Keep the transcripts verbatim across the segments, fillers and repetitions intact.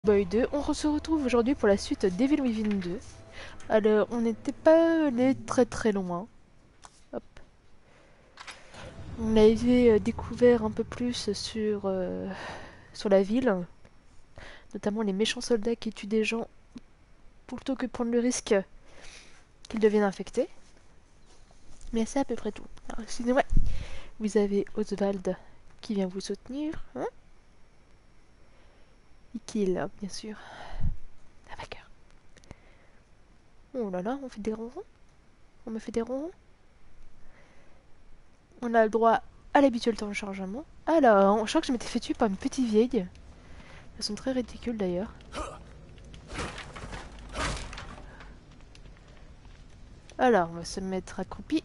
Boy deux, on se retrouve aujourd'hui pour la suite d'Evil Within deux. Alors, on n'était pas allé très très loin. Hop. On avait euh, découvert un peu plus sur, euh, sur la ville, notamment les méchants soldats qui tuent des gens plutôt que prendre le risque qu'ils deviennent infectés. Mais c'est à peu près tout. Alors, excusez-moi, vous avez Oswald qui vient vous soutenir. Hein, et qui est là, bien sûr. La vainqueur. Oh là là, on fait des ronrons. On me fait des ronrons. On a le droit à l'habituel temps de chargement. Alors, je crois que je m'étais fait tuer par une petite vieille. Elles sont très ridicules d'ailleurs. Alors, on va se mettre accroupi.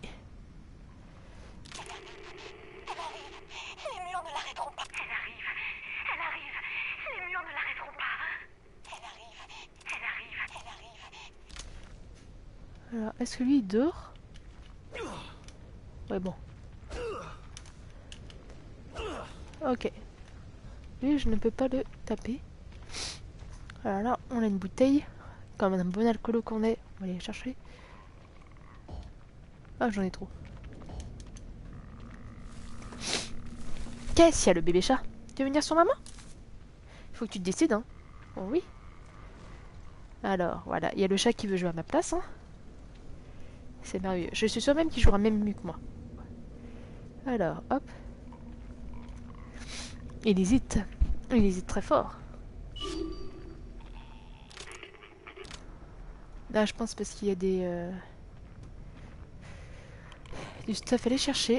Les murs ne l'arrêteront pas. Elle arrive. Elle arrive. Les murs ne l'arrêteront pas. Elle arrive. Elle arrive. Elle arrive. Alors, est-ce que lui il dort? Ouais, bon. Ok. Lui, je ne peux pas le taper. Alors là, on a une bouteille. Comme un bon alcoolo qu'on est. On va aller la chercher. Ah, j'en ai trop. Qu'est-ce qu'il y a, le bébé chat? Tu veux venir sur maman? Il faut que tu te décides, hein. Oh oui. Alors, voilà. Il y a le chat qui veut jouer à ma place, hein. C'est merveilleux. Je suis sûre même qu'il jouera même mieux que moi. Alors, hop. Il hésite. Il hésite très fort. Là, je pense parce qu'il y a des... Euh... du stuff à aller chercher.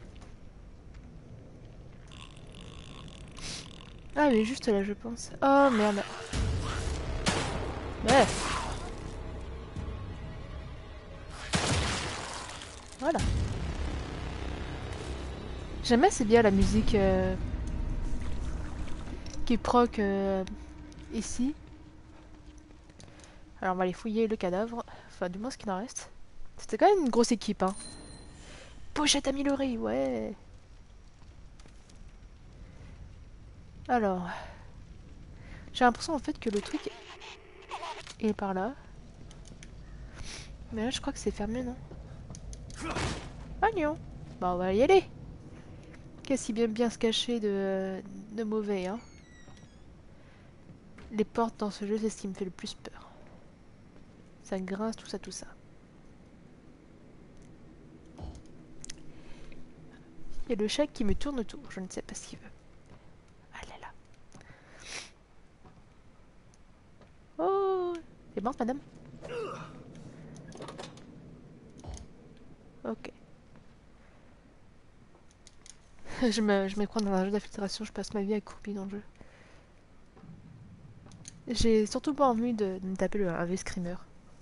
Ah oui, juste là, je pense. Oh, merde. Bref. Voilà. J'aime assez bien la musique euh, qui proc euh, ici. Alors on va aller fouiller le cadavre. Enfin, du moins ce qu'il en reste. C'était quand même une grosse équipe, hein. Pochette améliorée, ouais. Alors. J'ai l'impression en fait que le truc est par là. Mais là, je crois que c'est fermé, non? Ah non. Bah, on va y aller. Qu'est-ce qui bien bien se cacher de, de mauvais, hein? Les portes dans ce jeu, c'est ce qui me fait le plus peur. Ça grince, tout ça, tout ça. Il y a le chat qui me tourne autour. Je ne sais pas ce qu'il veut. Ah là là. Oh! C'est morte, madame? Ok. je, me, je me crois dans un jeu d'infiltration. Je passe ma vie accroupie dans le jeu. J'ai surtout pas envie de, de me taper le, un vieux screamer.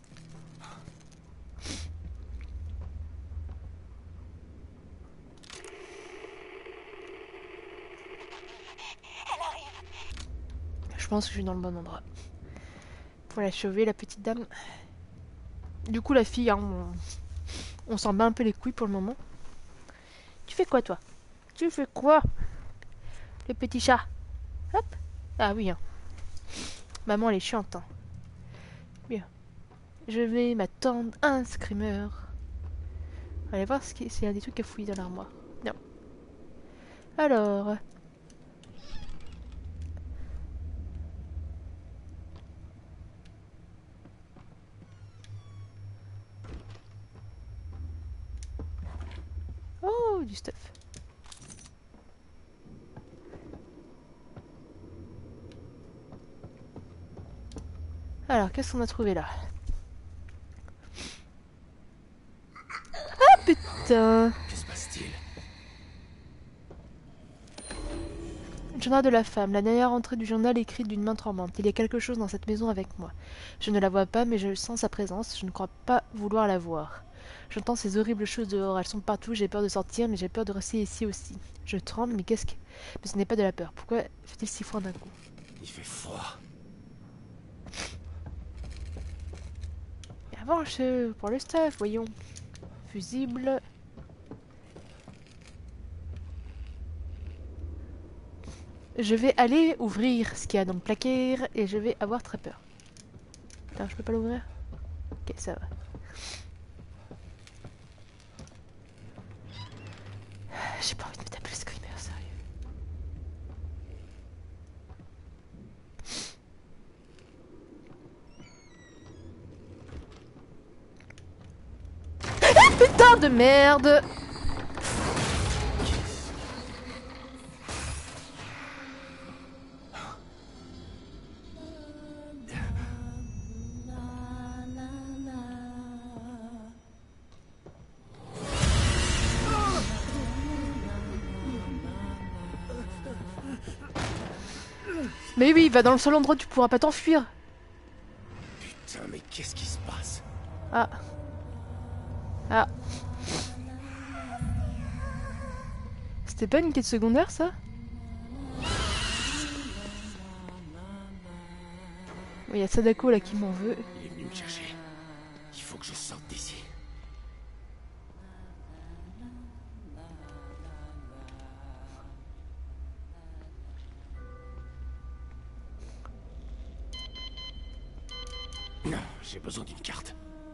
Je pense que je suis dans le bon endroit. Pour la sauver, la petite dame. Du coup, la fille, hein, on, on s'en bat un peu les couilles pour le moment. Tu fais quoi, toi? Tu fais quoi? Le petit chat. Hop. Ah oui, hein. Maman, elle est chiante, hein. Bien. Je vais m'attendre un screamer. Allez voir s'il y a des trucs à fouiller dans l'armoire. Non. Alors. Oh, du stuff. Alors, qu'est-ce qu'on a trouvé là? Ah putain! Que se passe-t-il? Journal de la femme, la dernière entrée du journal écrite d'une main tremblante. Il y a quelque chose dans cette maison avec moi. Je ne la vois pas, mais je sens sa présence. Je ne crois pas vouloir la voir. J'entends ces horribles choses dehors. Elles sont partout. J'ai peur de sortir, mais j'ai peur de rester ici aussi. Je tremble, mais qu'est-ce que... Mais ce n'est pas de la peur. Pourquoi fait-il si froid d'un coup? Il fait froid. Et avant, je... pour le stuff, voyons. Fusible. Je vais aller ouvrir ce qu'il y a dans le placard et je vais avoir très peur. Attends, je peux pas l'ouvrir? Ok, ça va. J'ai pas envie de me taper le screamer, sérieux. Putain de merde! Mais oui, va dans le seul endroit où tu pourras pas t'enfuir. Putain, mais qu'est-ce qui se passe? Ah. Ah. C'était pas une quête secondaire, ça? Il y a Sadako là qui m'en veut. Il est venu me chercher. Il faut que je sorte d'ici. Non, j'ai besoin d'une carte.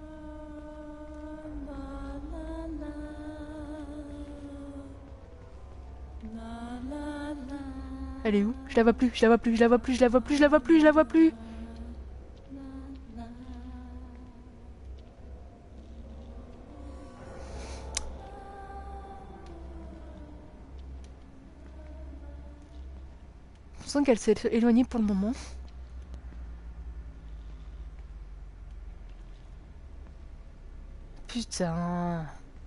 Elle est où? Je la vois plus, je la vois plus, je la vois plus, je la vois plus, je la vois plus, je la vois plus. Je sens qu'elle s'est éloignée pour le moment. Putain.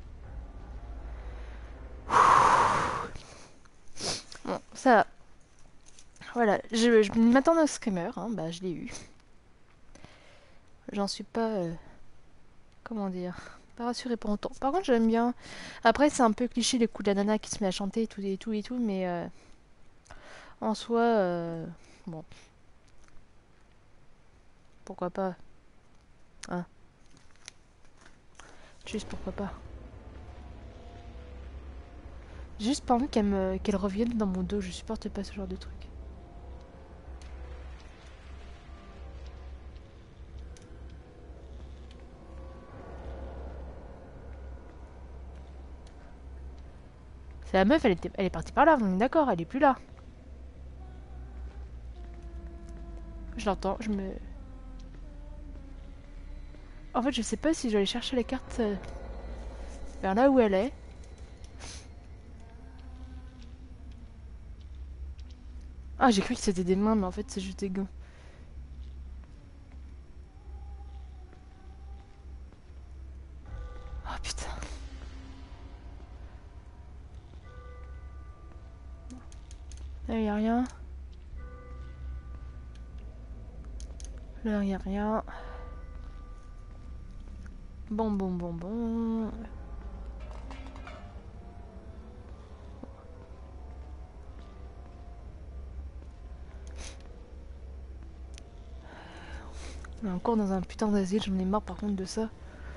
Bon, ça va. Voilà, je, je m'attendais au screamer, hein, bah je l'ai eu. J'en suis pas... euh, comment dire, pas rassurée pour autant. Par contre, j'aime bien. Après, c'est un peu cliché les coups de la nana qui se met à chanter et tout et tout et tout, mais euh, en soi, euh, bon, pourquoi pas, hein, juste pourquoi pas. Juste pas envie qu'elle me, qu'elle revienne dans mon dos. Je supporte pas ce genre de truc. C'est la meuf, elle, était, elle est partie par là, on est d'accord, elle est plus là. Je l'entends, je me... En fait, je sais pas si je vais aller chercher la carte euh, vers là où elle est. Ah, j'ai cru que c'était des mains, mais en fait, c'est juste des gants. Oh putain. Là, y a rien. Là, y a rien. Bon, bon, bon, bon. On est encore dans un putain d'asile, j'en ai marre par contre de ça.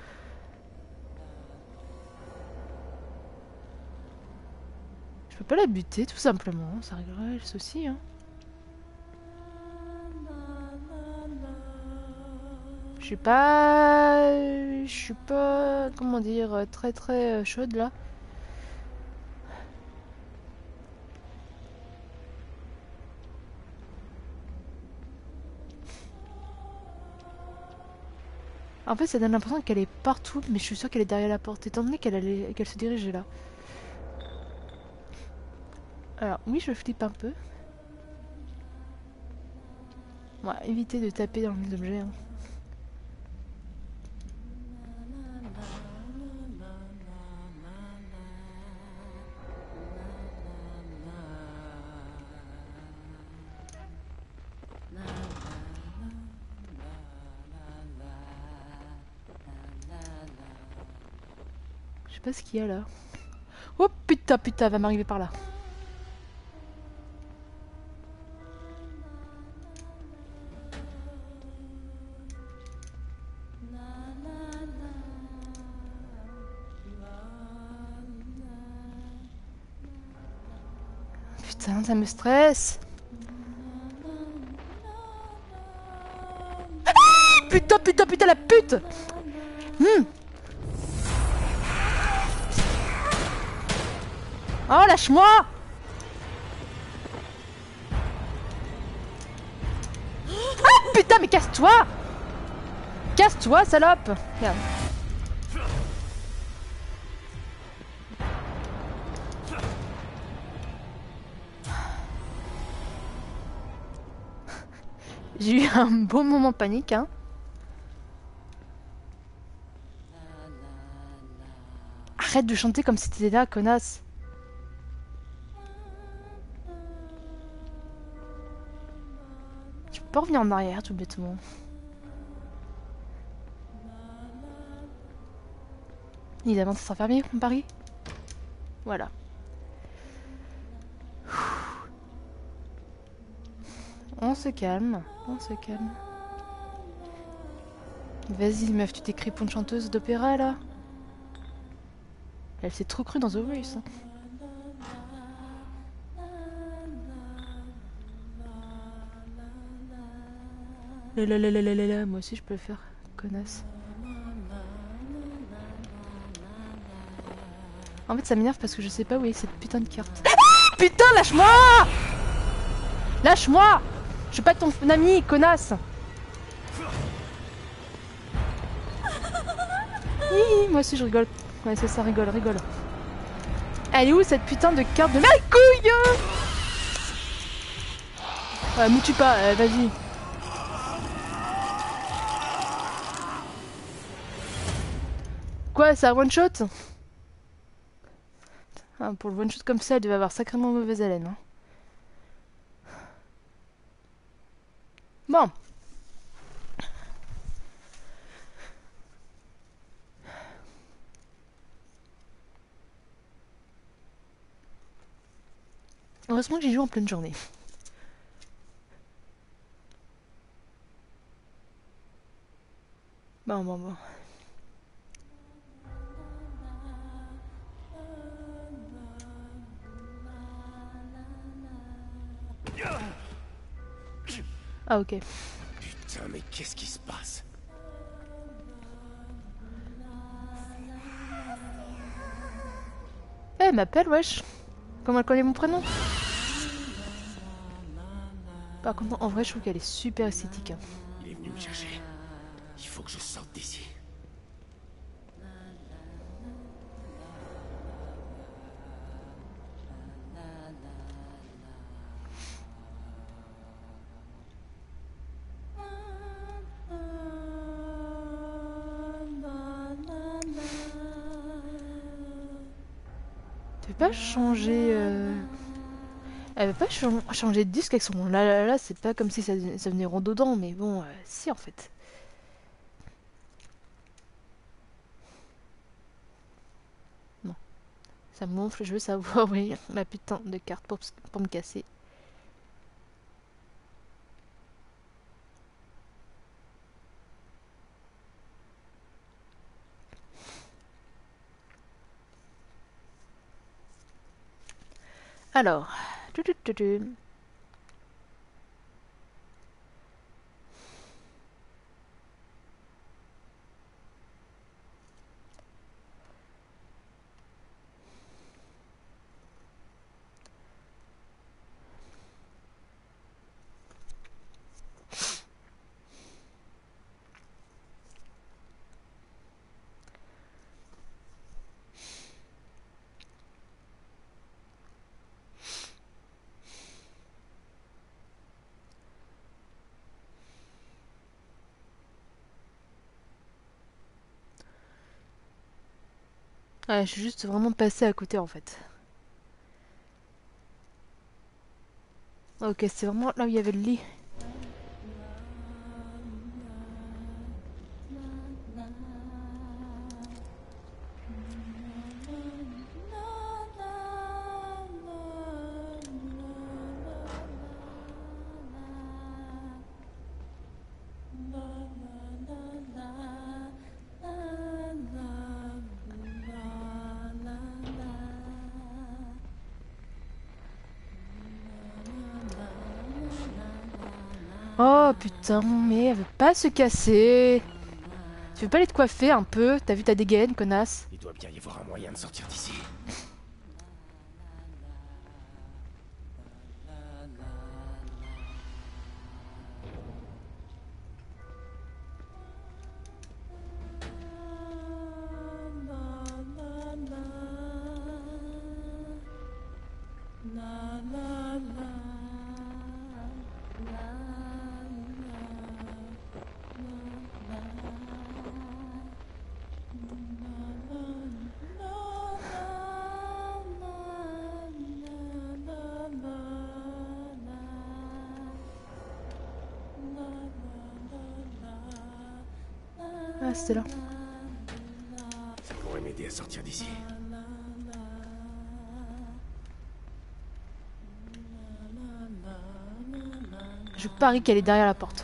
Je peux pas la buter tout simplement, ça réglerait le souci, hein. Je suis pas... Je suis pas... Comment dire... Très très chaude là. En fait, ça donne l'impression qu'elle est partout, mais je suis sûre qu'elle est derrière la porte, étant donné qu'elle allait... qu'elle se dirigeait là. Alors, oui, je flippe un peu. On va éviter de taper dans les objets, hein. Je sais pas ce qu'il y a là. Oh putain, putain, elle va m'arriver par là. Putain, ça me stresse. putain, putain, putain, la pute. Hmm. Oh, lâche-moi. Ah, putain, mais casse-toi. Casse-toi, salope. Merde. J'ai eu un beau moment panique, hein. Arrête de chanter comme si t'étais là, connasse. Tu peux pas revenir en arrière tout bêtement. Évidemment, ça sera fermé, mon pari. Voilà. On se calme, on se calme. Vas-y, meuf, tu t'écris pour une chanteuse d'opéra, là? Elle s'est trop crue dans The Voice. Hein. La la la la la la la, moi aussi je peux le faire, connasse. En fait, ça m'énerve parce que je sais pas où est cette putain de carte. Ah, putain, lâche-moi! Lâche-moi! Je suis pas ton ami, connasse! Hi, moi aussi je rigole. Ouais, c'est ça, rigole, rigole. Elle est où cette putain de carte de merde, couille? Ouais, me tue pas, euh, vas-y. Quoi, c'est un one shot? Ah, pour le one shot comme ça, elle devait avoir sacrément mauvaise haleine. Hein. Bon. Heureusement que j'y joue en pleine journée. Bon, bon, bon. Ah, ok. Putain, mais qu'est-ce qui se passe? Eh, elle m'appelle, wesh. Comment elle connaît mon prénom? Par contre, en vrai, je trouve qu'elle est super esthétique. Hein. Il est venu me chercher. Il faut que je sorte d'ici. Tu veux pas changer... Euh... Elle veut pas ch changer de disque avec son là là là, c'est pas comme si ça, ça venait rond dedans, mais bon, euh, si en fait. Non. Ça me gonfle, je veux savoir ouvrir ma putain de carte pour, pour me casser. Alors... Tu, tu, tu, tu. Ouais, je suis juste vraiment passée à côté en fait. Ok, c'est vraiment là où il y avait le lit. Oh putain, mais elle veut pas se casser. Tu veux pas aller te coiffer un peu? T'as vu ta dégaine, connasse? Il doit bien y avoir un moyen de sortir d'ici. Ah, c'était là. Ça pourrait m'aider à sortir d'ici. Je parie qu'elle est derrière la porte.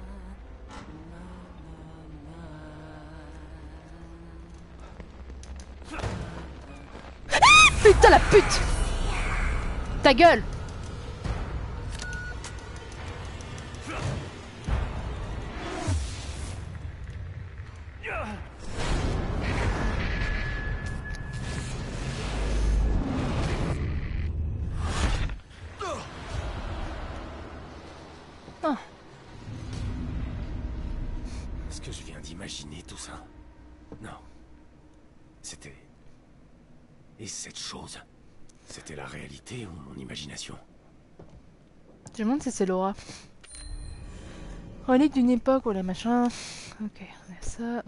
Putain la pute! Ta gueule! Ah. Est-ce que je viens d'imaginer tout ça? Non. C'était... Et cette chose? C'était la réalité ou mon imagination? Je me demande si c'est Laura. Relique d'une époque ou la machin. Ok, on a ça.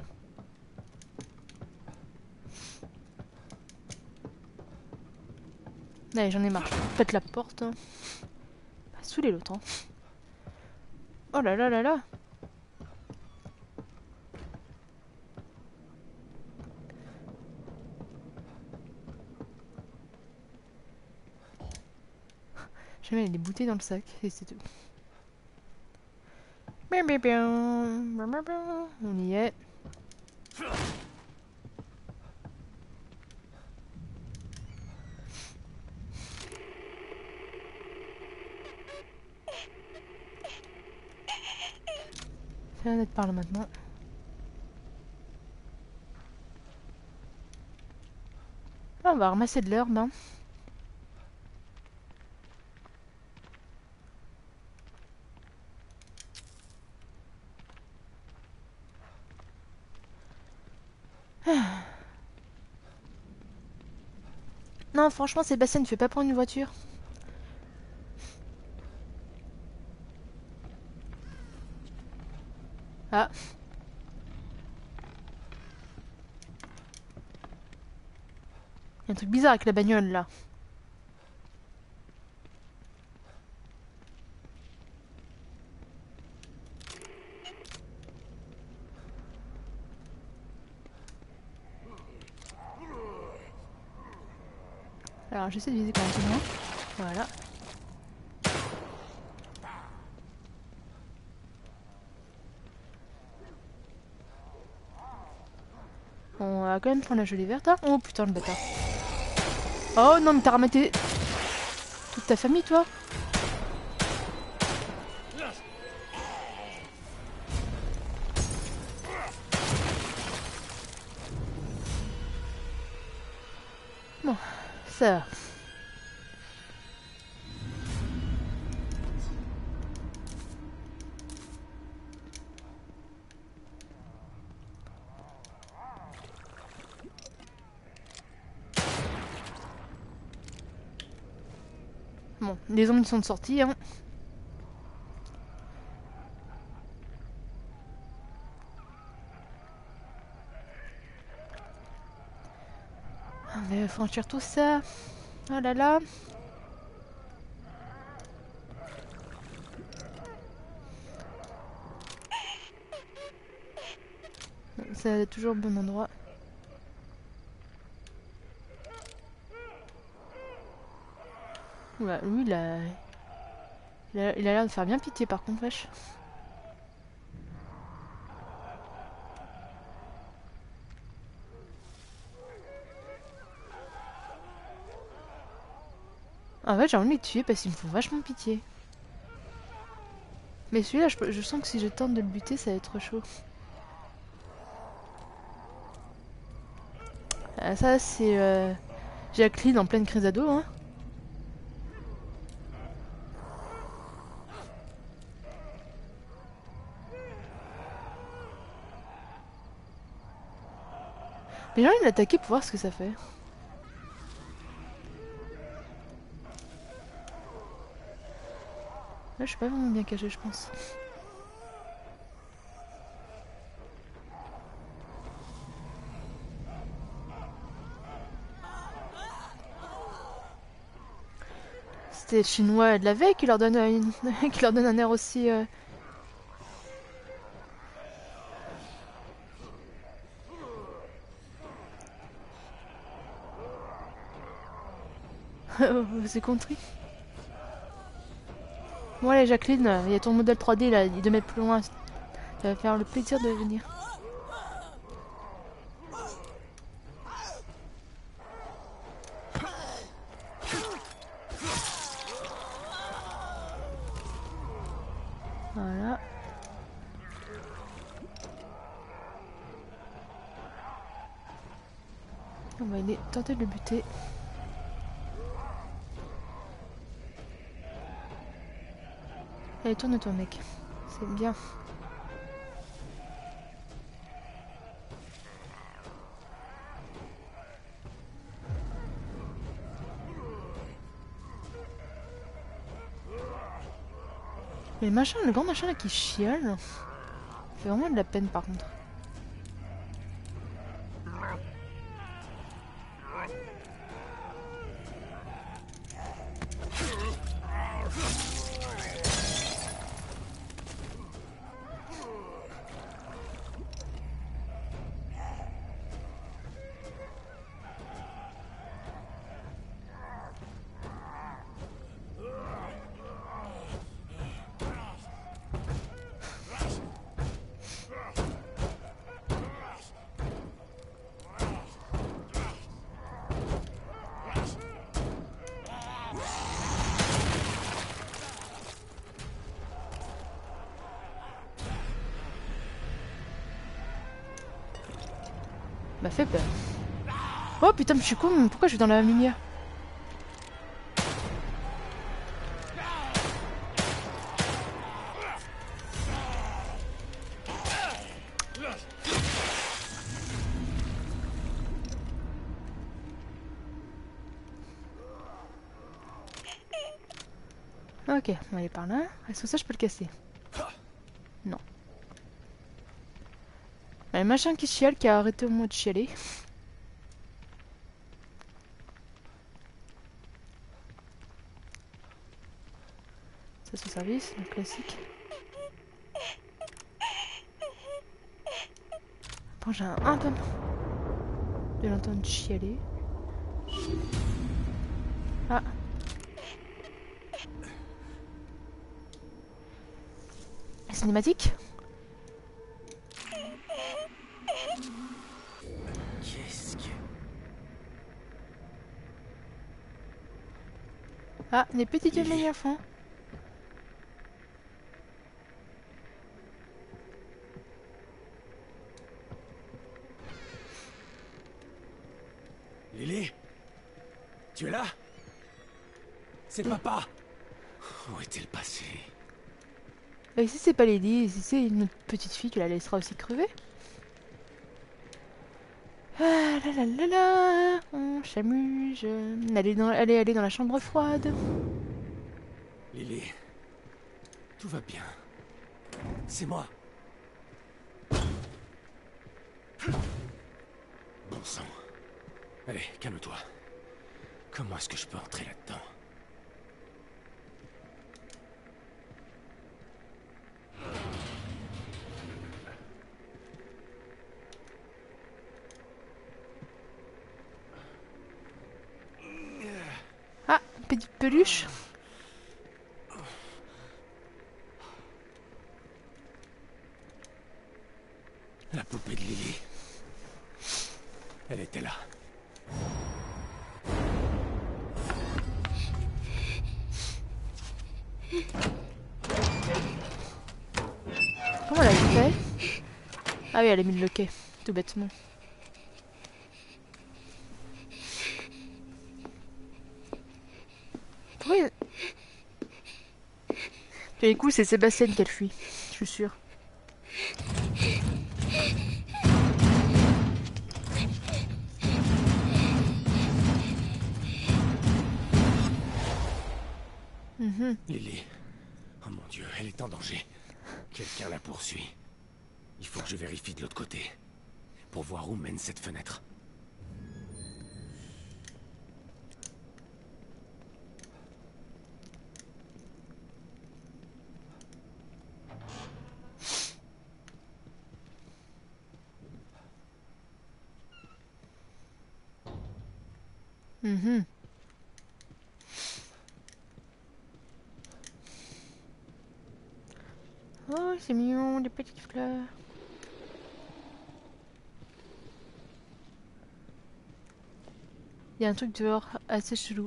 Allez, j'en ai marre. Faites la porte. Hein. Bah, saoulez l'autre. Hein. Oh là là là là. J'ai mis des bouteilles dans le sac et c'est tout. On y est. Ça va d'être par là maintenant. Ah, on va ramasser de l'herbe. Hein. Non, franchement, Sébastien, ne fais pas prendre une voiture. Ah. Il y a un truc bizarre avec la bagnole, là. Alors, j'essaie de viser quand même plus loin. Voilà. On va quand même prendre la gelée verte. Hein. Oh putain, le bâtard. Oh non, mais t'as ramassé toute ta famille, toi? Bon, ça va. Bon, les zombies sont sortis, hein. On va franchir tout ça. Oh là là. C'est toujours au bon endroit. Ouais, lui, il a... Il a il a l'air de faire bien pitié, par contre, wesh. En fait, j'ai envie de les tuer parce qu'ils me font vachement pitié. Mais celui-là, je, je sens que si je tente de le buter, ça va être chaud. Ah, ça, c'est euh, Jacqueline en pleine crise d'ado, hein. Mais j'ai envie de l'attaquer pour voir ce que ça fait. Là, je suis pas vraiment bien caché, je pense. C'était le chinois de la veille qui leur donne, une... qui leur donne un air aussi... Euh... c'est contrit. Bon allez Jacqueline, il y a ton modèle trois D là, il est deux mètres plus loin. Ça va faire le plaisir de venir. Voilà. On va aller tenter de le buter. Allez, tourne-toi mec. C'est bien. Mais le machin, le grand machin là qui chiale, fait vraiment de la peine par contre. M'a fait peur. Oh putain, mais je suis con, pourquoi je suis dans la lumière? Ok, on va aller par là. Est-ce que ça je peux le casser? Non. Il y a un machin qui chiale qui a arrêté au moins de chialer. Ça c'est service, le classique. Bon, j'ai un, un peu de l'entendre chialer. Ah. La cinématique. Qu'est-ce que... Ah, des petites vieilles enfants. Lily? Tu es là? C'est papa! Où est-elle passée? Et si c'est pas Lady, si c'est une autre petite fille, tu la laisseras aussi crever? Ah là là là là, on s'amuse. Allez, dans, allez, allez dans la chambre froide. Lily, tout va bien. C'est moi. Bon sang. Allez, calme-toi. Comment est-ce que je peux entrer là-dedans? Ah, petite peluche. La poupée de Lily. Elle était là. fait? Ah oui, elle a mis le loquet, tout bêtement. Pourquoi... Les coups, c'est Sébastien qu'elle fuit, je suis sûre. Mm-hmm. Lily. Oh mon Dieu, elle est en danger. Quelqu'un la poursuit. Il faut que je vérifie de l'autre côté. Pour voir où mène cette fenêtre. Mm-hmm. Oh, c'est mignon, des petites fleurs. Il y a un truc dehors assez chelou.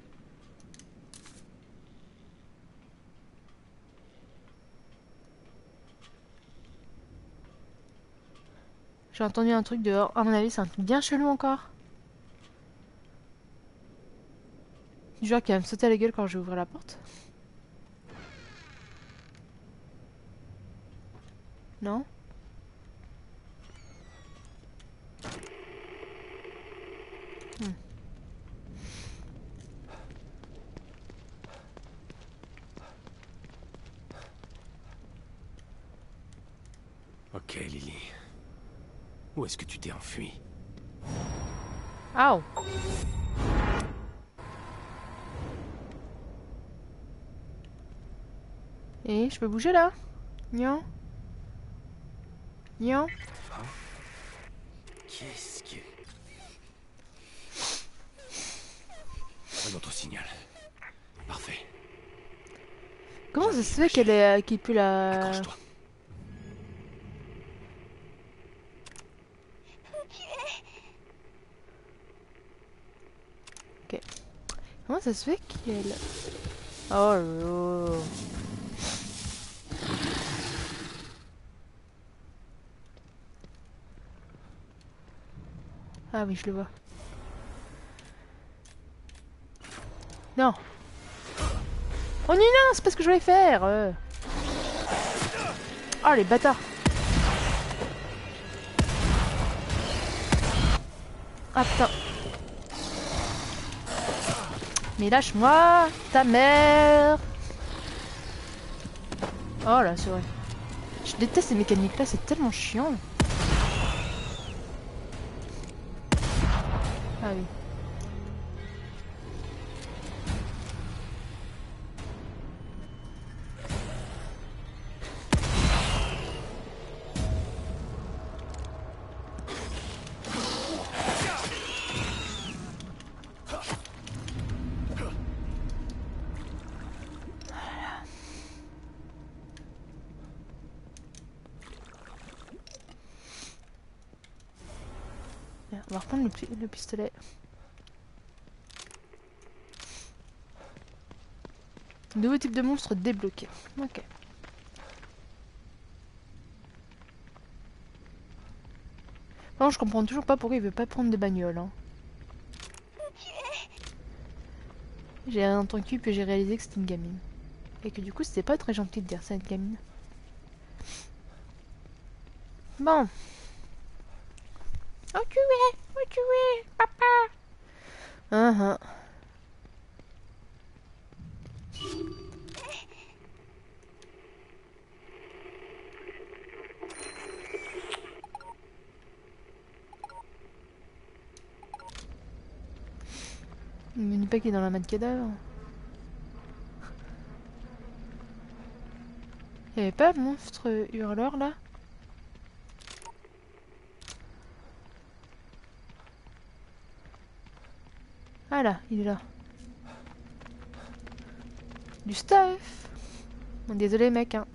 J'ai entendu un truc dehors. À mon avis, c'est un truc bien chelou encore. Du genre qui va me sauter à la gueule quand je vais ouvrir la porte. Non? Hmm. Ok, Lily. Où est-ce que tu t'es enfui? Aouh! Et je peux bouger là? Non? Non? Qu'est-ce que... Un autre signal. Parfait. Comment ça se fait qu'elle est qu'il peut la... Accroche-toi. Ok. Comment ça se fait qu'elle... Oh là. Ah oui, je le vois. Non. Oh non, non, c'est pas ce que je voulais faire. euh. Oh les bâtards. Ah putain. Mais lâche-moi, ta mère. Oh là, c'est vrai. Je déteste ces mécaniques là, c'est tellement chiant. Ah oui. Bien, on va reprendre le, pi- le pistolet. Nouveau type de monstre débloqué. Ok. Non, je comprends toujours pas pourquoi il veut pas prendre de bagnole. Hein. J'ai un temps cube et j'ai réalisé que c'était une gamine. Et que du coup, c'était pas très gentil de dire ça à une gamine. Bon. Oh tu es, oh tu es, papa. Ah ah. Il me dit pas qu'il est dans la main de cadavre. Il y avait pas un monstre hurleur là? Ah là, il est là. Du stuff. Bon, désolé mec hein.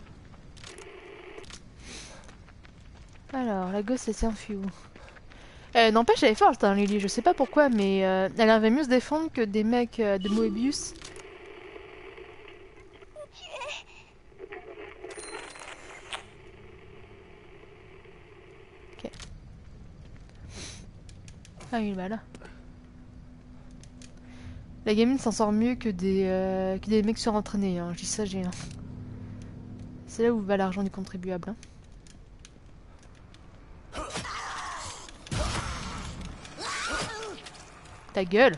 Alors, la gosse elle s'est enfuie où? Euh, N'empêche, elle est forte, hein, Lily. Je sais pas pourquoi, mais euh, elle arrive à mieux se défendre que des mecs euh, de Moebius. Ok. Ah oui, bah là. La gamine s'en sort mieux que des, euh, que des mecs surentraînés, hein. Je dis ça, j'ai... C'est là où va l'argent du contribuable, hein. Ta gueule!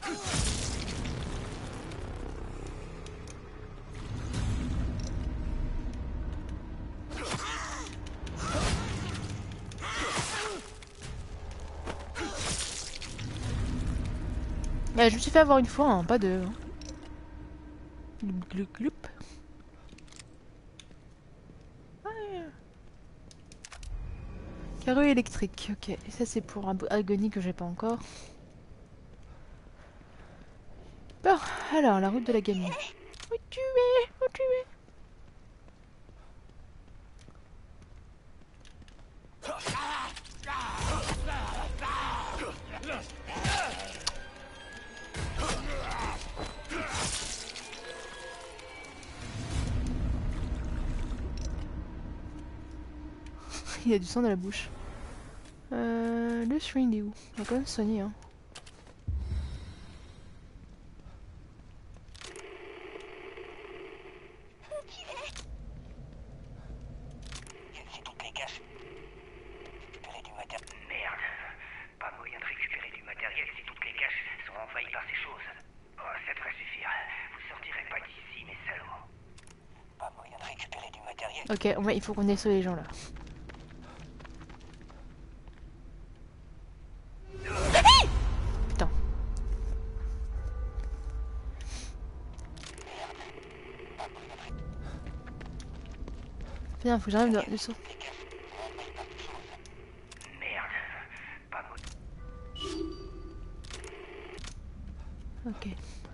Bah, je me suis fait avoir une fois, hein, pas deux. Gloup, gloup, gloup. Ouais. Carreau électrique, ok. Et ça, c'est pour un Agonie que j'ai pas encore. Bon, alors, la route de la gamine. Où tu es? Où tu es? Il a du sang dans la bouche. Euh, le shrine il est où? On va quand même soigner, hein. C'est toutes les caches. Récupérer du matériel. Merde. Pas moyen de récupérer du matériel si toutes les caches sont envahies par ces choses. Oh, ça devrait suffire. Vous sortirez pas d'ici, mes salauds. Pas moyen de récupérer du matériel. Ok, on va, il faut qu'on ait sauvé les gens là. Putain. Putain, faut que j'arrive de, de sauver. Merde. Pas moyen. Ok.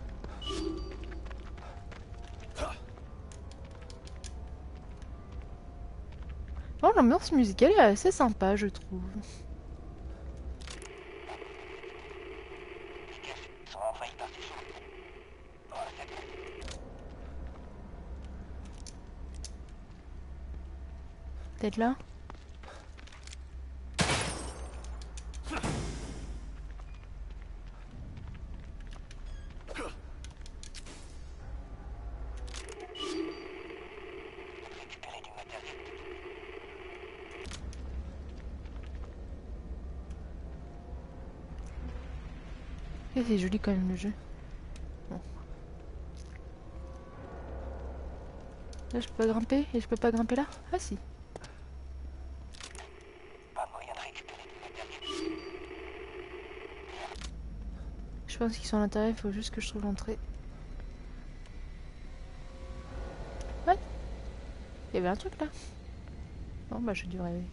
Oh, l'ambiance musicale est assez sympa, je trouve. Les caches sont envahies par ces choses. Oh, ça... Peut-être là? Récupérer du matériel. Et c'est joli quand même le jeu. Bon. Là je peux pas grimper? Et je peux pas grimper là? Ah si. Pas moyen de récupérer du matériel. Je pense qu'ils sont à l'intérieur, il faut juste que je trouve l'entrée. Ouais. Il y avait un truc là. Bon bah j'ai dû rêver.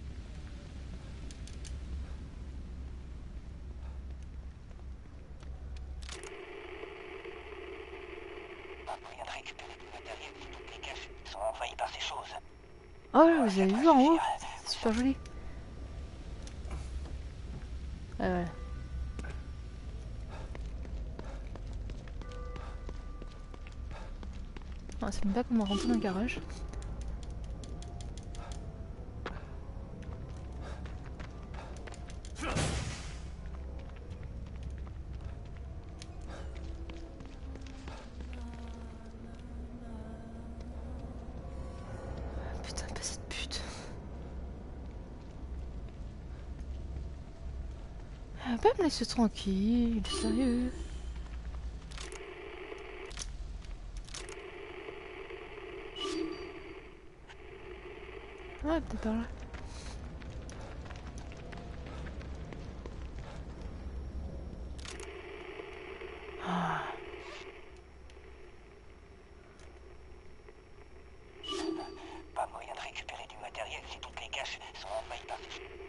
Pas moyen de récupérer du matériel si toutes les caches sont envahies par ces choses. Oh là, vous avez vu en haut? C'est super joli. Ah voilà. Ah, c'est même pas comment rentrer dans le garage. Putain, pas cette pute. Elle va pas me laisser tranquille, sérieux. Ouais, peut-être par là. Ah. Pas moyen de récupérer du matériel si toutes les caches sont envahies par ces choses.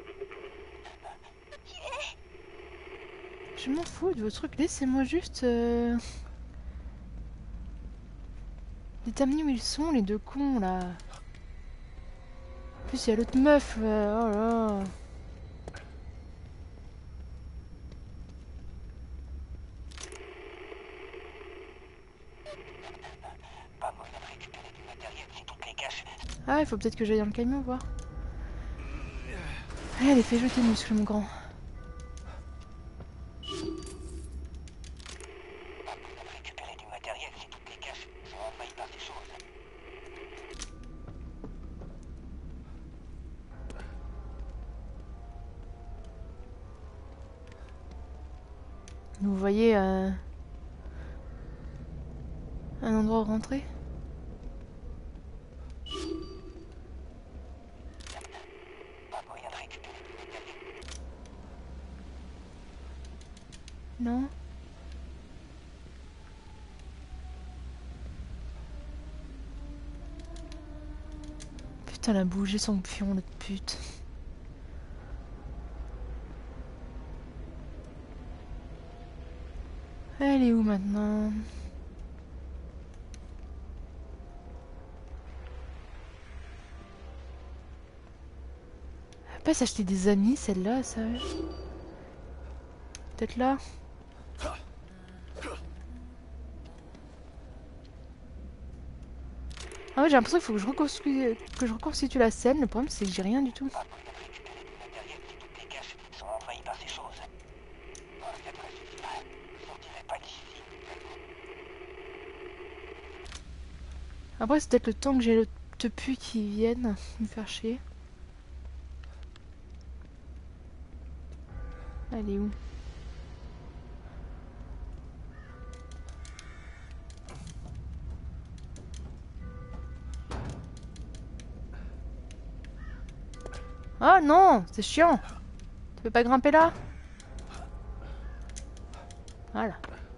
Je m'en fous de vos trucs, laissez-moi juste euh... déterminer où ils sont, les deux cons là. En plus, il y a l'autre meuf là, oh là. matériel, c'est toutes les caches. Ah, il faut peut-être que j'aille dans le camion voir. Allez, fais jouer tes muscles, mon grand. Pas moyen de récupérer du matériel si toutes les caches sont envahies par ces choses. Vous voyez euh, un endroit où rentrer? Pas moyen de récupérer du matériel. Non? Putain, elle a bougé son pion, l'autre pute. Elle est où maintenant? Elle va pas s'acheter des amis, celle-là, ça. Peut-être là? Ah ouais, j'ai l'impression qu'il faut que je reconstitue, que je reconstitue la scène. Le problème, c'est que j'ai rien du tout. Pas moyen de récupérer du matériel si toutes les caches sont envahies par ces choses. Oh, ça devrait suffire. Je sortirai pas d'ici. Après, c'est peut-être le temps que j'ai le tepu qui vienne me faire chier. Elle est où? Oh non, c'est chiant. Tu peux pas grimper là? Voilà.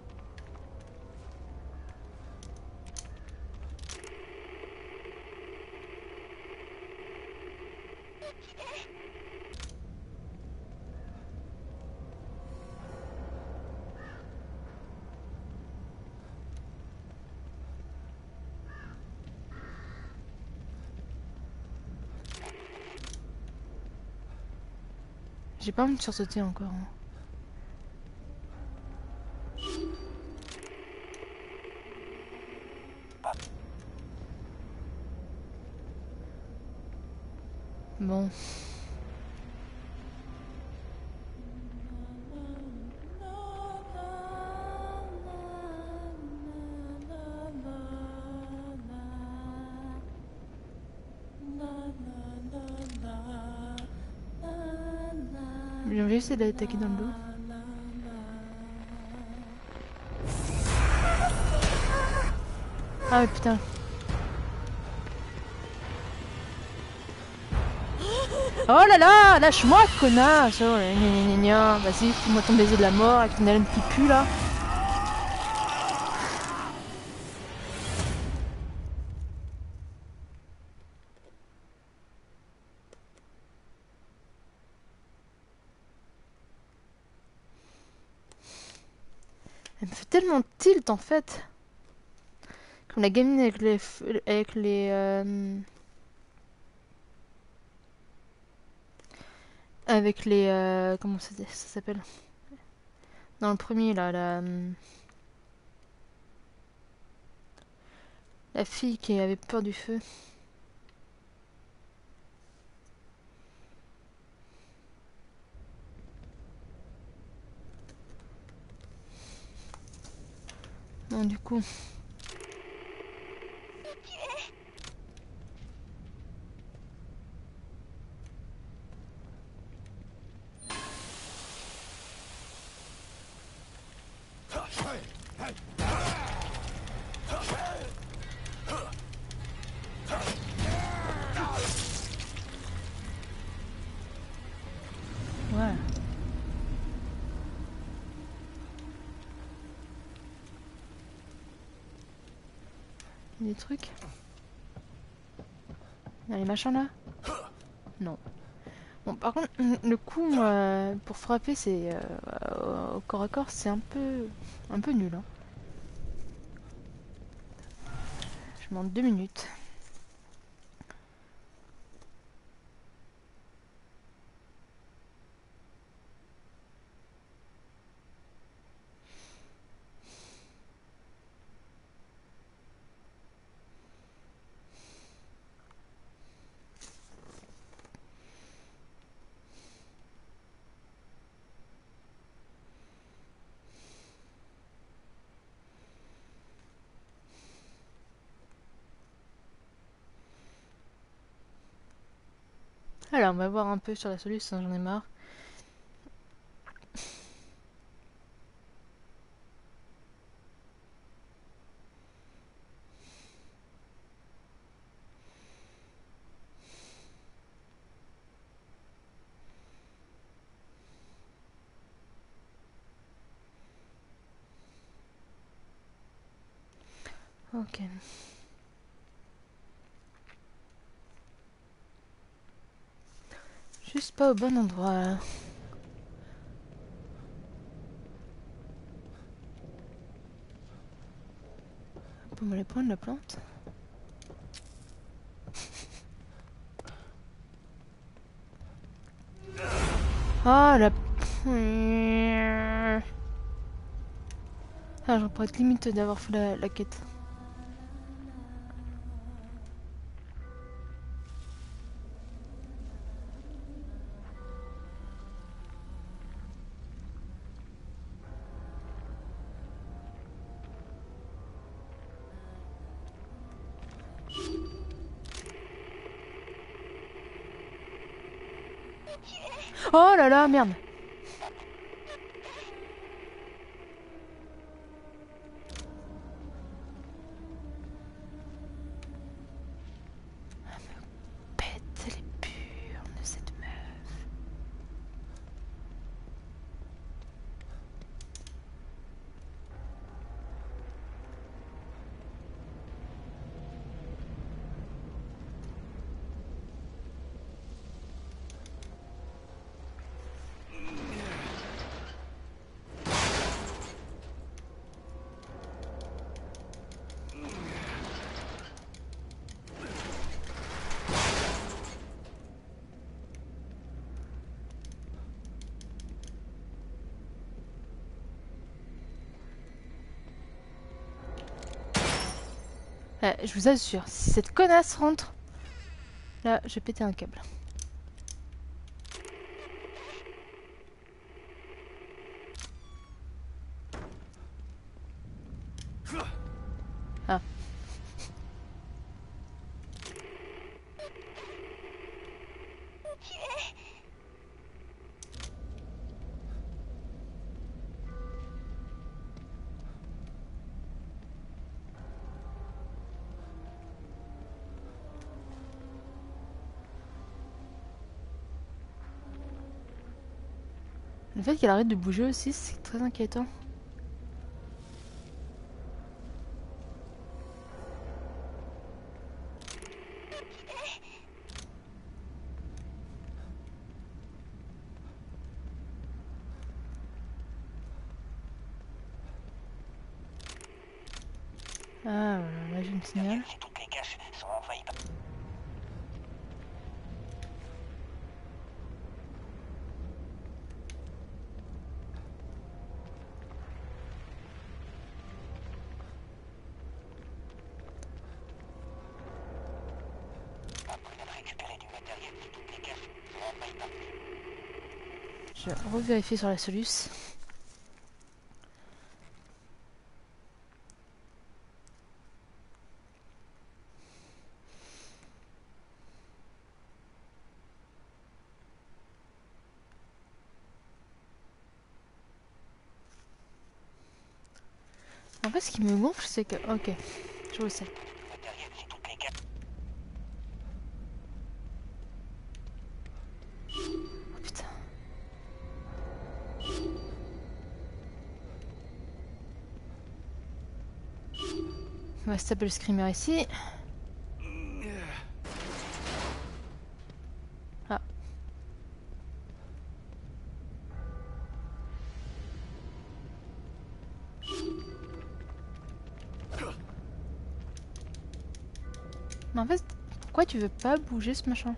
J'ai pas envie de sursauter encore. hein. Bon. Je vais essayer d'attaquer dans le dos. Ah mais putain. Oh là là, lâche-moi, connasse. Oh, gna gna gna gna. Vas-y, fais-moi ton baiser de la mort avec une haleine qui pue là. Elle me fait tellement tilt en fait. Comme la gamine avec les... f- avec les... euh, avec les... euh, comment ça, ça s'appelle? Dans le premier là, la... euh, la fille qui avait peur du feu. Bon du coup... Voilà. Il y a des trucs. Il y a les machins là. Non. Bon, par contre, le coup euh, pour frapper, c'est euh, au corps à corps, c'est un peu, un peu nul. Hein. Je demande deux minutes. on va voir un peu sur la solution, hein, j'en ai marre. Ok. Juste pas au bon endroit là. On peut me les prendre la plante. Ah la... Ah, je regrette limite d'avoir fait la, la quête. Oh là là, merde. Pète les burnes de cette meuf. Euh, je vous assure, si cette connasse rentre, là, je vais péter un câble. Ah. Le fait qu'elle arrête de bouger aussi, c'est très inquiétant. Ah, voilà, là je me signale. Si toutes les caches sont envahies par... Pas moyen de récupérer du matériel si toutes les caches sont envahies par... Je vais revérifier sur la soluce. En fait, ce qui me gonfle, c'est que... Ok, je le sais. matériel si toutes les caches... Oh putain. On va se taper le screamer ici. Ah. Mais en fait, pourquoi tu veux pas bouger ce machin?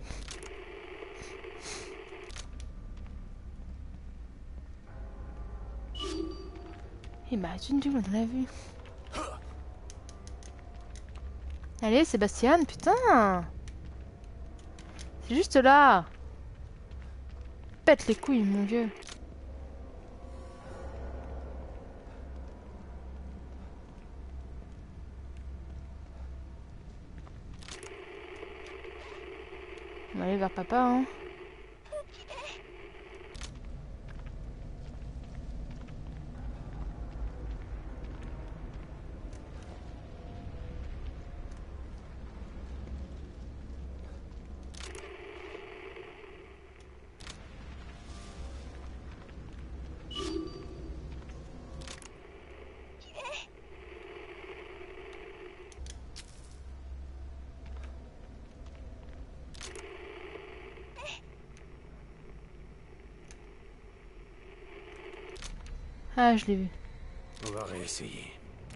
Eh bah, tu ne on l'a vu. Allez, Sébastien, putain! C'est juste là! Pète les couilles, mon vieux. On va aller vers papa, hein. Ah, je l'ai vu. On va réessayer.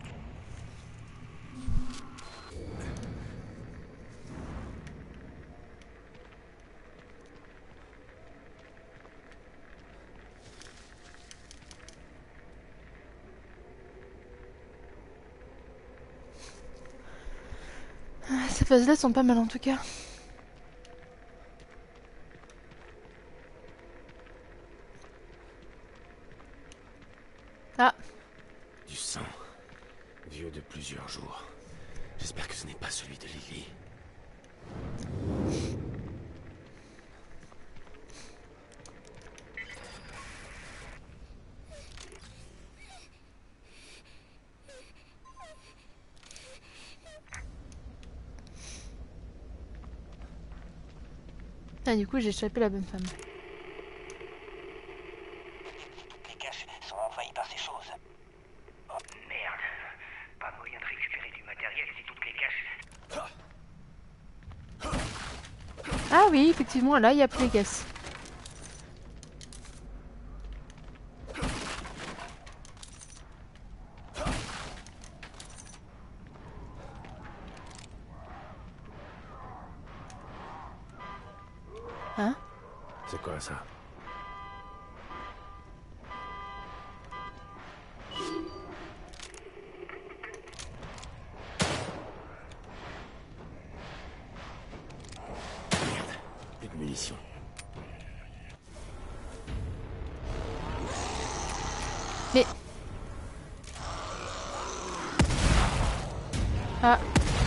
Ah, ces phases-là sont pas mal en tout cas. Ah, Du sang. Vieux de plusieurs jours. J'espère que ce n'est pas celui de Lily. ah du coup j'ai échappé la bonne femme. Les caches sont envahies par ces choses. Oh merde. Pas moyen de récupérer du matériel si toutes les caches... Ah oui, effectivement, là il y a Plégas. Hein? C'est quoi ça? Merde, plus de munitions. Mais... Ah.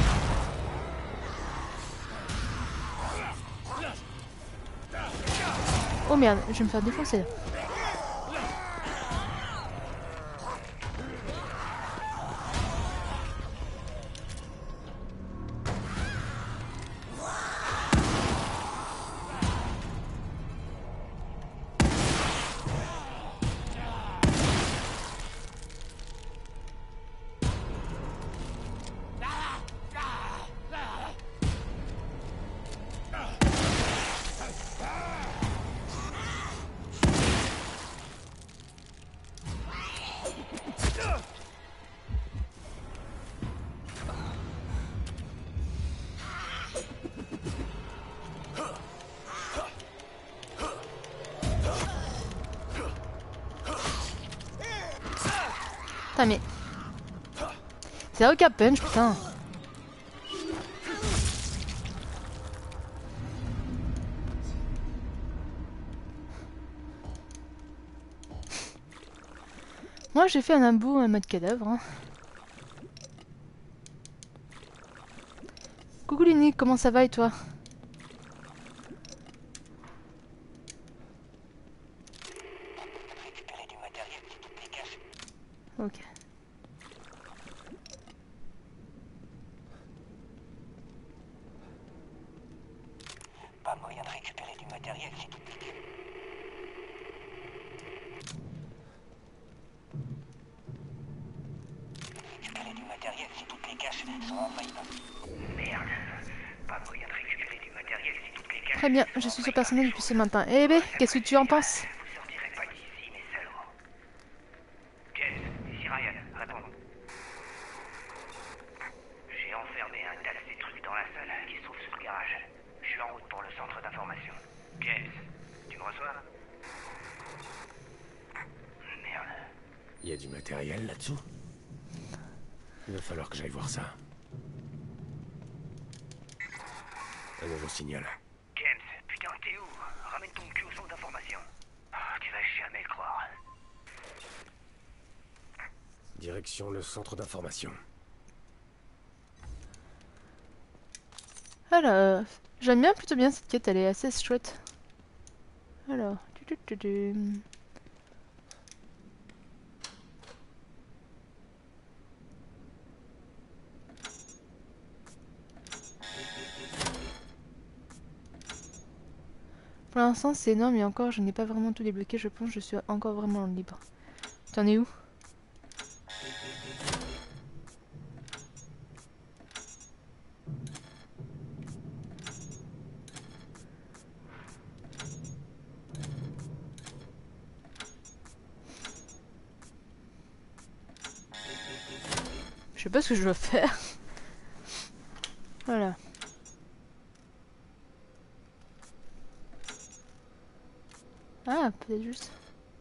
Oh merde, je vais me faire défoncer là. Putain mais... C'est aucun punch, putain. Moi j'ai fait un imbo, un mode cadavre. Hein. Coucou Lini, comment ça va et toi? Récupérer du matériel si toutes les caches... Ok. Pas moyen de récupérer du matériel si toutes les caches... Récupérer du matériel si toutes les caches sont envahies par... Merde. Pas moyen de récupérer du matériel si toutes les caches... Très bien, je suis ce personnage depuis ce matin. Eh ben, qu'est-ce que tu en penses? Vous sortirez pas d'ici, mes salauds. James, ici Ryan, réponds. J'ai enfermé un tas de ces trucs dans la salle qui se trouve sous le garage. Je suis en route pour le centre d'information. James, tu me reçois? Merde. Il y a du matériel là-dessous? Il va falloir que j'aille voir ça. Un nouveau signal. James, putain, t'es où? Ramène ton cul au centre d'information. Oh, tu vas jamais le croire. Direction le centre d'information. Alors, j'aime bien plutôt bien cette quête, elle est assez chouette. Alors, tu, tu, tu, tu. Pour l'instant c'est énorme et encore je n'ai pas vraiment tout débloqué, je pense que je suis encore vraiment libre. T'en es où? Je sais pas ce que je dois faire. Voilà. Ah, peut-être juste.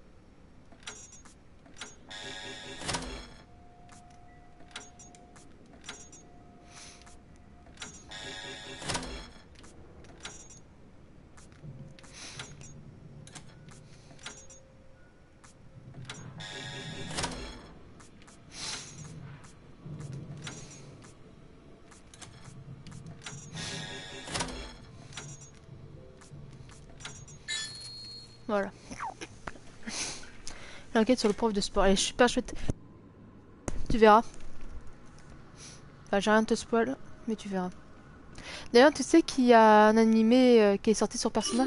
Voilà. L'enquête sur le prof de sport, elle est super chouette. Tu verras. Enfin, j'ai rien de te spoil, mais tu verras. D'ailleurs, tu sais qu'il y a un animé euh, qui est sorti sur Persona?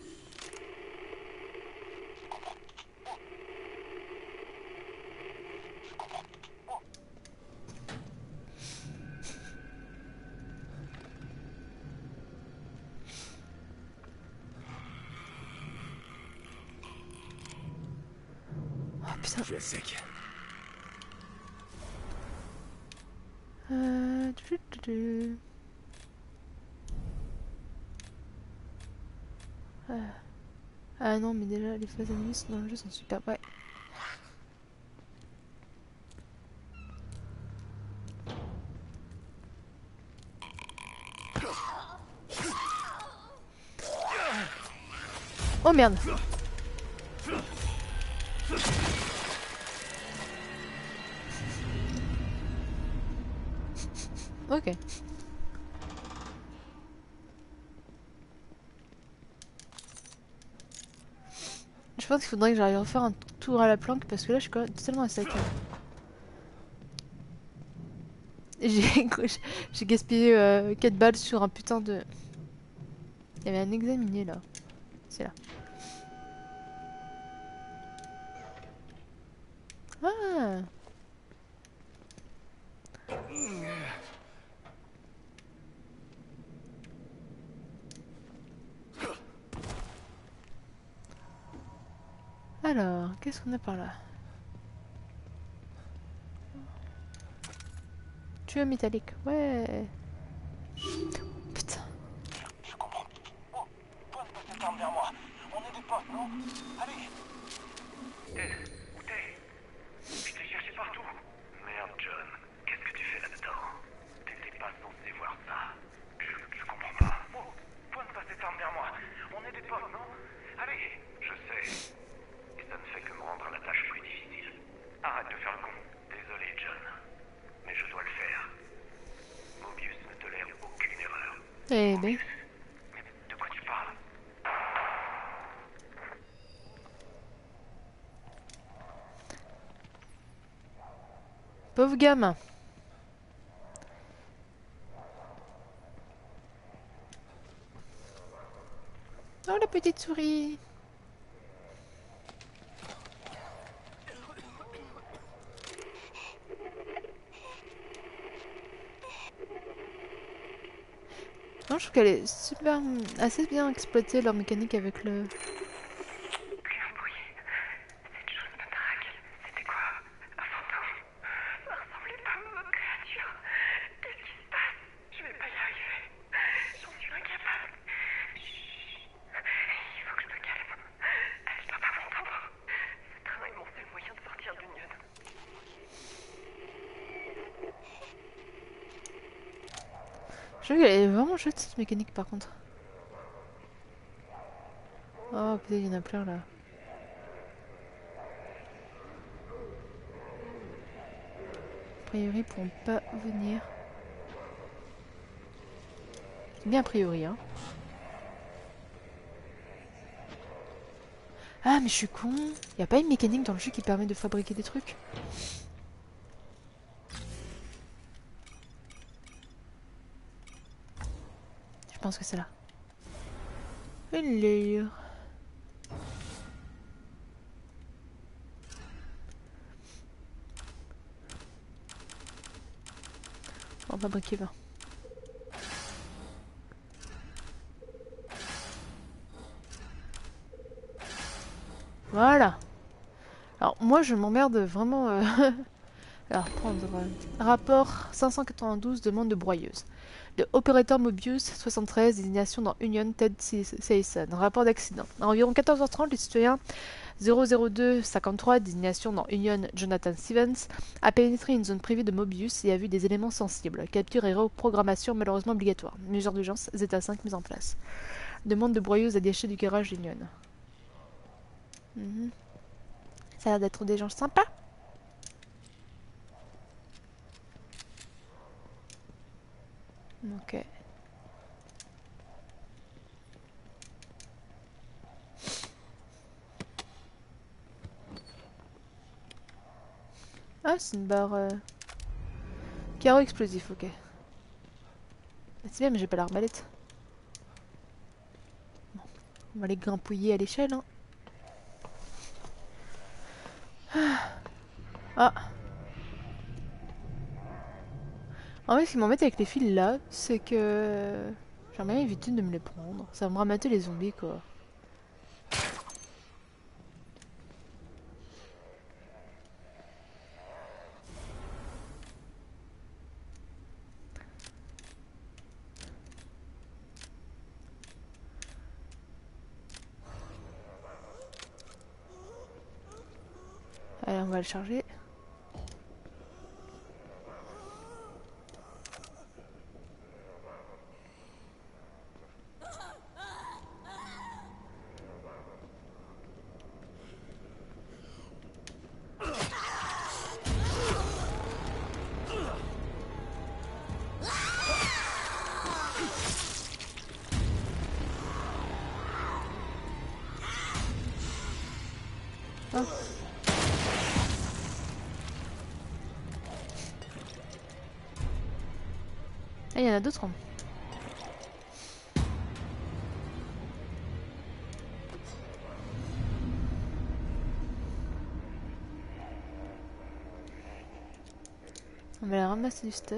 Oh putain. Je suis à sec. Euh... tu- tu- tu- Ah. Ah non, mais déjà, les phases animées dans le jeu sont super. Ouais. Oh merde. Ok. Je pense qu'il faudrait que j'aille refaire un tour à la planque parce que là je suis quand même totalement à sec. J'ai j'ai gaspillé euh, quatre balles sur un putain de... Il y avait un examiné là. C'est là. Ah. Alors, qu'est-ce qu'on a par là? Tuyau métallique, ouais. Putain. Je comprends. Oh, pointe pas cette arme vers moi. On est des potes, non? Allez. Ted, où t'es? Je t'ai cherché partout. Merde, John. Qu'est-ce que tu fais là-dedans? T'étais pas censé voir ça. Je, je comprends pas. Oh, pointe pas cette arme vers moi. On est des potes, non? Allez. Je sais. Et ça ne fait que me rendre la tâche plus difficile. Arrête de faire le con. Désolé, John. Mais je dois le faire. Mobius ne tolère aucune erreur. Eh ben. Mais de quoi tu parles? Pauvre gamin. Oh la petite souris. Non, je trouve qu'elle est super, assez bien exploitée leur mécanique avec le... Rien de bruit. Cette chose me traque. C'était quoi? Un fantôme? Ça ressemblait pas à une créature. Qu'est-ce qui se passe? Je vais pas y arriver. J'en suis incapable. Chut. Il faut que je me calme. Elle doit pas m'entendre. Ce train est mon seul moyen de sortir du Nyon. Je trouve qu'elle est vraiment chouette cette mécanique par contre. Oh putain, il y en a plein là. A priori, ils pourront pas venir. Bien a priori, hein. Ah, mais je suis con. Y a pas une mécanique dans le jeu qui permet de fabriquer des trucs? Je pense que c'est là. Une lyre. On va fabriquer vingt. Voilà. Alors moi je m'emmerde vraiment euh, Alors, prendre. Rapport cinq cent quatre-vingt-douze, demande de broyeuse. De Operator Mobius soixante-treize, désignation dans Union Ted Sayson. Rapport d'accident. À environ quatorze heures trente, le citoyen zéro zéro deux cinquante-trois, désignation dans Union Jonathan Stevens, a pénétré une zone privée de Mobius et a vu des éléments sensibles. Capture et reprogrammation malheureusement obligatoire. Mesures d'urgence, Zeta cinq mise en place. Demande de broyeuse à déchets du garage Union. Mm-hmm. Ça a l'air d'être des gens sympas. Ok. Ah, c'est une barre... Euh... Carreau explosif, ok. C'est bien, mais j'ai pas l'arbalète. Bon. On va les grimpouiller à l'échelle, hein. Ah. En fait, ce qui m'embête avec les fils là, c'est que... j'aimerais bien éviter de me les prendre. Ça va me ramater les zombies, quoi. Allez, on va le charger. Ah. Ah, il y en a d'autres. Hein. On va aller ramasser du stuff.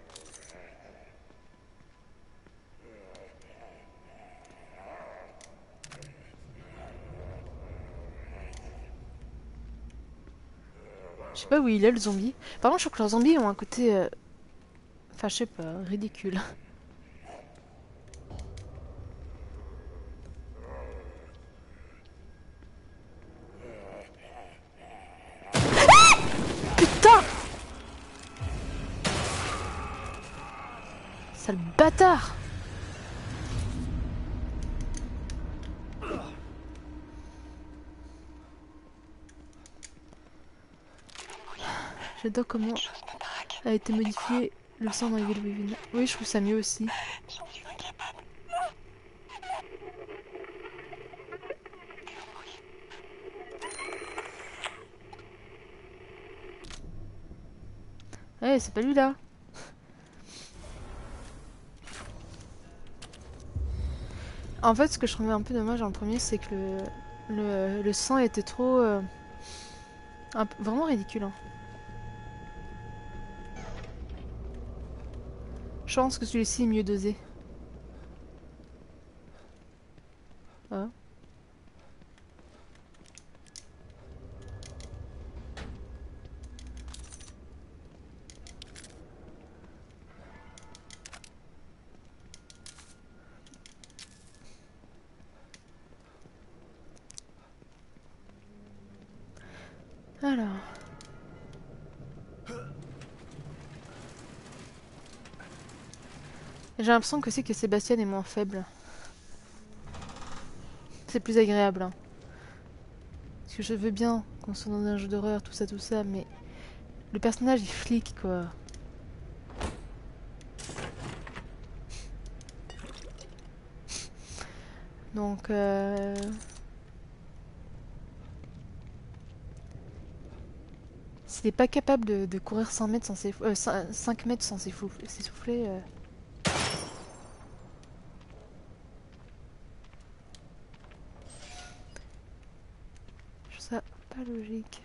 Je sais pas où il est le zombie. Par contre, je trouve que leurs zombies ont un côté... Euh... Enfin, je sais pas, ridicule. Putain! Sale bâtard! J'adore comment a été modifié le sang dans les villes Within. Oui, je trouve ça mieux aussi. J'en suis incapable. Ouais, c'est pas lui là. En fait, ce que je trouvais un peu dommage en premier, c'est que le, le, le sang était trop... Euh, un, vraiment ridicule. Hein. Je pense que celui-ci est mieux dosé. Ah. Alors... J'ai l'impression que c'est que Sébastien est moins faible. C'est plus agréable. Hein. Parce que je veux bien qu'on soit dans un jeu d'horreur, tout ça, tout ça, mais... Le personnage, il flic, quoi. Donc, euh... s'il n'est pas capable de, de courir cent mètres sans s'essouffler... Euh, cinq mètres sans s'essouffler... Euh... Je trouve ça pas logique.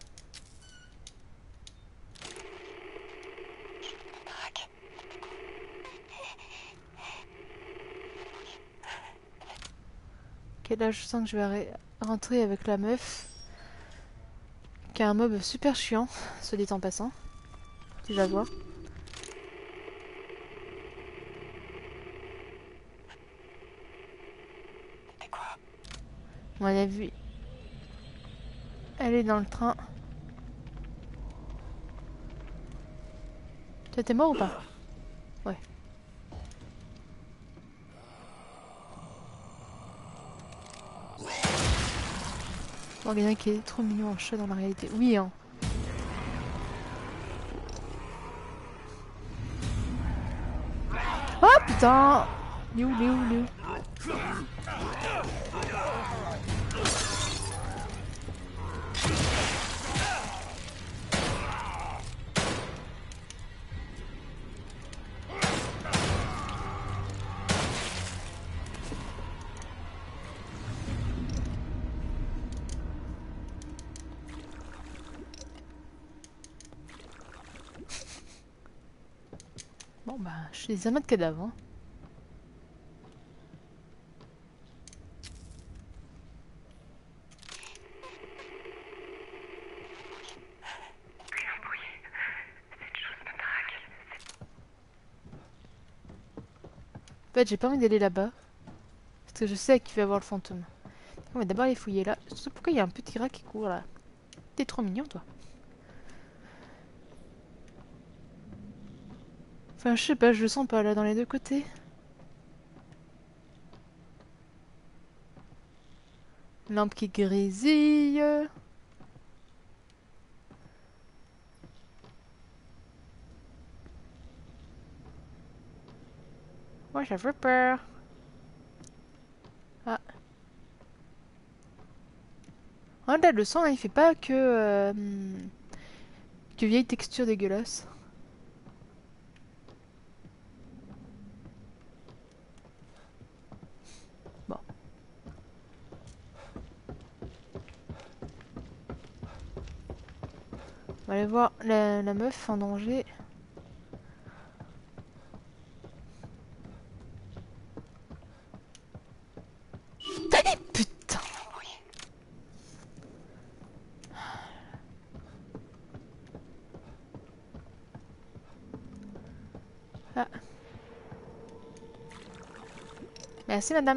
Ok, là je sens que je vais rentrer avec la meuf. Qui a un mob super chiant, soit dit en passant. Tu vas voir. C'était quoi? On a vu. Elle est dans le train. Toi, t'es mort ou pas? Ouais. Bon, il y en a qui est trop mignon en chat dans la réalité. Oui, hein. Oh putain! Il est où, il est où, il est où? Bon bah, je suis des amas de cadavres. Hein. En fait, j'ai pas envie d'aller là-bas. Parce que je sais qu'il va y avoir le fantôme. On va d'abord les fouiller là. Surtout pourquoi il y a un petit rat qui court là. T'es trop mignon toi. Enfin, je sais pas, je le sens pas là dans les deux côtés. Lampe qui grésille. Moi, j'avais peur. Ah. Oh là, le sang, là, il fait pas que... Euh, que vieille texture dégueulasse. Bon. On va aller voir la, la meuf en danger. Putain. Ah. Merci madame.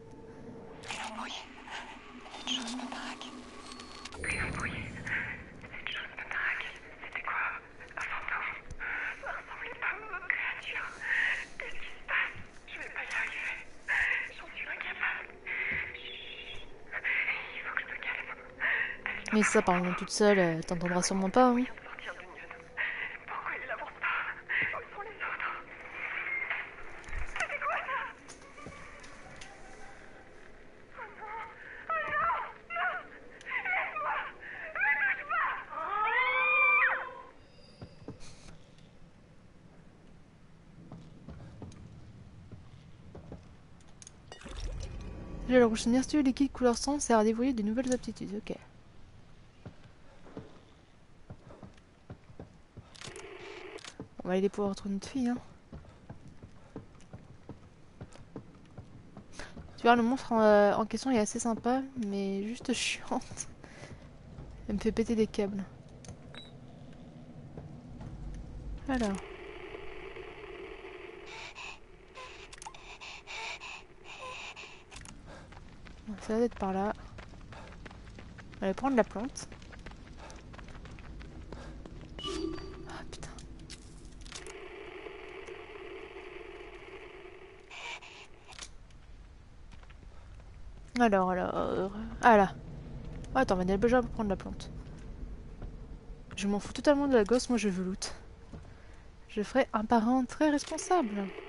Mais ça, par exemple, toute seule, euh, t'entendras sûrement pas. Hein. Pourquoi il l'avance pas? Où sont les autres? C'était quoi ça? Oh non! Oh non! Non! Laisse-moi! Ne touche pas! J'ai le rouge myrtille liquide couleur sang sert à dévoiler de nouvelles aptitudes. Ok. On va aller pouvoir retrouver notre fille. Hein. Tu vois, le monstre en, euh, en question est assez sympa, mais juste chiante. Elle me fait péter des câbles. Alors. Ça va être par là. On va aller prendre la plante. Ah putain. Alors, alors... Ah là. Oh, attends, on va déjà prendre la plante. Je m'en fous totalement de la gosse, moi je veux loot. Je ferai un parrain très responsable.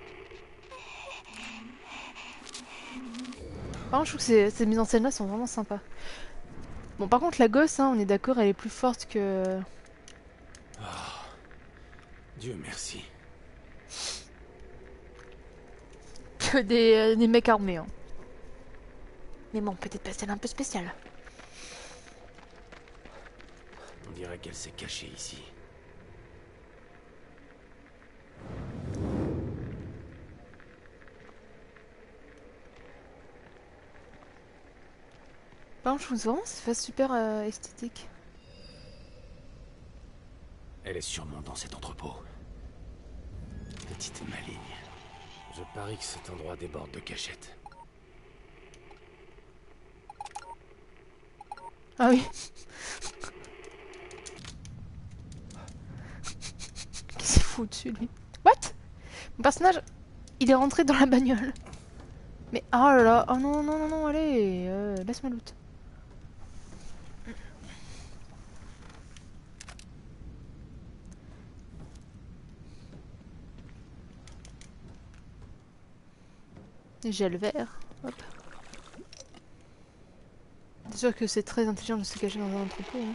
Par contre, je trouve que ces, ces mises en scène là sont vraiment sympas. Bon, par contre, la gosse, hein, on est d'accord, elle est plus forte que... Oh, Dieu merci. que des, euh, des mecs armés. Hein. Mais bon, peut-être pas celle un peu spéciale. On dirait qu'elle s'est cachée ici. Par contre, je trouve vraiment que ça fait super euh, esthétique. Eh Elle est sûrement dans cet entrepôt. Petite maligne. Je parie que cet endroit déborde de cachettes. Ah oui. Qu'est-ce qu'il fout dessus lui? What? Mon personnage, il est rentré dans la bagnole. Mais oh là là, oh non non non non, allez, euh, laisse-moi loot. J'ai le verre. Hop. C'est sûr que c'est très intelligent de se cacher dans un entrepôt. Hein.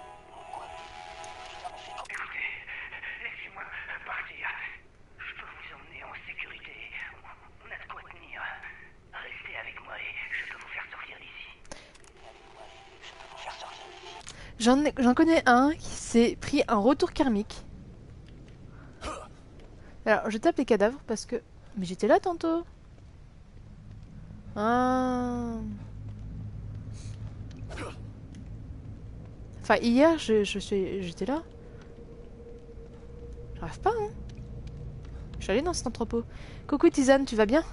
Écoutez, laissez-moi partir. Je peux vous emmener en sécurité. On a de quoi tenir. Restez avec moi et je peux vous faire sortir d'ici. Je peux vous faire sortir. J'en ai- j'en connais un qui s'est pris un retour karmique. Alors, je tape les cadavres parce que... Mais j'étais là tantôt. Ah... Enfin, hier, je, je suis, j'étais là. J'arrive pas, hein. Je suis allée dans cet entrepôt. Coucou Tisane, tu vas bien?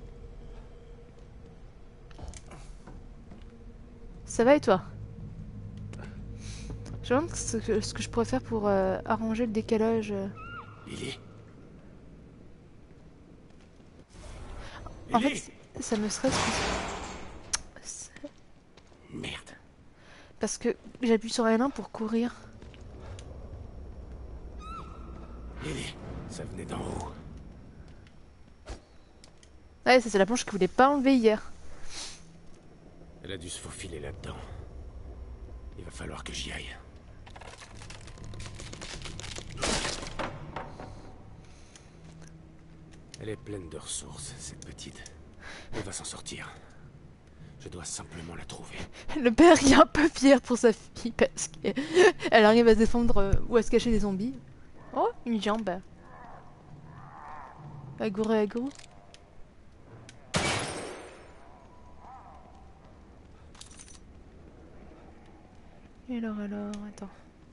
Ça va et toi? Je me demande ce que, ce que je pourrais faire pour euh, arranger le décalage. euh. Lily? En Lily? fait, ça me stresse. C'est- Merde. Parce que j'appuie sur L un pour courir. Lily, ça venait d'en haut. Ouais, ça c'est la planche que je voulais pas enlever hier. Elle a dû se faufiler là-dedans. Il va falloir que j'y aille. Elle est pleine de ressources, cette petite. Elle va s'en sortir. Je dois simplement la trouver. Le père il est un peu fier pour sa fille parce qu'elle arrive à se défendre euh, ou à se cacher des zombies. Oh, une jambe. Agouré, agouré. Et alors, alors, attends.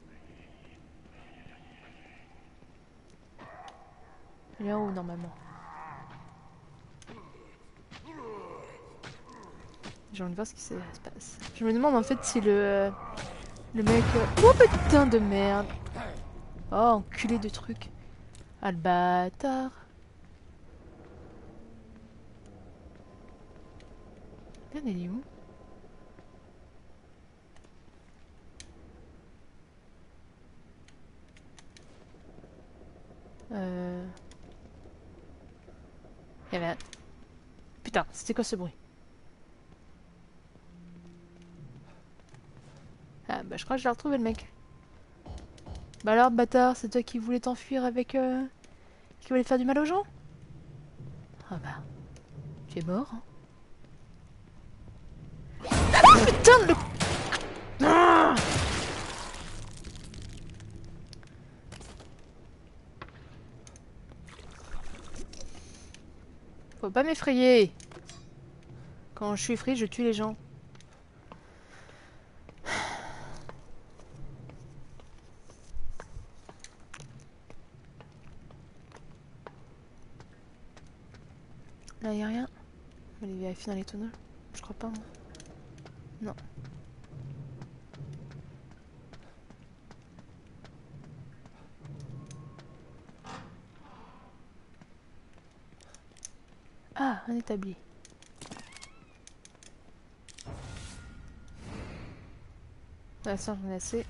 Elle est en haut normalement. J'ai envie de voir ce qui se passe. Je me demande en fait si le... euh, le mec... euh, Oh putain de merde. Oh, enculé de truc. Ah le bâtard. Merde, elle est où? Euh... Il y avait un... Putain, c'était quoi ce bruit? Ah bah je crois que je l'ai retrouvé le mec. Bah alors bâtard, c'est toi qui voulais t'enfuir avec... Euh... qui voulait faire du mal aux gens? Ah bah... Tu es mort, hein. Ah, putain de le... Ah Faut pas m'effrayer. Quand je suis effrayée, je tue les gens. Là, y a rien. On va aller vérifier dans les tunnels. Je crois pas. Hein. Non. Ah, un établi. Ah, ça, j'en ai assez.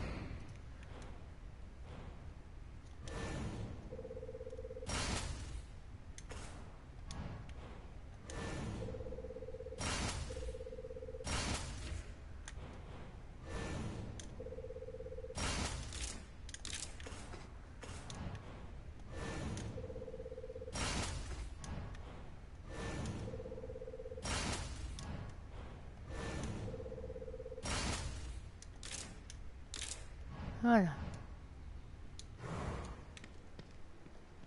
Voilà.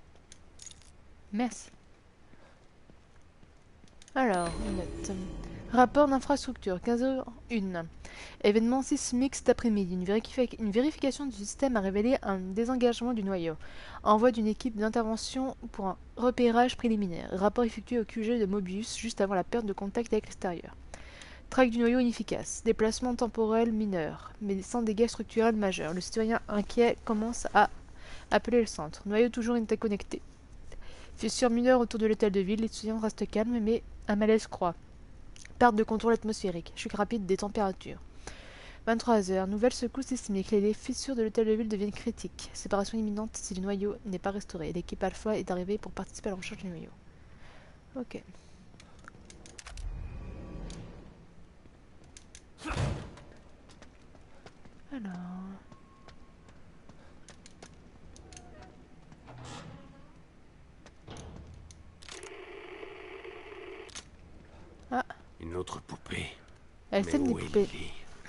Merci. Alors, une note. Rapport d'infrastructure, quinze heures une. Événement sismique cet après-midi. Une, vérifi- une vérification du système a révélé un désengagement du noyau. Envoi d'une équipe d'intervention pour un repérage préliminaire. Rapport effectué au Q G de Mobius juste avant la perte de contact avec l'extérieur. Traque du noyau inefficace. Déplacement temporel mineur, mais sans dégâts structurels majeurs. Le citoyen inquiet commence à appeler le centre. Noyau toujours interconnecté. Fissure mineure autour de l'hôtel de ville. Les citoyens restent calmes, mais un malaise croît. Perte de contrôle atmosphérique. Chute rapide des températures. vingt-trois heures. Nouvelle secousse sismique. Les fissures de l'hôtel de ville deviennent critiques. Séparation imminente si le noyau n'est pas restauré. L'équipe Alpha est arrivée pour participer à la recherche du noyau. Ok. Alors... Ah. Une autre poupée. Elle Mais s'aime des où est poupées. Lily?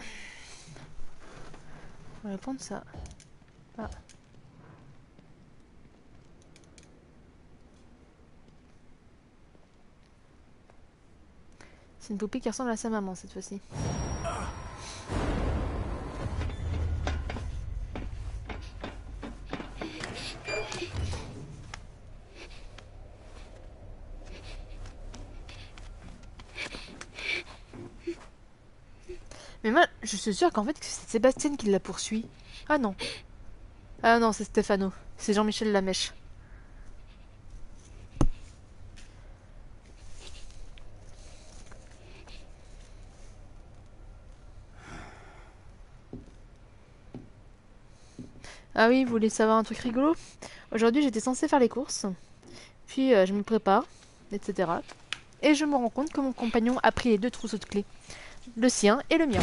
On va prendre ça. Ah. C'est une poupée qui ressemble à sa maman cette fois-ci. Mais moi, je suis sûre qu'en fait que c'est Sébastien qui la poursuit. Ah non. Ah non, c'est Stefano. C'est Jean-Michel Lamèche. Ah oui, vous voulez savoir un truc rigolo? Aujourd'hui, j'étais censée faire les courses. Puis, euh, je me prépare, et cetera. Et je me rends compte que mon compagnon a pris les deux trousseaux de clés. Le sien et le mien.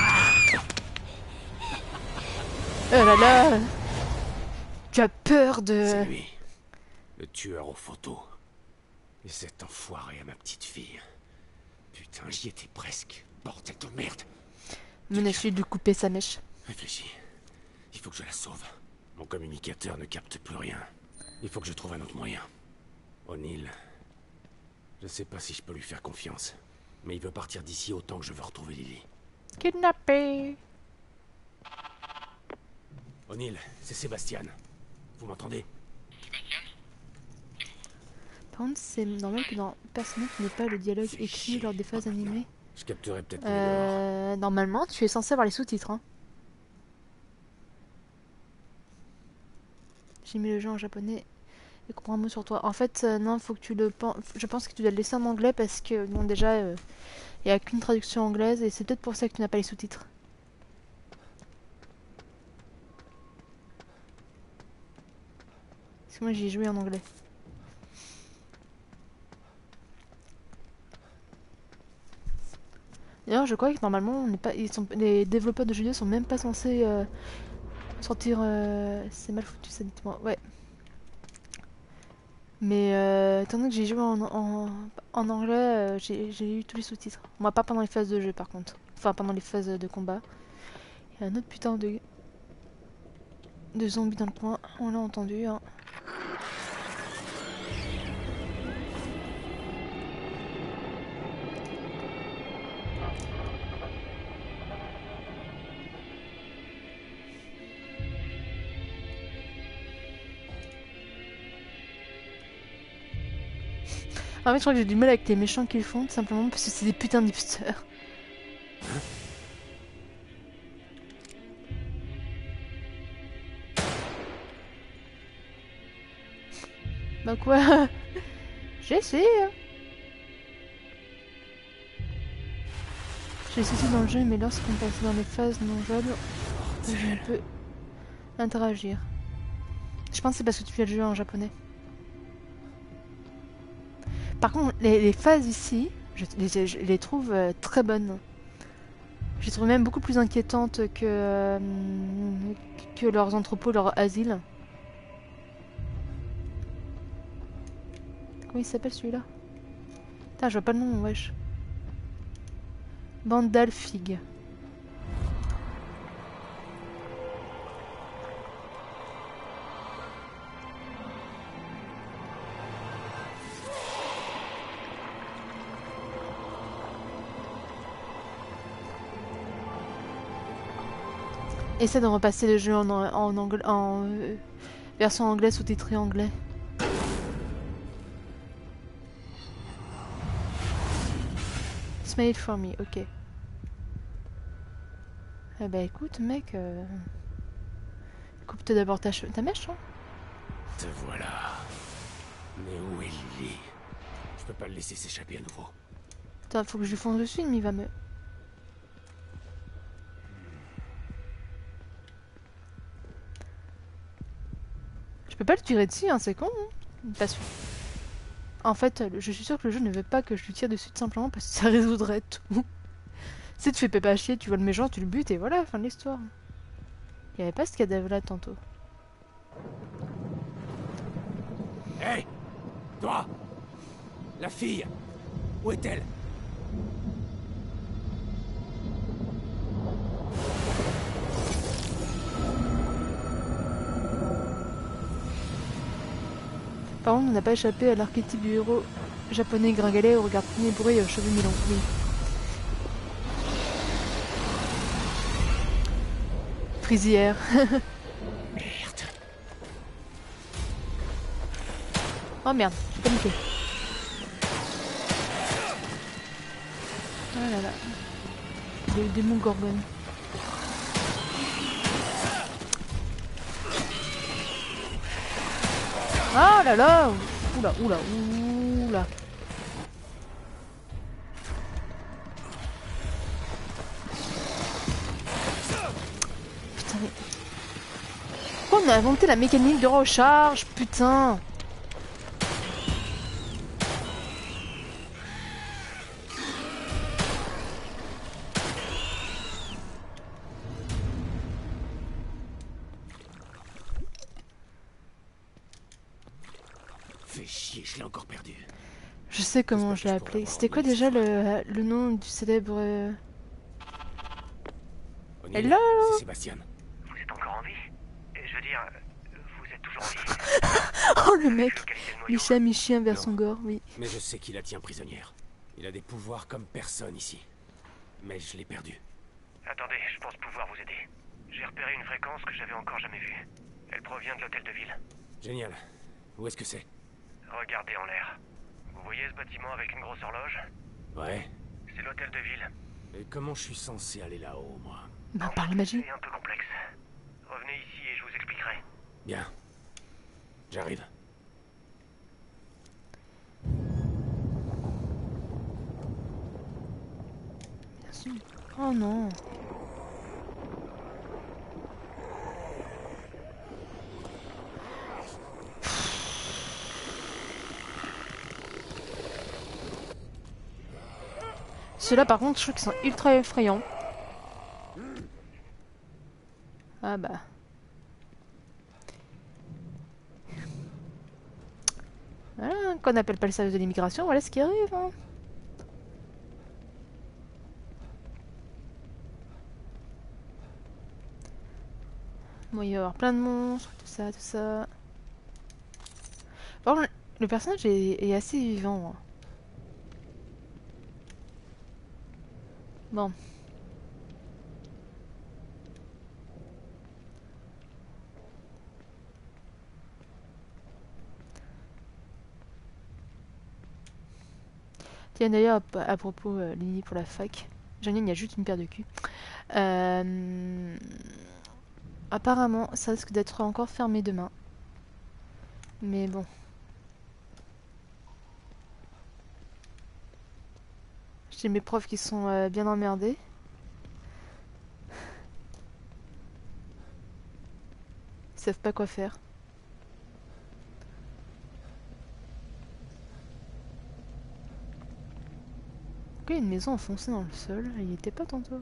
Oh là là! Tu as peur de... C'est lui. Le tueur aux photos. Et cet enfoiré à ma petite fille. Putain, j'y étais presque. Bordel de merde. Menace-lui de lui couper sa mèche. Réfléchis. Il faut que je la sauve. Mon communicateur ne capte plus rien. Il faut que je trouve un autre moyen. O'Neill. Je sais pas si je peux lui faire confiance. Mais il veut partir d'ici autant que je veux retrouver Lily. Kidnappé! O'Neill, c'est Sébastien. Vous m'entendez? Par contre, c'est normal que dans Persona, tu n'aies pas le dialogue Fais écrit chier. lors des phases Oh, animées. non. Je capterai peut-être mieux dehors. Euh, normalement, tu es censé avoir les sous-titres. Hein. J'ai mis le jeu en japonais et comprends un mot sur toi. En fait, euh, non, faut que tu le penses. Je pense que tu dois le laisser en anglais parce que, bon, déjà, il euh, n'y a qu'une traduction anglaise et c'est peut-être pour ça que tu n'as pas les sous-titres. Parce que moi, j'y ai joué en anglais. D'ailleurs, je crois que normalement, on n'est pas, ils sont, les développeurs de jeux vidéo sont même pas censés euh, sortir. Euh, c'est mal foutu, ça, dites-moi. Ouais. Mais euh, étant donné que j'ai joué en, en, en anglais, euh, j'ai eu tous les sous-titres. Moi, pas pendant les phases de jeu, par contre. Enfin, pendant les phases de combat. Il y a un autre putain de, de zombies dans le coin. On l'a entendu. Hein. En fait, je crois que j'ai du mal avec les méchants qu'ils font, tout simplement parce que c'est des putains d'hipsters. Bah quoi? J'essaie. Hein. J'ai ceci dans le jeu, mais lorsqu'on passe dans les phases non jouables, je peux interagir. Je pense que c'est parce que tu fais le jeu en japonais. Par contre, les, les phases ici, je, je, je les trouve euh, très bonnes. Je les trouve même beaucoup plus inquiétantes que, euh, que leurs entrepôts, leurs asiles. Comment il s'appelle celui-là? Putain, je vois pas le nom, wesh. Bandalfig. Essaie de repasser le jeu en, en, anglais, en euh, version anglaise sous-titré anglais. Smile for me, ok. Eh bah écoute mec, euh... coupe-toi d'abord ta, ta mèche, hein. Te voilà. Mais où est Lily? Je peux pas le laisser s'échapper à nouveau. Attends, faut que je lui fonce dessus, mais il va me... Je peux pas le tirer dessus, hein, c'est con, hein. Pas sûr. En fait, je suis sûre que le jeu ne veut pas que je lui tire dessus tout simplement parce que ça résoudrait tout. Si tu fais pas chier, tu vois le méchant, tu le butes et voilà, fin de l'histoire. Il y avait pas ce cadavre là tantôt. Hé hey, toi! La fille! Où est-elle? Par contre, on n'a pas échappé à l'archétype du héros japonais gringalet au regard ténébreux et aux cheveux mi-longs. Oui. Frisière. Merde. Oh merde, j'ai paniqué. Oh là là. Le démon Gorgone. Ah là là. Oula, oula, oula. Putain mais... Pourquoi on a inventé la mécanique de recharge, putain? Fais chier, je l'ai encore perdu. Je sais comment je l'ai appelé. C'était quoi déjà le, le nom du célèbre... euh, Hello. C'est Sébastien. Vous êtes encore en vie? Et je veux dire, vous êtes toujours en vie? Oh le mec. Localisez le noyau. Micha Michien vers Non. son gore, oui. Mais je sais qu'il la tient prisonnière. Il a des pouvoirs comme personne ici. Mais je l'ai perdu. Attendez, je pense pouvoir vous aider. J'ai repéré une fréquence que j'avais encore jamais vue. Elle provient de l'hôtel de ville. Génial. Où est-ce que c'est? Regardez en l'air. Vous voyez ce bâtiment avec une grosse horloge? Ouais. C'est l'hôtel de ville. Et comment je suis censé aller là-haut, moi? Bah par la magie. C'est un peu complexe. Revenez ici et je vous expliquerai. Bien. J'arrive. Bien sûr. Oh non. Ceux-là par contre je trouve qu'ils sont ultra effrayants. Ah bah. Voilà, qu'on n'appelle pas le service de l'immigration, voilà ce qui arrive. Hein. Bon, il va y avoir plein de monstres, tout ça, tout ça. Par contre, le personnage est, est assez vivant. Hein. Bon. Tiens d'ailleurs à, à propos euh, Lily pour la fac, Janine il y a juste une paire de cul. Euh, apparemment ça risque d'être encore fermé demain. Mais bon. J'ai mes profs qui sont euh, bien emmerdés. Ils savent pas quoi faire. Pourquoi il y a une maison enfoncée dans le sol? Il n'y était pas tantôt.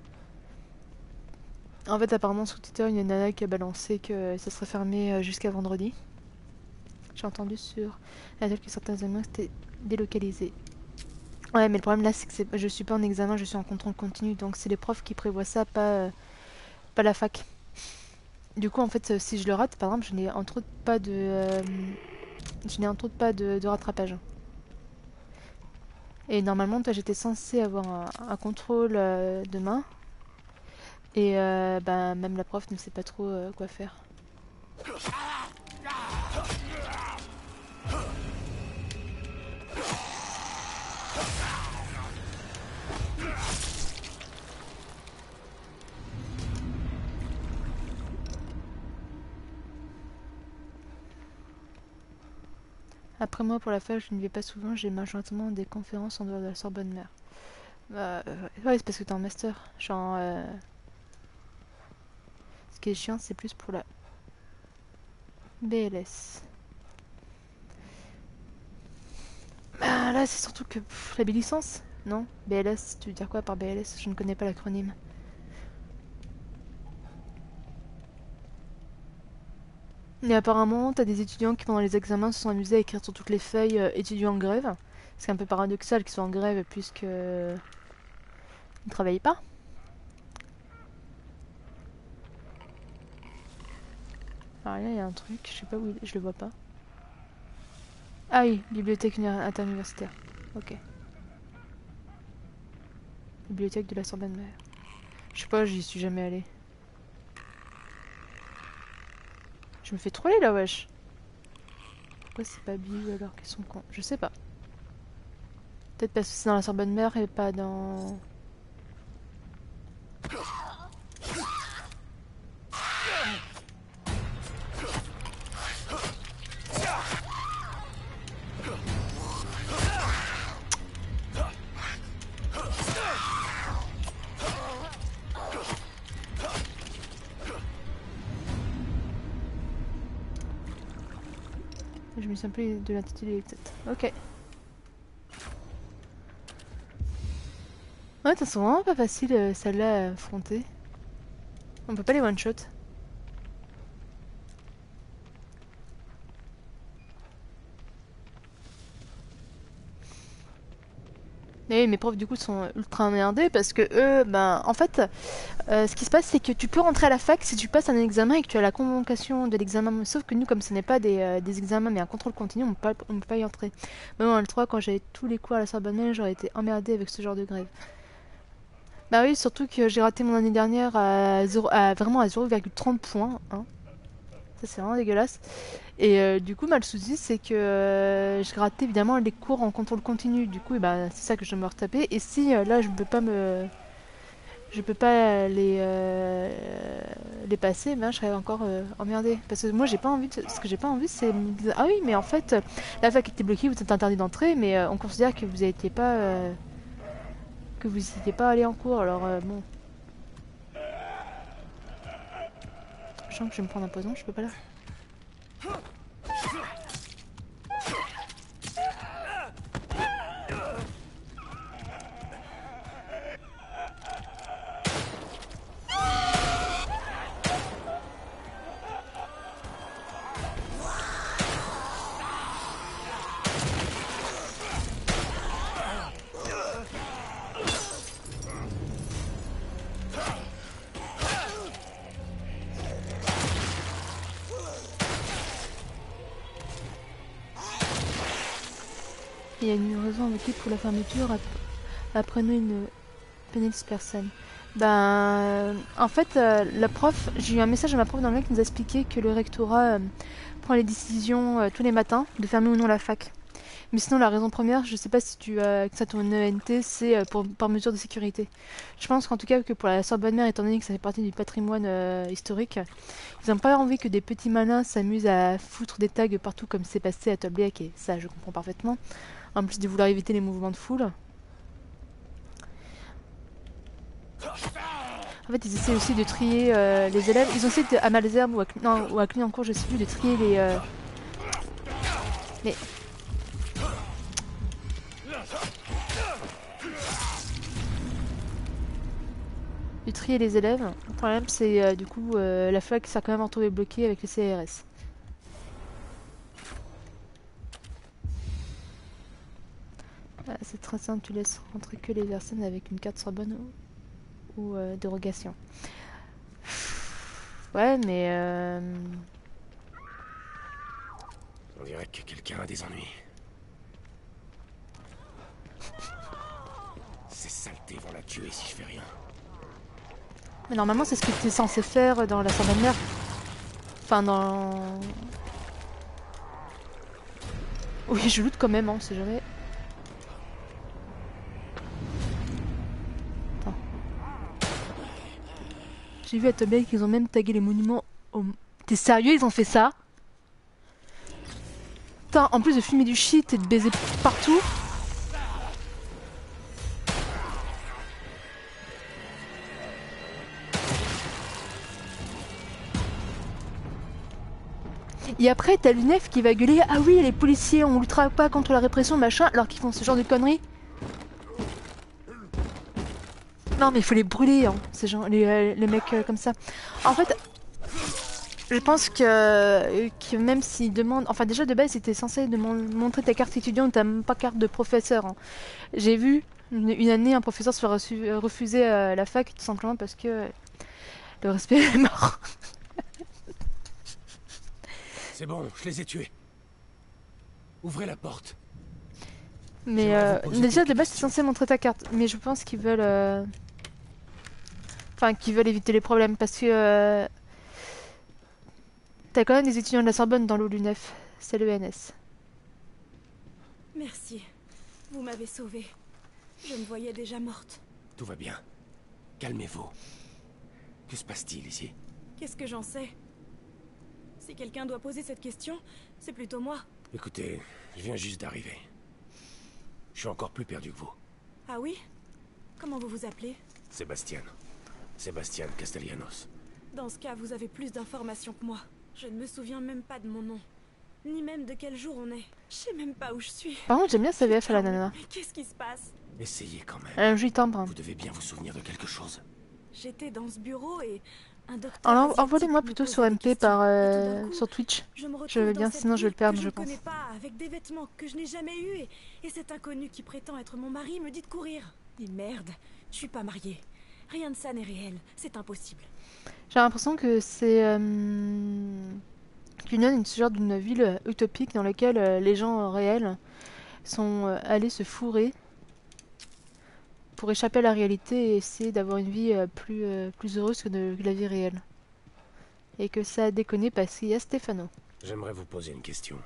En fait, apparemment, sous Twitter, il y a une nana qui a balancé que ça serait fermé jusqu'à vendredi. J'ai entendu sur la table que certains amis étaient délocalisés. Ouais, mais le problème là, c'est que c'est... je suis pas en examen, je suis en contrôle continu. Donc, c'est les profs qui prévoient ça, pas, euh, pas la fac. Du coup, en fait, si je le rate, par exemple, je n'ai entre autres pas de... Euh, je n'ai entre autres pas de, de rattrapage. Et normalement, toi, j'étais censée avoir un, un contrôle euh, demain. Et euh, bah, même la prof ne sait pas trop euh, quoi faire. Après moi, pour la fac, je ne vais pas souvent, j'ai majoritairement des conférences en dehors de la Sorbonne Mère. Bah, euh, ouais, c'est parce que t'es en master. Genre, euh... ce qui est chiant, c'est plus pour la B L S. Bah, là, c'est surtout que pff, la licence, non? B L S, tu veux dire quoi par B L S? Je ne connais pas l'acronyme. Et apparemment, t'as des étudiants qui, pendant les examens, se sont amusés à écrire sur toutes les feuilles euh, étudiants en grève. C'est un peu paradoxal qu'ils soient en grève puisque ils ne travaillent pas. Alors là, il y a un truc, je sais pas où il est, je le vois pas. Ah oui, bibliothèque interuniversitaire. Ok. Bibliothèque de la Sorbonne Mère. Je sais pas, j'y suis jamais allée. Je me fais troller là, wesh. Pourquoi c'est pas bio alors qu'ils sont cons? Je sais pas. Peut-être parce que c'est dans la Sorbonne Mère et pas dans... Je me souviens plus de l'intitulé exact. Ok. Ouais, ça sont vraiment pas facile euh, celle-là à affronter. On peut pas les one-shot. Et mes profs du coup sont ultra emmerdés parce que eux, ben en fait, euh, ce qui se passe c'est que tu peux rentrer à la fac si tu passes un examen et que tu as la convocation de l'examen. Sauf que nous, comme ce n'est pas des, euh, des examens mais un contrôle continu, on ne peut pas, on peut pas y entrer. Même en L trois, quand j'avais tous les cours à la Sorbonne, j'aurais été emmerdée avec ce genre de grève. Bah oui, surtout que j'ai raté mon année dernière à, zéro, à vraiment à zéro virgule trente points. Hein. Ça c'est vraiment dégueulasse. Et euh, du coup, bah, le souci, c'est que euh, je ratais évidemment les cours en contrôle continu. Du coup, et bah, c'est ça que je dois me retaper. Et si euh, là, je ne peux pas me, je peux pas les euh, les passer, ben je serais encore euh, emmerdée. Parce que moi, j'ai pas envie. De... Ce que j'ai pas envie, c'est me dire, ah oui, mais en fait, la fac était bloquée, vous êtes interdit d'entrer, mais euh, on considère que vous n'étiez pas euh, que vous n'étiez pas allé en cours. Alors euh, bon, je sens que je vais me prendre un poison, je peux pas là. Il y a une raison invoquée pour la fermeture. Apprenez une pénalise personne. Ben, en fait, euh, la prof, j'ai eu un message à ma prof dans le qui nous a expliqué que le rectorat euh, prend les décisions euh, tous les matins de fermer ou non la fac. Mais sinon, la raison première, je sais pas si tu as euh, que ça ton E N T, c'est euh, pour par mesure de sécurité. Je pense qu'en tout cas que pour la Sorbonne Mère, étant donné que ça fait partie du patrimoine euh, historique, ils n'ont pas envie que des petits malins s'amusent à foutre des tags partout comme c'est passé à Tolbiac, et ça, je comprends parfaitement. En plus de vouloir éviter les mouvements de foule. En fait, ils essaient aussi de trier euh, les élèves. Ils ont essayé de, à Malesherbes ou à, non, ou à Clignancourt, je sais plus, de trier les... Euh... les... de trier les élèves. Le problème, c'est euh, du coup, euh, la fac s'est quand même retrouvée bloquée avec les C R S. Ah, c'est très simple, tu laisses rentrer que les personnes avec une carte Sorbonne ou, ou euh, dérogation. Ouais, mais... Euh... On dirait que quelqu'un a des ennuis. Ces saletés vont la tuer si je fais rien. Mais normalement, c'est ce que tu es censé faire dans la salle de mer. Enfin, dans... Oui, je loot quand même, hein, on sait jamais. Attends. J'ai vu à Tobey qu'ils ont même tagué les monuments au... T'es sérieux, ils ont fait ça? Putain, en plus de fumer du shit et de baiser partout. Et après, t'as l'U N E F qui va gueuler « Ah oui, les policiers, on luttera pas contre la répression, machin », alors qu'ils font ce genre de conneries. Non, mais il faut les brûler, hein, ces gens, les, euh, les mecs euh, comme ça. En fait, je pense que, euh, que même s'ils demandent... Enfin, déjà, de base, c'était censé de mon- montrer ta carte étudiante, t'as même pas carte de professeur. Hein. J'ai vu une, une année un professeur se faire reçu- refuser euh, la fac, tout simplement parce que euh, le respect est mort. C'est bon, je les ai tués. Ouvrez la porte. Mais euh, déjà de base c'est censé montrer ta carte, mais je pense qu'ils veulent, euh... enfin qu'ils veulent éviter les problèmes parce que euh... t'as quand même des étudiants de la Sorbonne dans l'O L U N E F, c'est l'E N S. Merci, vous m'avez sauvée. Je me voyais déjà morte. Tout va bien. Calmez-vous. Que se passe-t-il ici? Qu'est-ce que j'en sais? Si quelqu'un doit poser cette question, c'est plutôt moi. Écoutez, je viens juste d'arriver. Je suis encore plus perdu que vous. Ah oui? Comment vous vous appelez? Sébastien. Sébastien Castellanos. Dans ce cas, vous avez plus d'informations que moi. Je ne me souviens même pas de mon nom. Ni même de quel jour on est. Je sais même pas où je suis. Par contre j'aime bien sa V F à la nana. Mais qu'est-ce qui se passe? Essayez quand même. Elle a un joli timbre. Vous devez bien vous souvenir de quelque chose. J'étais dans ce bureau et un docteur... Alors asiatique envoyez-moi me plutôt posait sur des M P questions. par Et euh, tout d'un coup, sur Twitch. Je, me Je veux retrouve bien, dans cette sinon je vais le ville perdre, que je ne pense. connais pas, avec des vêtements que je n'ai jamais eus et, et cet inconnu qui prétend être mon mari me dit de courir. Et merde, je suis pas mariée. Rien de ça n'est réel, c'est impossible. J'ai l'impression que c'est euh, qu'Union est une sorte d'une ville euh, utopique dans laquelle euh, les gens euh, réels sont euh, allés se fourrer pour échapper à la réalité et essayer d'avoir une vie euh, plus, euh, plus heureuse que, de, que la vie réelle. Et que ça a déconné parce qu'il y a Stefano. J'aimerais vous poser une question.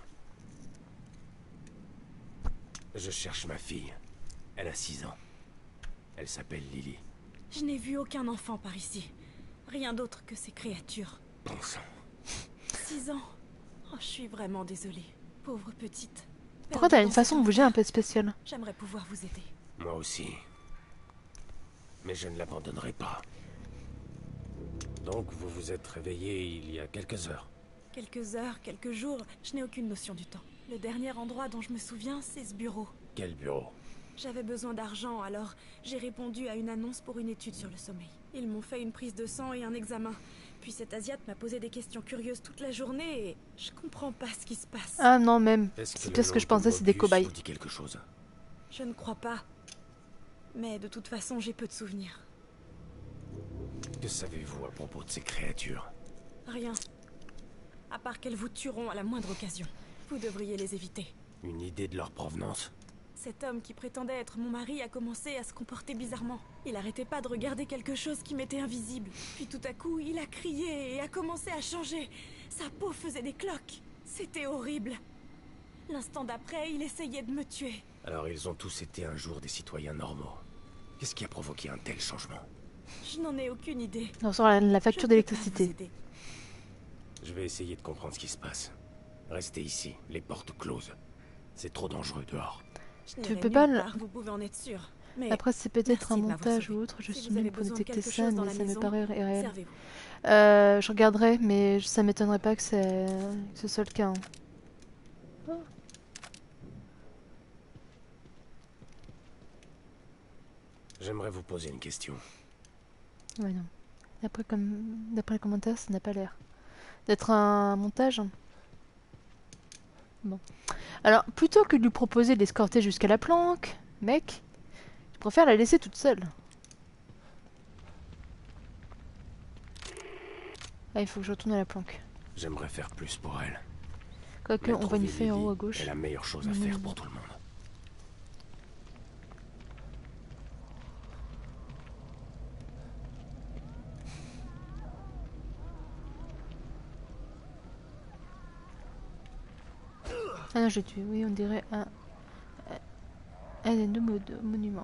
Je cherche ma fille. Elle a six ans. Elle s'appelle Lily. Je n'ai vu aucun enfant par ici. Rien d'autre que ces créatures. Bon sang. Six ans. Oh, je suis vraiment désolée. Pauvre petite. Pourquoi t'as une façon de bouger un peu spéciale? J'aimerais pouvoir vous aider. Moi aussi. Mais je ne l'abandonnerai pas. Donc vous vous êtes réveillé il y a quelques heures. Quelques heures, quelques jours, je n'ai aucune notion du temps. Le dernier endroit dont je me souviens, c'est ce bureau. Quel bureau? J'avais besoin d'argent, alors j'ai répondu à une annonce pour une étude sur le sommeil. Ils m'ont fait une prise de sang et un examen. Puis cet Asiate m'a posé des questions curieuses toute la journée et je comprends pas ce qui se passe. Ah non, même. Est-ce C'est que pire le ce que nom je pensais, de c'est des Mobius cobayes. vous dit quelque chose? Je ne crois pas. Mais de toute façon, j'ai peu de souvenirs. Que savez-vous à propos de ces créatures? Rien. À part qu'elles vous tueront à la moindre occasion. Vous devriez les éviter. Une idée de leur provenance? Cet homme qui prétendait être mon mari a commencé à se comporter bizarrement. Il arrêtait pas de regarder quelque chose qui m'était invisible. Puis tout à coup, il a crié et a commencé à changer. Sa peau faisait des cloques. C'était horrible. L'instant d'après, il essayait de me tuer. Alors ils ont tous été un jour des citoyens normaux. Qu'est-ce qui a provoqué un tel changement? Je n'en ai aucune idée. On sort la, la Je facture ne peux pas d'électricité. vous aider. Je vais essayer de comprendre ce qui se passe. Restez ici, les portes closes. C'est trop dangereux dehors. Je Tu n'irai peux nulle pas le- part, vous pouvez en être sûr. Mais Après, c'est peut-être merci un de m'avoir montage sauvé. ou autre, je Si suis vous avez nulle pour besoin de détecter quelque ça, chose dans mais la ça me maison, paraît réel. servez-vous. Euh, je regarderai, mais ça m'étonnerait pas que, c'est- que ce soit le cas. hein. Oh. J'aimerais vous poser une question. Ouais, non. D'après comme... D'après le commentaire, ça n'a pas l'air d'être un montage. Bon. Alors, plutôt que de lui proposer d'escorter jusqu'à la planque, mec, je préfère la laisser toute seule. Ah, il faut que je retourne à la planque. J'aimerais faire plus pour elle. Quoique, Mais on voit une trouver fée en Lily haut à gauche. est la meilleure chose à Mmh. faire pour tout le monde. Ah non, je l'ai tué. Oui, on dirait un... Un des deux mo- monuments.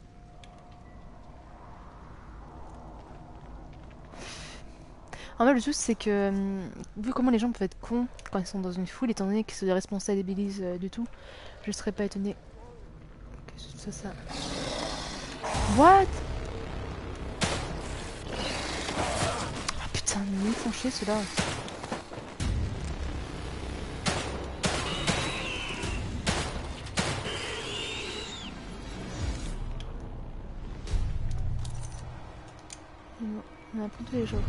En fait, le truc, c'est que, hum, vu comment les gens peuvent être cons quand ils sont dans une foule, étant donné qu'ils se déresponsabilisent euh, du tout, je serais pas étonnée que ce soit ça. What? Ah putain, mais ils font chier ceux-là. Non, on apprend tous les jours.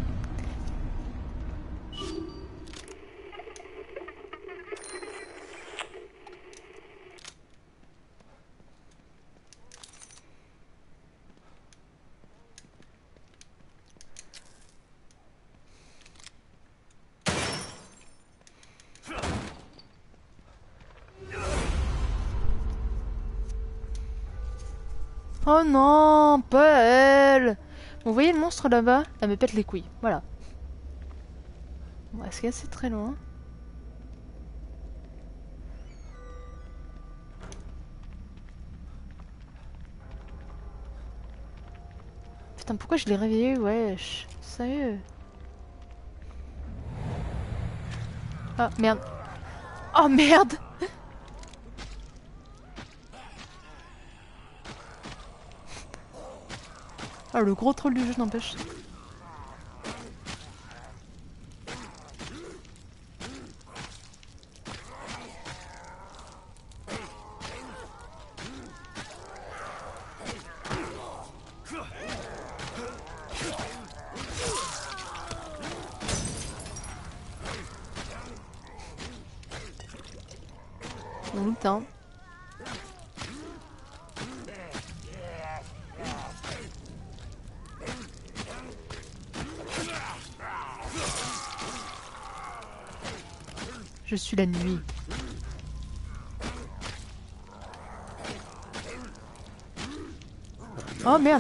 Oh non, pas elle. Bon, vous voyez le monstre là-bas? Elle me pète les couilles, voilà. Bon, est-ce que c'est très loin? Putain, pourquoi je l'ai réveillé? Wesh, sérieux? Ah, merde. Oh merde! Ah, le gros troll du jeu, n'empêche. On loot, hein. Je suis la nuit. Oh merde!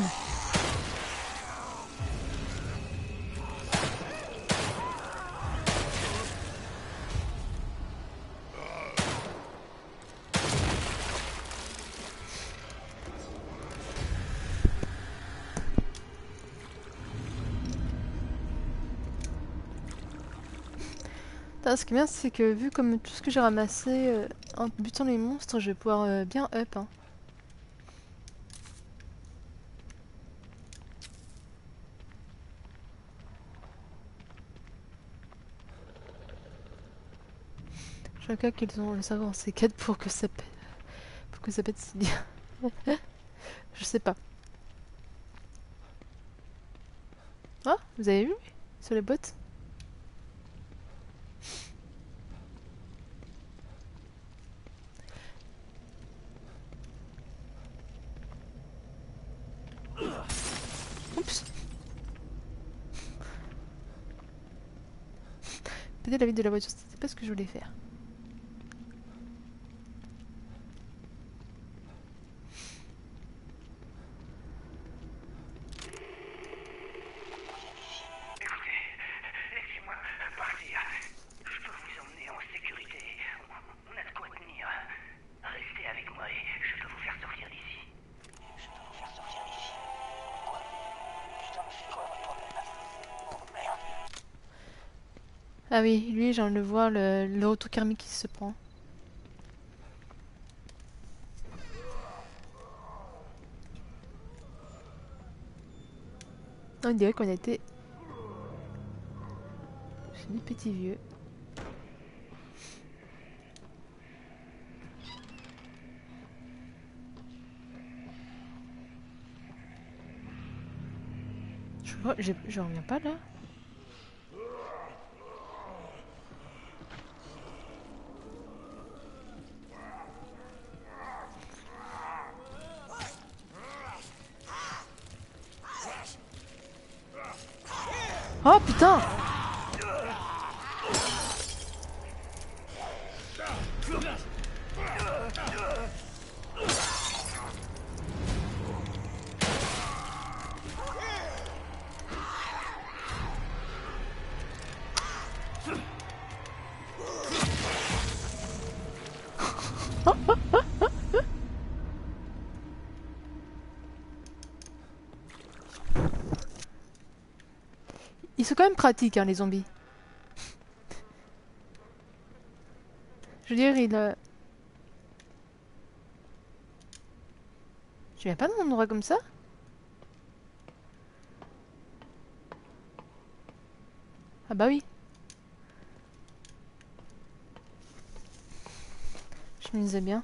Putain, ce qui est bien, c'est que vu comme tout ce que j'ai ramassé euh, en butant les monstres, je vais pouvoir euh, bien up. Hein. Je crois qu'ils ont le savoir en C quatre pour que ça pète, pour que ça pète si bien. Je sais pas. Ah, vous avez vu sur les bottes? Oups. Péter la vitre de la voiture, c'était pas ce que je voulais faire. Laissez-moi partir. Je peux vous emmener en sécurité. On a de quoi tenir. Restez avec moi et je peux vous faire sortir d'ici. Je peux vous faire sortir d'ici. Quoi? Putain, mais c'est quoi votre problème? Oh merde. Ah oui, lui, j'ai envie de le voir, le, le retour karmique qui se prend. On dirait qu'on était chez des petits vieux. Je vois, j'ai- je reviens pas là. Oh putain! Ils sont quand même pratiques, hein, les zombies. Je veux dire, il... Euh... Je viens pas de mon endroit comme ça? Ah bah oui. Je me disais bien.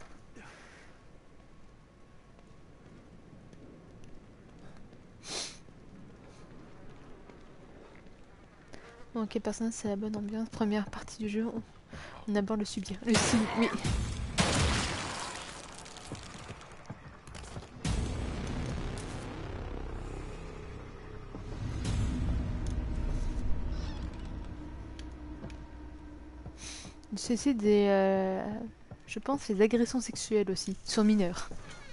Bon, ok, personnage, c'est la bonne ambiance. Première partie du jeu, on, on aborde le subir. Le subir, oui. C'est des... Euh, je pense des agressions sexuelles aussi, sur mineurs.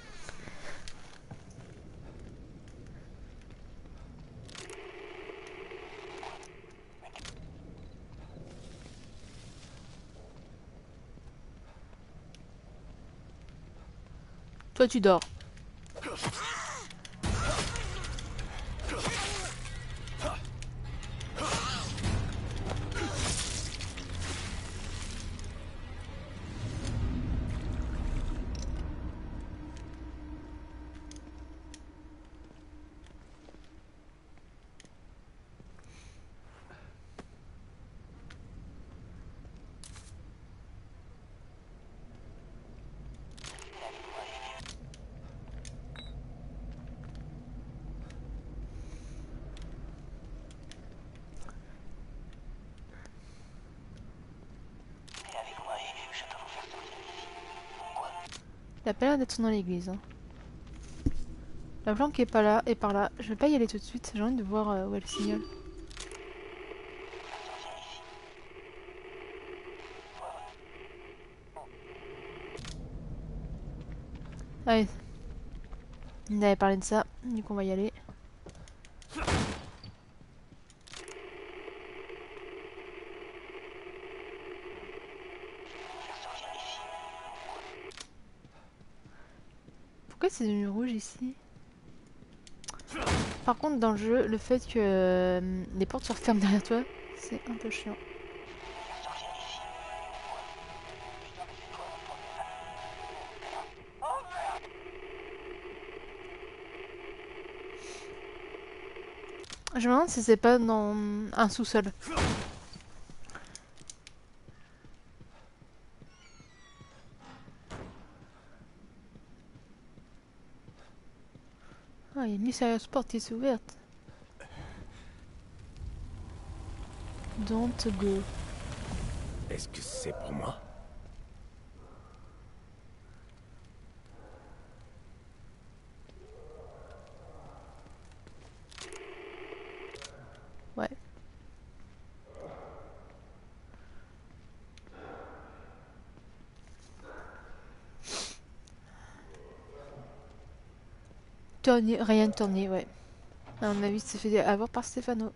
Toi tu dors. Il a pas l'air d'être dans l'église. Hein. La planque est pas là et par là. Je vais pas y aller tout de suite. J'ai envie de voir euh, où est le signal. Allez. Il avait parlé de ça. Du coup on va y aller. Pourquoi c'est devenu rouge ici? Par contre dans le jeu, le fait que euh, les portes se referment derrière toi, c'est un peu chiant. Je me demande si c'est pas dans un sous-sol. Ah, il y a une mystérieuse porte qui s'est ouverte. Don't go. Est-ce que c'est pour moi? Ouais. Tony, Ryan Tony, ouais. À mon avis, c'est fait avoir par Stefano.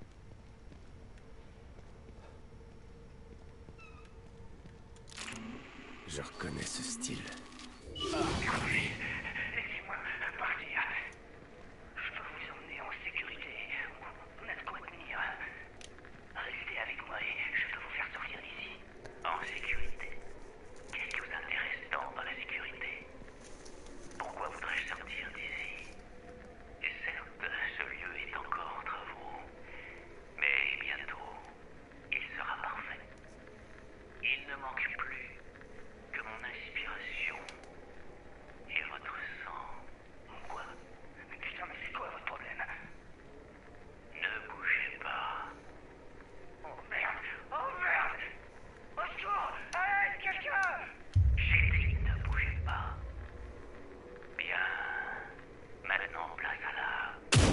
Je reconnais ce style. Laissez-moi partir. Je peux vous emmener en sécurité. On a de quoi tenir. Restez avec moi et je peux vous faire sortir d'ici. En sécurité. Qu'est-ce qui vous intéresse tant dans la sécurité? Pourquoi voudrais-je sortir d'ici? Et certes, ce lieu est encore en travaux. Mais bientôt, il sera parfait. Il ne manque plus que mon inspiration et votre sang. Quoi? Putain, mais c'est quoi votre problème? Ne bougez pas. Oh merde! Oh merde! Au secours! Allez, quelqu'un! J'ai dit ne bougez pas. Bien. Maintenant, place à la...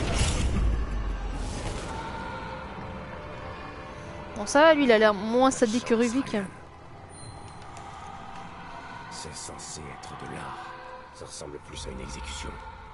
Bon, ça va, lui, il a l'air moins sadique que Rubik. C'est censé être de l'art. Ça ressemble plus à une exécution.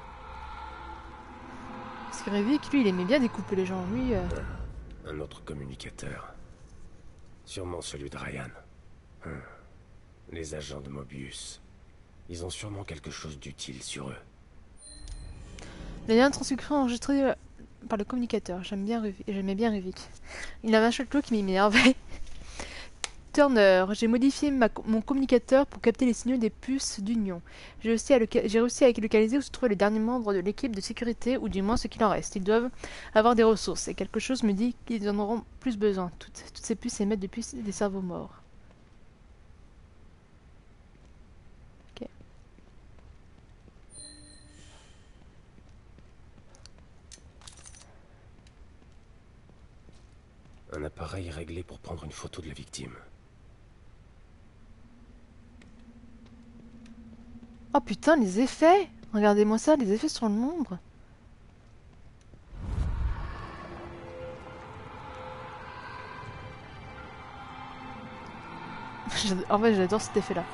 Parce que Rubik, lui, il aimait bien découper les gens. Lui. Euh... Un autre communicateur. Sûrement celui de Ryan. Hum. Les agents de Mobius. Ils ont sûrement quelque chose d'utile sur eux. Les liens de transcription enregistrés par le communicateur. J'aime bien Ruvik. J'aimais bien Ruvik. Il a un seul truc qui m'énervait. Turner, j'ai modifié ma, mon communicateur pour capter les signaux des puces d'union. J'ai réussi, à j'ai réussi à localiser où se trouvent les derniers membres de l'équipe de sécurité, ou du moins ce qu'il en reste. Ils doivent avoir des ressources, et quelque chose me dit qu'ils en auront plus besoin. Toutes, toutes ces puces émettent des puces des cerveaux morts. Ok. Un appareil réglé pour prendre une photo de la victime. Oh putain, les effets! Regardez-moi ça, les effets sur le nombre. En fait, j'adore cet effet-là.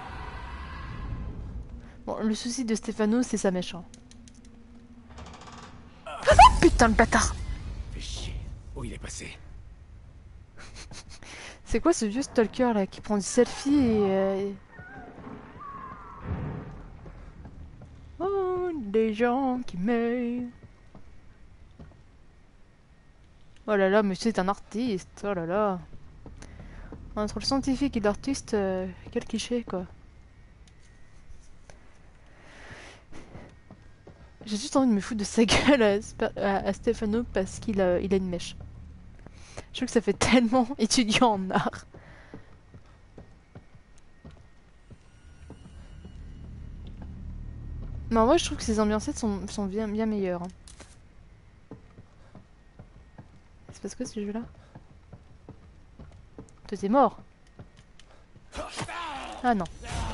Bon, le souci de Stefano, c'est sa mèche. Hein. Ah, putain de bâtard! Fais chier. Où il est passé? C'est quoi ce vieux stalker là qui prend des selfies et... Euh... Oh, des gens qui meurent. Oh là là, monsieur est un artiste. Oh là là. Entre le scientifique et l'artiste, euh, quel cliché quoi. J'ai juste envie de me foutre de sa gueule à, à, à Stefano parce qu'il a, il a une mèche. Je trouve que ça fait tellement étudiant en art. Mais en vrai, je trouve que ces ambiancettes sont, sont bien, bien meilleures. Hein. C'est parce que ce jeu-là. Toi, t'es mort. Ah non.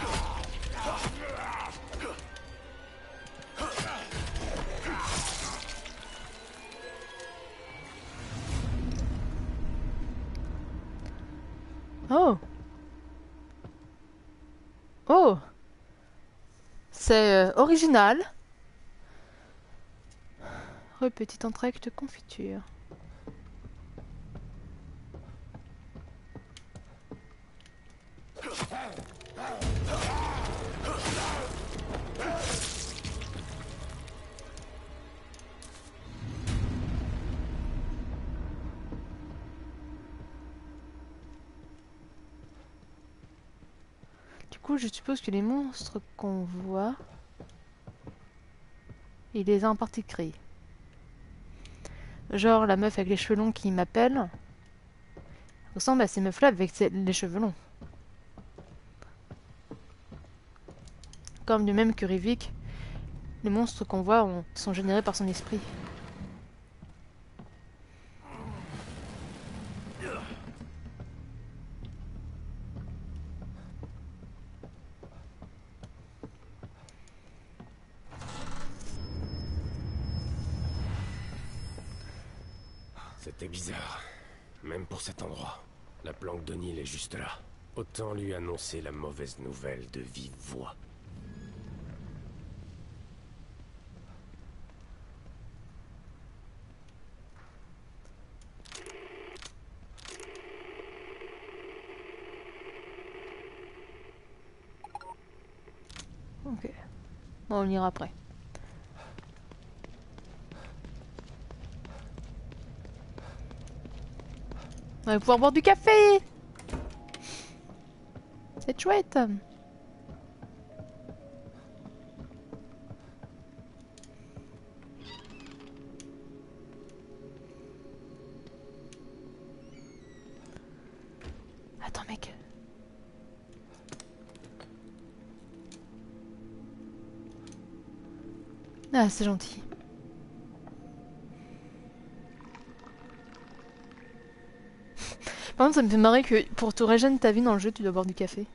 Oh. Oh. C'est euh, original. Re petit entracte confiture. Du coup, je suppose que les monstres qu'on voit, il les a en partie créés. Genre la meuf avec les cheveux longs qui m'appelle ressemble à ces meufs-là avec les cheveux longs. Comme de même que Rivik, les monstres qu'on voit ont, sont générés par son esprit. C'était bizarre. Même pour cet endroit. La planque d'O'Neill est juste là. Autant lui annoncer la mauvaise nouvelle de vive voix. Ok. Bon, on ira après. On va pouvoir boire du café. C'est chouette. Attends mec. Ah, c'est gentil. Par contre, ça me fait marrer que pour te régénérer ta vie dans le jeu, tu dois boire du café.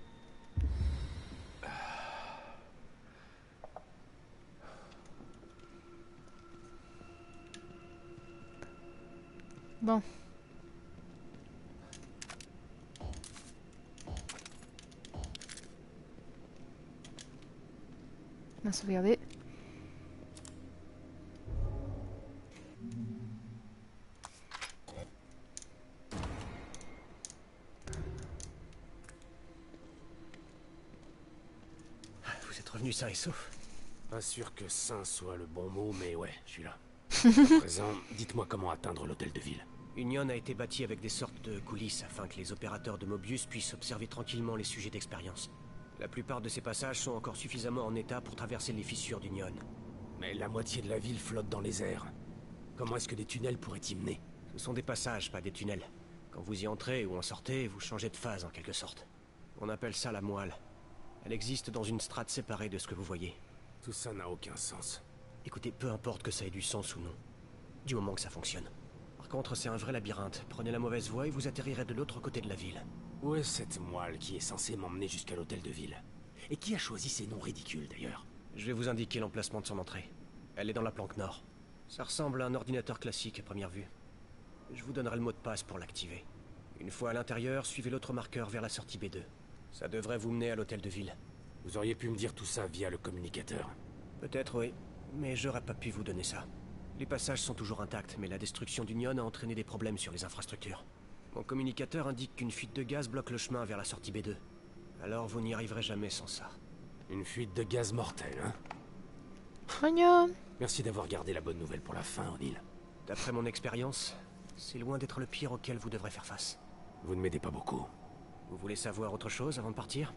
Bon. On va sauvegarder. revenu sain et sauf. Pas sûr que sain soit le bon mot, mais ouais, je suis là. À présent, dites-moi comment atteindre l'hôtel de ville. Union a été bâti avec des sortes de coulisses afin que les opérateurs de Mobius puissent observer tranquillement les sujets d'expérience. La plupart de ces passages sont encore suffisamment en état pour traverser les fissures d'Union. Mais la moitié de la ville flotte dans les airs. Comment est-ce que des tunnels pourraient y mener? Ce sont des passages, pas des tunnels. Quand vous y entrez ou en sortez, vous changez de phase en quelque sorte. On appelle ça la moelle. Elle existe dans une strate séparée de ce que vous voyez. Tout ça n'a aucun sens. Écoutez, peu importe que ça ait du sens ou non, du moment que ça fonctionne. Par contre, c'est un vrai labyrinthe. Prenez la mauvaise voie et vous atterrirez de l'autre côté de la ville. Où est cette moelle qui est censée m'emmener jusqu'à l'hôtel de ville? Et qui a choisi ces noms ridicules d'ailleurs? Je vais vous indiquer l'emplacement de son entrée. Elle est dans la planque nord. Ça ressemble à un ordinateur classique à première vue. Je vous donnerai le mot de passe pour l'activer. Une fois à l'intérieur, suivez l'autre marqueur vers la sortie B deux. Ça devrait vous mener à l'hôtel de ville. Vous auriez pu me dire tout ça via le communicateur. Peut-être, oui. Mais j'aurais pas pu vous donner ça. Les passages sont toujours intacts, mais la destruction d'Union a entraîné des problèmes sur les infrastructures. Mon communicateur indique qu'une fuite de gaz bloque le chemin vers la sortie B deux. Alors vous n'y arriverez jamais sans ça. Une fuite de gaz mortelle, hein? Mignonne. Merci d'avoir gardé la bonne nouvelle pour la fin, O'Neill. D'après mon expérience, c'est loin d'être le pire auquel vous devrez faire face. Vous ne m'aidez pas beaucoup. Vous voulez savoir autre chose avant de partir?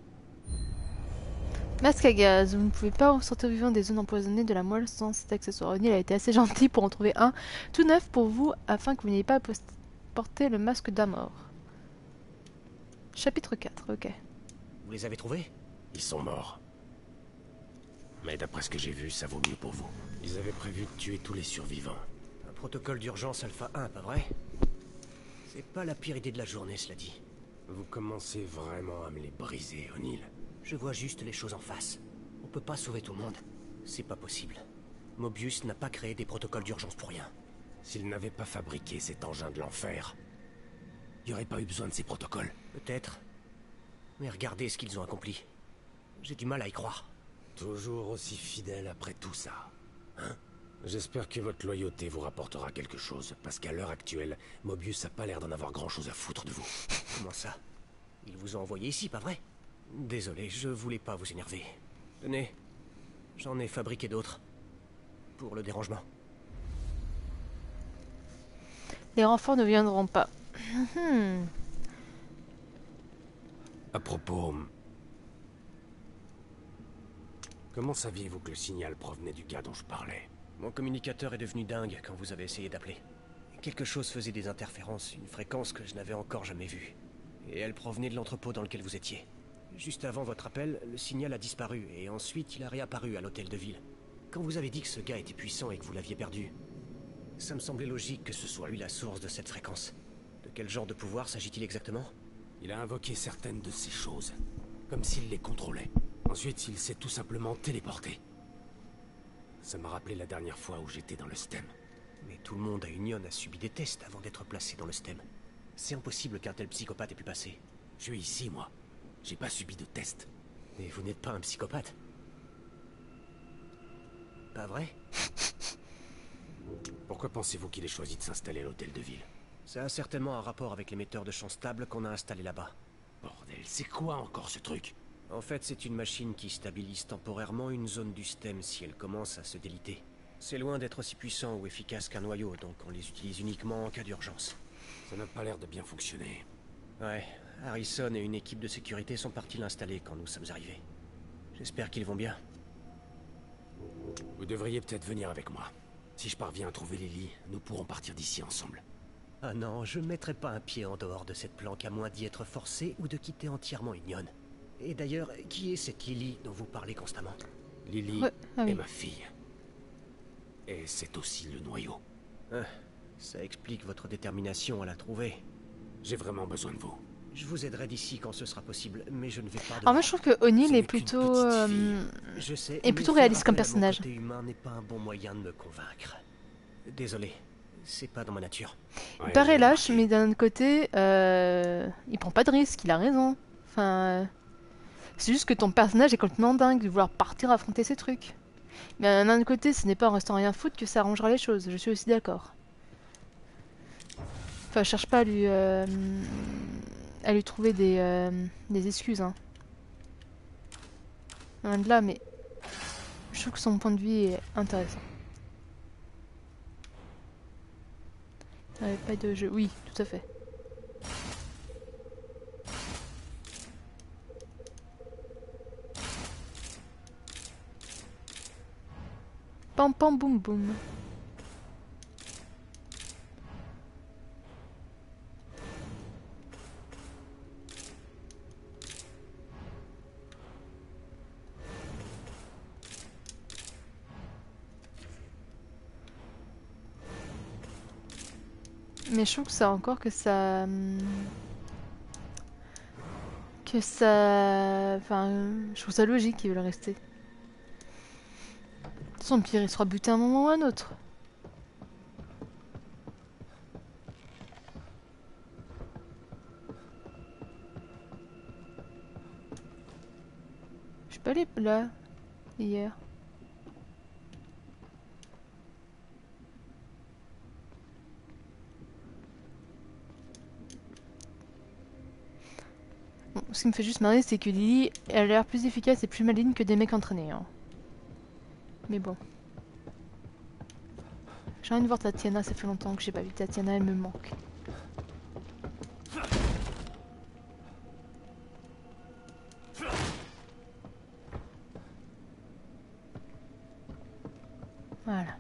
Masque à gaz. Vous ne pouvez pas ressortir vivant des zones empoisonnées de la moelle sans cet accessoire. O'Neill a été assez gentil pour en trouver un tout neuf pour vous afin que vous n'ayez pas à porter le masque d'un mort. Chapitre quatre, ok. Vous les avez trouvés? Ils sont morts. Mais d'après ce que j'ai vu, ça vaut mieux pour vous. Ils avaient prévu de tuer tous les survivants. Un protocole d'urgence Alpha un, pas vrai? C'est pas la pire idée de la journée, cela dit. Vous commencez vraiment à me les briser, O'Neill. Je vois juste les choses en face. On peut pas sauver tout le monde. C'est pas possible. Mobius n'a pas créé des protocoles d'urgence pour rien. S'il n'avait pas fabriqué cet engin de l'enfer, il n'y aurait pas eu besoin de ces protocoles. Peut-être. Mais regardez ce qu'ils ont accompli. J'ai du mal à y croire. Toujours aussi fidèle après tout ça, hein? J'espère que votre loyauté vous rapportera quelque chose, parce qu'à l'heure actuelle, Mobius a pas l'air d'en avoir grand-chose à foutre de vous. Comment ça? Ils vous ont envoyé ici, pas vrai? Désolé, je voulais pas vous énerver. Tenez, j'en ai fabriqué d'autres. Pour le dérangement. Les renforts ne viendront pas. À propos... Comment saviez-vous que le signal provenait du gars dont je parlais? Mon communicateur est devenu dingue quand vous avez essayé d'appeler. Quelque chose faisait des interférences, une fréquence que je n'avais encore jamais vue. Et elle provenait de l'entrepôt dans lequel vous étiez. Juste avant votre appel, le signal a disparu, et ensuite il a réapparu à l'hôtel de ville. Quand vous avez dit que ce gars était puissant et que vous l'aviez perdu, ça me semblait logique que ce soit lui la source de cette fréquence. De quel genre de pouvoir s'agit-il exactement? Il a invoqué certaines de ces choses, comme s'il les contrôlait. Ensuite, il s'est tout simplement téléporté. Ça m'a rappelé la dernière fois où j'étais dans le S T E M. Mais tout le monde à Union a subi des tests avant d'être placé dans le S T E M. C'est impossible qu'un tel psychopathe ait pu passer. Je suis ici, moi. J'ai pas subi de test. Mais vous n'êtes pas un psychopathe. Pas vrai? Pourquoi pensez-vous qu'il ait choisi de s'installer à l'hôtel de ville? Ça a certainement un rapport avec l'émetteur de champ stable qu'on a installé là-bas. Bordel, c'est quoi encore ce truc? En fait, c'est une machine qui stabilise temporairement une zone du S T E M si elle commence à se déliter. C'est loin d'être aussi puissant ou efficace qu'un noyau, donc on les utilise uniquement en cas d'urgence. Ça n'a pas l'air de bien fonctionner. Ouais, Harrison et une équipe de sécurité sont partis l'installer quand nous sommes arrivés. J'espère qu'ils vont bien. Vous devriez peut-être venir avec moi. Si je parviens à trouver Lily, nous pourrons partir d'ici ensemble. Ah non, je ne mettrai pas un pied en dehors de cette planque à moins d'y être forcé ou de quitter entièrement Union. Et d'ailleurs, qui est cette Lily dont vous parlez constamment? Lily Ouais, ah oui. est ma fille. Et c'est aussi le noyau. Ah, ça explique votre détermination à la trouver. J'ai vraiment besoin de vous. Je vous aiderai d'ici quand ce sera possible, mais je ne vais pas... Alors moi je trouve que O'Neill Ce est n'est qu'une plutôt petite euh, fille. Je sais, est plutôt mais faire réaliste comme appel à mon personnage. côté humain n'est pas un bon moyen de me convaincre. Désolé, c'est pas dans ma nature. Ouais, Il paraît j'ai lâche, remarqué. mais d'un autre côté, euh, il prend pas de risque, il a raison. Enfin, euh, c'est juste que ton personnage est complètement dingue de vouloir partir affronter ces trucs. Mais d'un autre côté, ce n'est pas en restant rien foutre que ça arrangera les choses, je suis aussi d'accord. Enfin, je cherche pas à lui, euh, à lui trouver des, euh, des excuses. Hein. Loin de là, mais trouve que son point de vue est intéressant. Il n'y avait pas de jeu. Oui, tout à fait. Pam pam boum boum. Mais je trouve que ça encore que ça... Que ça... Enfin, je trouve ça logique qu'ils veulent rester. De toute façon, Pierre, il sera buté à un moment ou à un autre. Je suis pas allée là, hier. Bon, ce qui me fait juste marrer, c'est que Lily, elle a l'air plus efficace et plus maligne que des mecs entraînés. Hein. Mais bon. J'ai envie de voir Tatiana, ça fait longtemps que j'ai pas vu Tatiana, elle me manque. Voilà.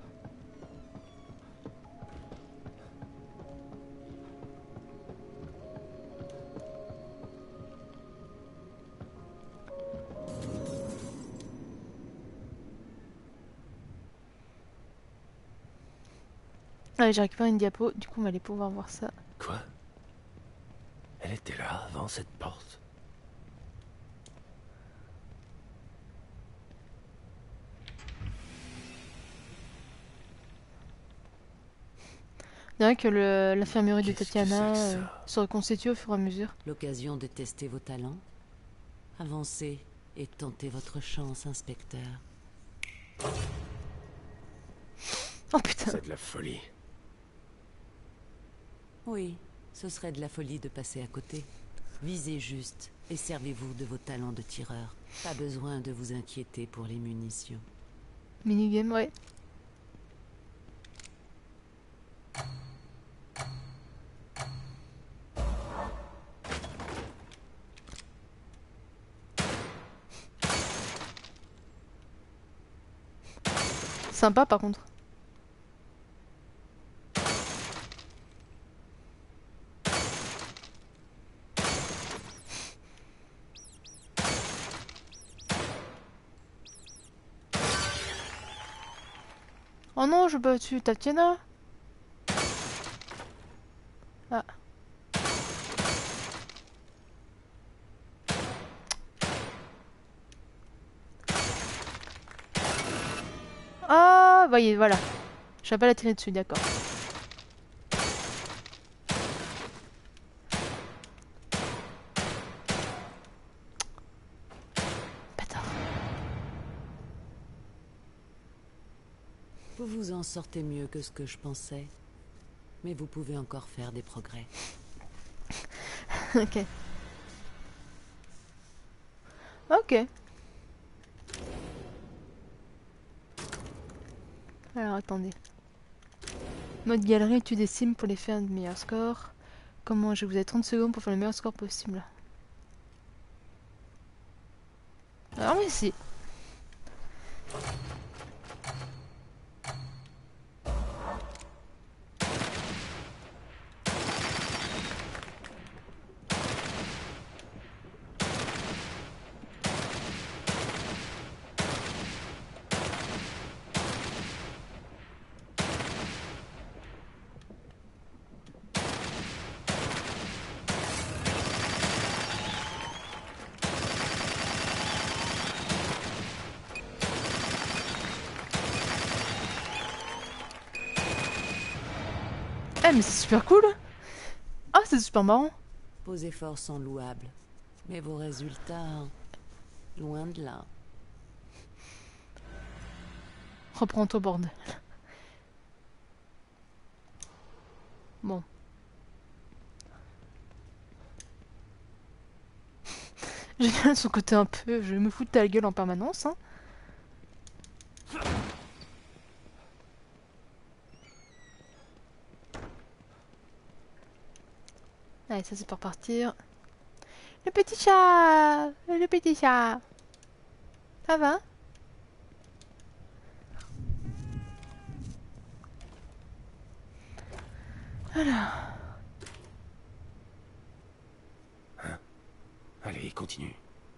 Allez, j'ai récupéré une diapo, du coup on va aller pouvoir voir ça. Quoi? Elle était là avant cette porte? C'est vrai que le- l'infirmerie de Qu'est-ce que Tatiana c'est que euh, ça se reconstitue au fur et à mesure. L'occasion de tester vos talents? Avancez et tentez votre chance, inspecteur. Oh putain. C'est de la folie. Oui, ce serait de la folie de passer à côté. Visez juste et servez-vous de vos talents de tireur. Pas besoin de vous inquiéter pour les munitions. Minigame, ouais. Sympa par contre. Oh non, je bats dessus Tatiana. Ah. Ah, voyez, voilà. Je vais pas la tirer dessus, d'accord. Bâtard. Vous vous en sortez mieux que ce que je pensais. Mais vous pouvez encore faire des progrès. Ok. Ok. Alors attendez. Mode galerie, tu des sims pour les faire de meilleurs scores. Comment je vous ai trente secondes pour faire le meilleur score possible. Alors mais si. Eh mais c'est super cool. Ah c'est super marrant. Vos efforts sont louables. Mais vos résultats... Loin de là. Reprends-toi bordel. Bon. J'aime bien son côté un peu... Je me fous de ta gueule en permanence. Hein. Allez, ça c'est pour partir. Le petit chat! Le petit chat! Ça va? Alors... Hein? Allez, continue.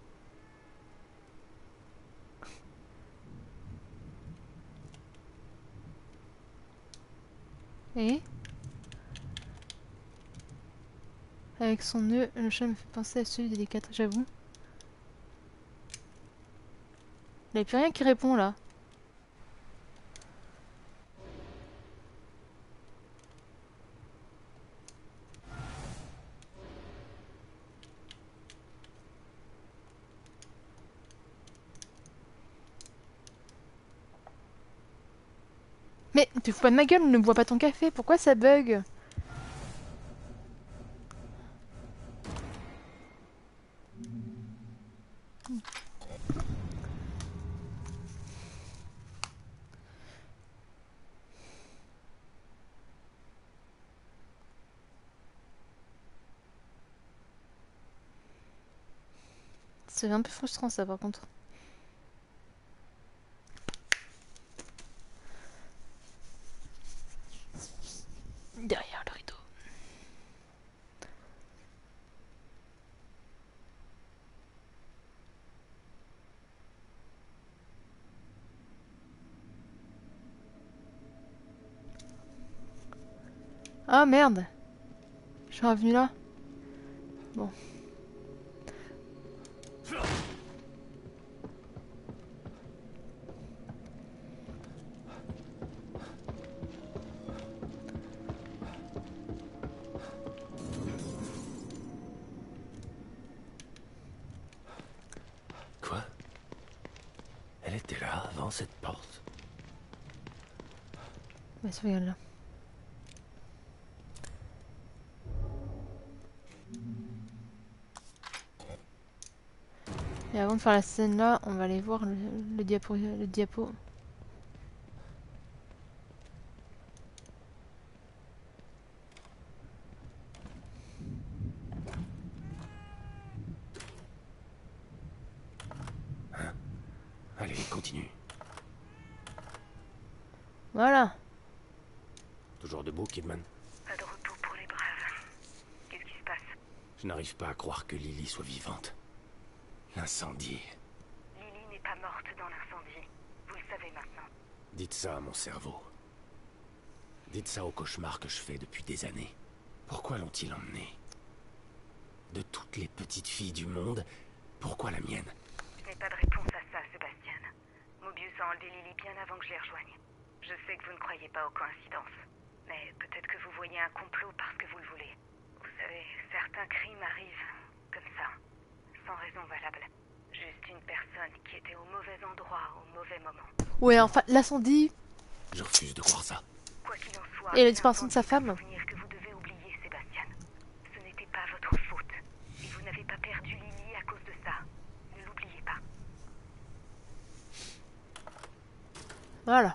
Et avec son nœud, le chat me fait penser à celui des quatre, j'avoue. Il n'y a plus rien qui répond là. Mais tu fous pas de ma gueule, ne bois pas ton café, pourquoi ça bug? C'est un peu frustrant ça par contre. Derrière le rideau. Ah merde! Je suis revenu là. Bon. Quoi? Elle était là avant cette porte. Ouais, ça regarde là. Et avant de faire la scène là, on va aller voir le, le diapo. Le diapo. Hein? Allez, continue. Voilà. Toujours debout, Kidman? Pas de repos pour les braves. Qu'est-ce qui se passe? Je n'arrive pas à croire que Lily soit vivante. L'incendie. Lily n'est pas morte dans l'incendie. Vous le savez maintenant. Dites ça à mon cerveau. Dites ça au cauchemar que je fais depuis des années. Pourquoi l'ont-ils emmenée? De toutes les petites filles du monde, pourquoi la mienne? Je n'ai pas de réponse à ça, Sébastien. Mobius a enlevé Lily bien avant que je les rejoigne. Je sais que vous ne croyez pas aux coïncidences. Mais peut-être que vous voyez un complot parce que vous le voulez. Vous savez, certains crimes arrivent comme ça, sans raison valable. Juste une personne qui était au mauvais endroit au mauvais moment. Ouais, enfin, l'incendie Je refuse de croire ça. Quoi qu'il en soit, et la disparition de sa l'incendie est un femme. souvenir que vous devez oublier, Sébastien. Ce n'était pas votre faute. Et vous n'avez pas perdu Lily à cause de ça. Ne l'oubliez pas. Voilà.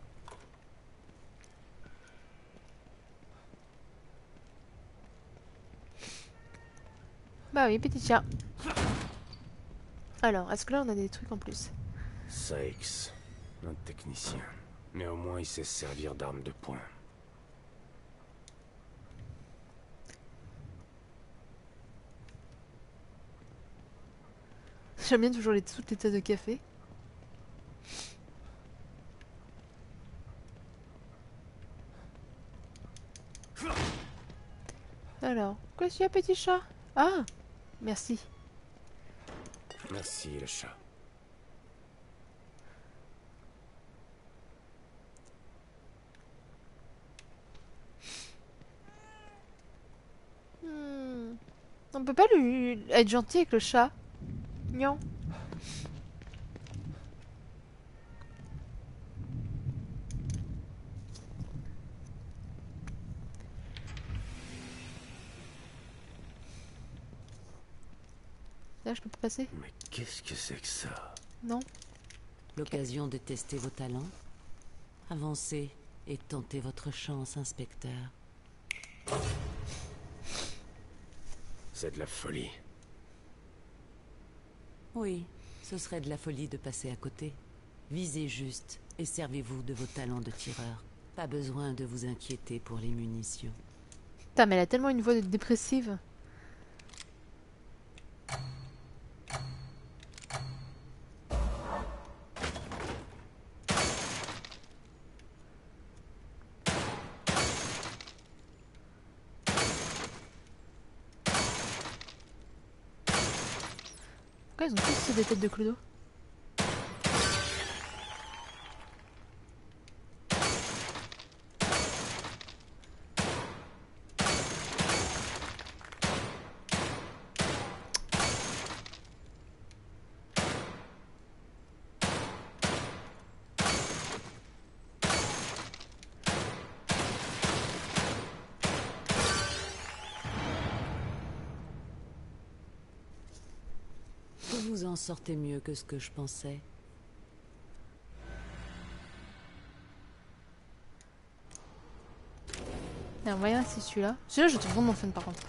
Bah oui, petit chat. Alors, est-ce que là on a des trucs en plus? Sykes, un technicien. Mais au moins il sait se servir d'armes de poing. J'aime bien toujours les, toutes les tasses de café. Alors, qu'est-ce qu'il y a, petit chat? Ah, merci. Merci, le chat. Hmm. On peut pas lui être gentil avec le chat? Non. Là, je peux pas passer? Mais qu'est-ce que c'est que ça? Non. L'occasion de tester vos talents. Avancez et tentez votre chance, inspecteur. C'est de la folie. Oui, ce serait de la folie de passer à côté. Visez juste et servez-vous de vos talents de tireur. Pas besoin de vous inquiéter pour les munitions. Putain, mais elle a tellement une voix de dépressive. Pourquoi ils ont tous des têtes de clodo? Vous en sortez mieux que ce que je pensais. Ah, voyons, c'est celui-là. Celui-là, je trouve vraiment fun par contre.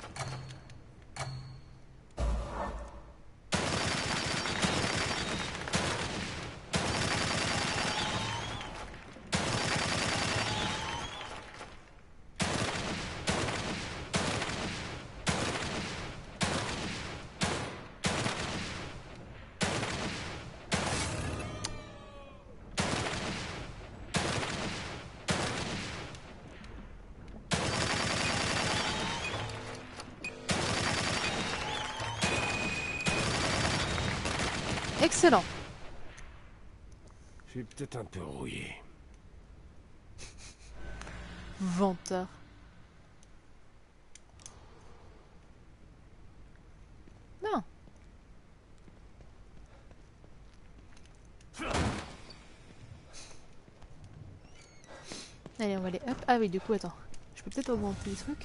Excellent. Je suis peut-être un peu rouillé. Venteur. Non. Allez, on va aller hop. Ah oui, du coup, attends. Je peux peut-être augmenter les trucs.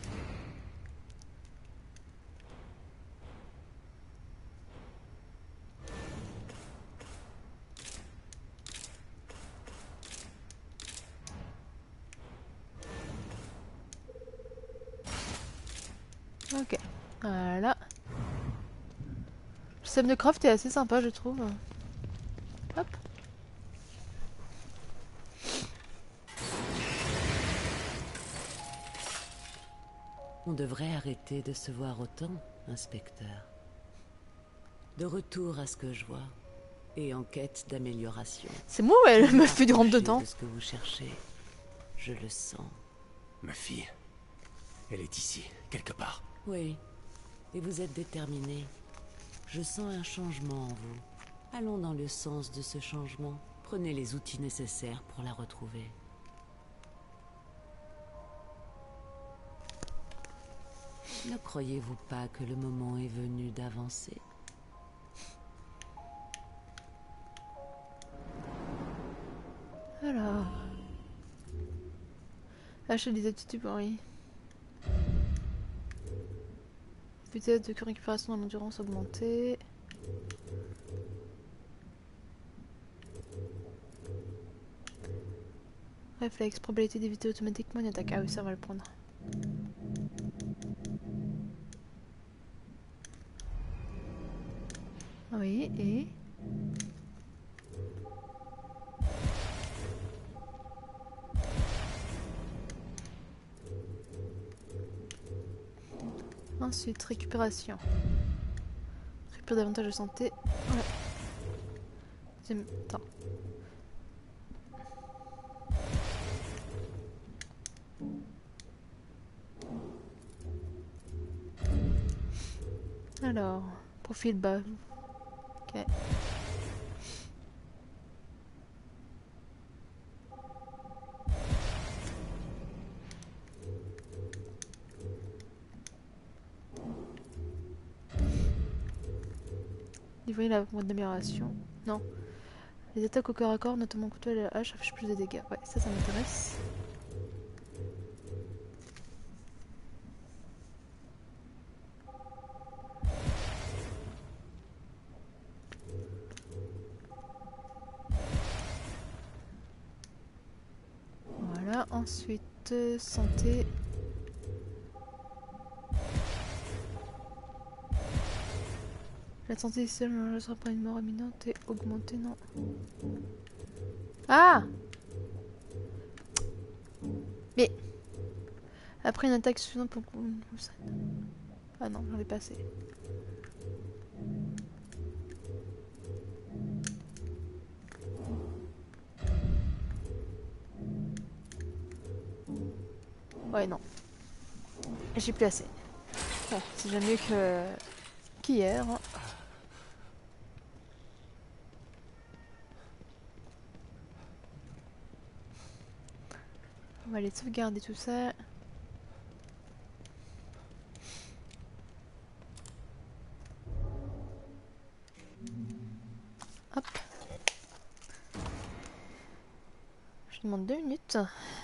Ok. Voilà. Le système de craft est assez sympa, je trouve. Hop. On devrait arrêter de se voir autant, inspecteur. De retour à ce que je vois, et en quête d'amélioration. C'est moi ou elle me fait du rentre dedans? De ce que vous cherchez, je le sens. Ma fille, elle est ici, quelque part. Oui, et vous êtes déterminé. Je sens un changement en vous. Allons dans le sens de ce changement. Prenez les outils nécessaires pour la retrouver. Ne croyez-vous pas que le moment est venu d'avancer? Alors. Acheter des attitudes, oui. Vitesse de récupération en endurance augmentée. Réflexe, probabilité d'éviter automatiquement une attaque. Ah oui, ça on va le prendre. Oui, et... Ensuite, récupération. Récupère davantage de santé. Voilà. Deuxième temps. Alors, profil bas. Ok. Niveau la mode d'amélioration. Non. Les attaques au corps à corps, notamment couteau et la hache, affichent plus de dégâts. Ouais, ça, ça m'intéresse. Ensuite, euh, santé. La santé seule ne sera pas une mort imminente et augmentée, non. Ah! Mais... Après une attaque suffisante pour... Ah non, j'en ai pas assez. Ouais, non. J'ai plus assez. Ouais, c'est déjà mieux que... qu'hier. Hein. On va aller sauvegarder tout ça. Hop. Je demande deux minutes.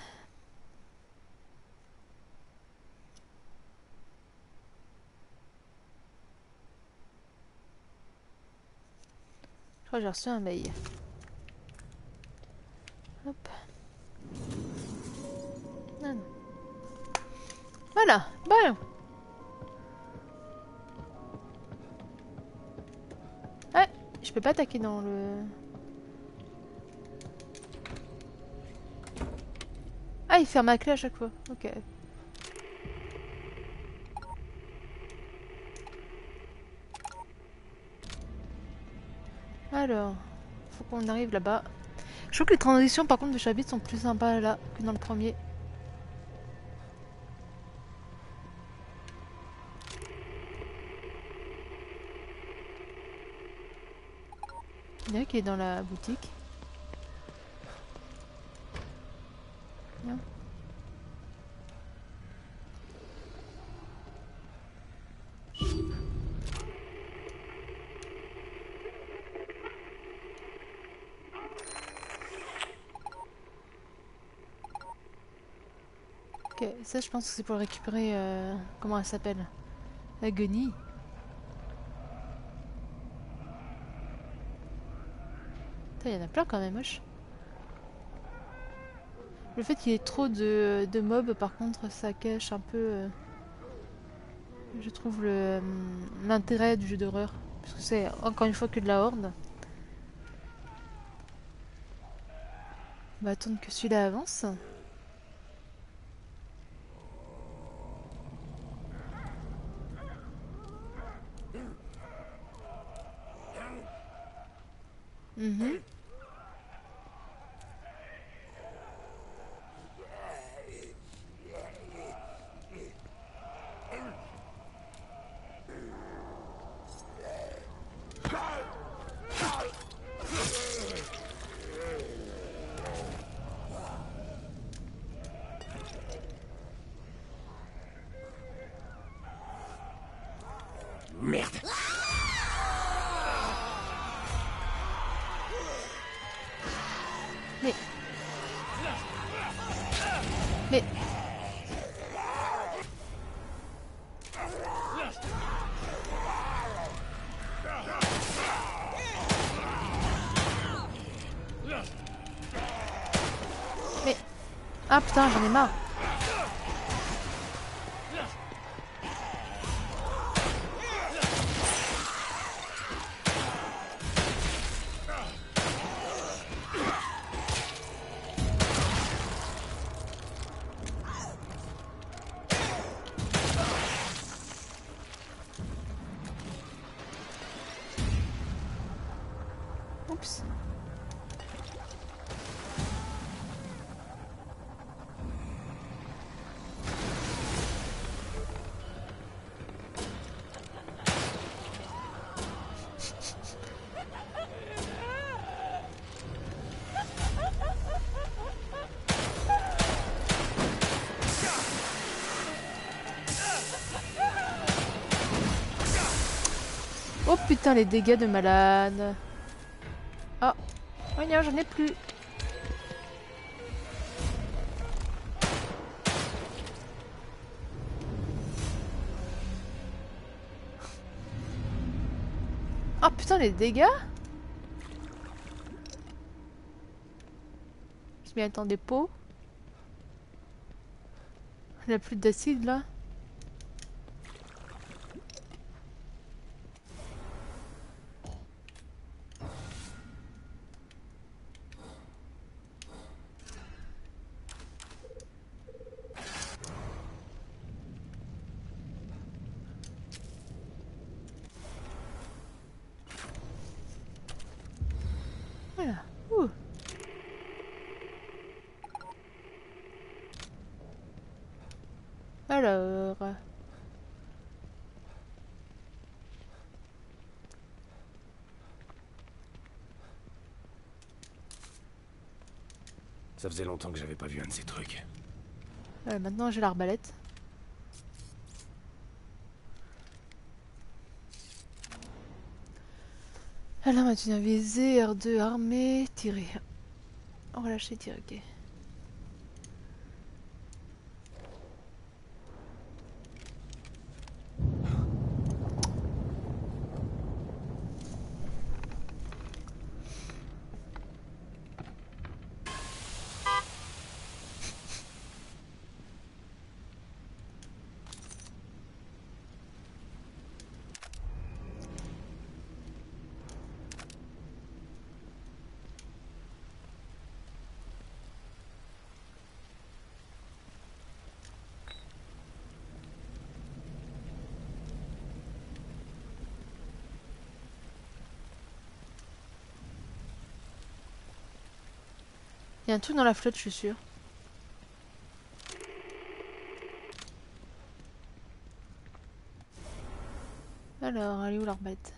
Je crois que j'ai reçu un mail. Hop. Non, non. Voilà. Bon. Ah, je peux pas attaquer dans le... Ah, il ferme à clé à chaque fois. Ok. Alors, faut qu'on arrive là-bas. Je trouve que les transitions par contre de chapitre sont plus sympas là que dans le premier. Il y en a qui est dans la boutique. Non. Ok, ça je pense que c'est pour récupérer... Euh, comment elle s'appelle? Agonie. Il y en a plein quand même, moche. Le fait qu'il y ait trop de, de mobs, par contre, ça cache un peu... Euh, je trouve le l'intérêt du jeu d'horreur. Parce que c'est encore une fois que de la horde. On va attendre que celui-là avance. Mhm. Merde. Mais... Mais... Mais... Ah putain, j'en ai marre. Oups. Oh putain, les dégâts de malade. Oh, oh non, j'en ai plus. Oh putain, les dégâts. Je m'y attendais pas. Il a plus d'acide là. Voilà. Ouh. Alors... Ça faisait longtemps que j'avais pas vu un de ces trucs. Voilà, maintenant j'ai l'arbalète. Alors maintenant visé, R deux armé, tirer. Relâcher, tirer, ok. Il y a un truc dans la flotte, je suis sûre. Alors, elle est où l'arbalète?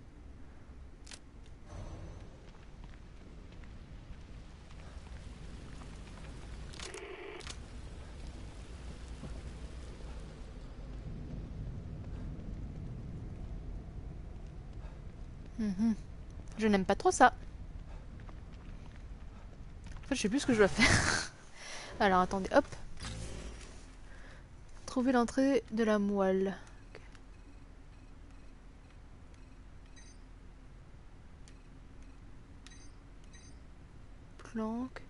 Mhm. Je n'aime pas trop ça. En fait, je sais plus ce que je dois faire. Alors, attendez, hop. Trouver l'entrée de la moelle. Ok. Planque.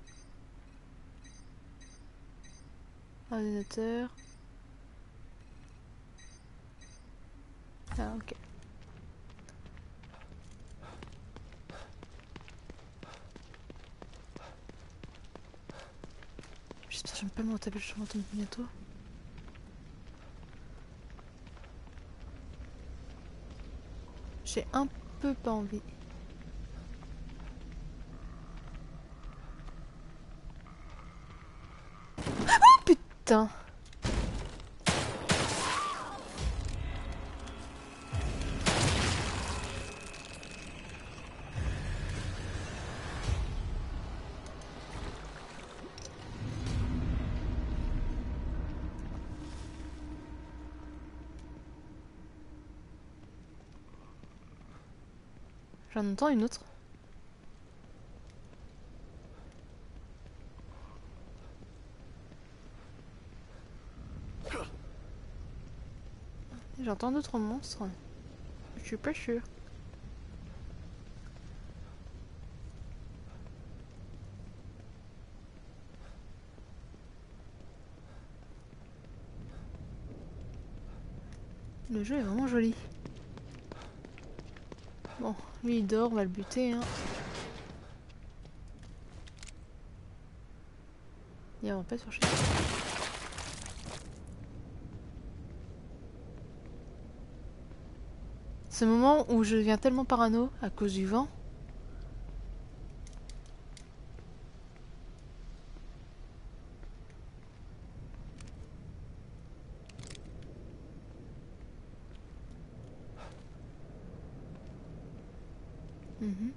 Ordinateur. Ah, ok. J'espère que je vais pas me retaper le chemin bientôt. J'ai un peu pas envie. Oh putain! J'en entends une autre. J'entends d'autres monstres. Je suis pas sûre. Le jeu est vraiment joli. Bon, lui il dort, on va le buter. Hein. Et on va pas se chercher. Ce moment où je deviens tellement parano à cause du vent. Mm-hmm.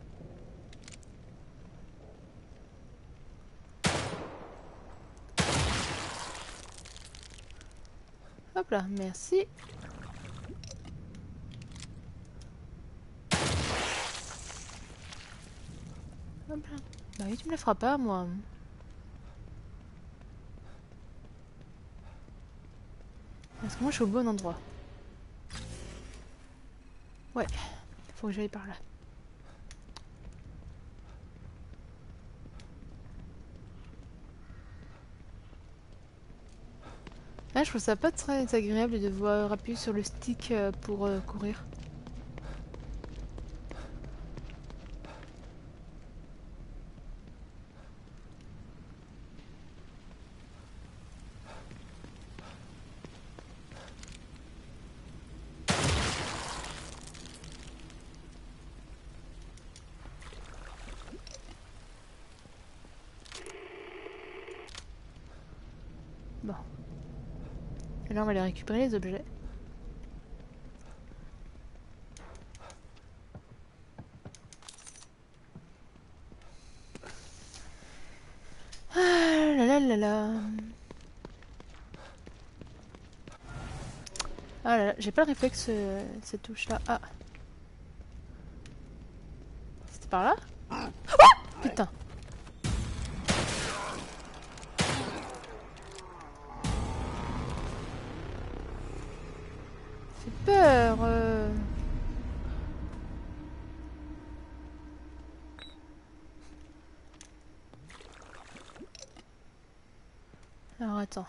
Hop là, merci. Hop là. Bah oui, tu me la feras pas, moi. Parce que moi, je suis au bon endroit. Ouais, faut que j'aille par là. Ah, je trouve ça pas très agréable de devoir appuyer sur le stick euh, pour euh, courir. Bon. Et là, on va aller récupérer les objets. Ah là là là là. Ah là là, j'ai pas le réflexe, euh, cette touche là. Ah. C'était par là? Oh putain. Fait peur. Euh... Alors attends.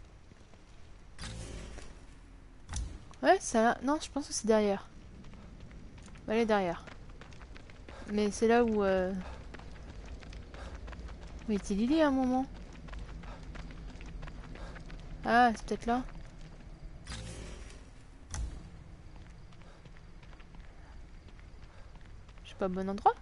Ouais, ça là. Non, je pense que c'est derrière. On va aller derrière. Mais c'est là où... Euh... Où était Lily à un moment? Ah, c'est peut-être là. Je suis pas au bon endroit?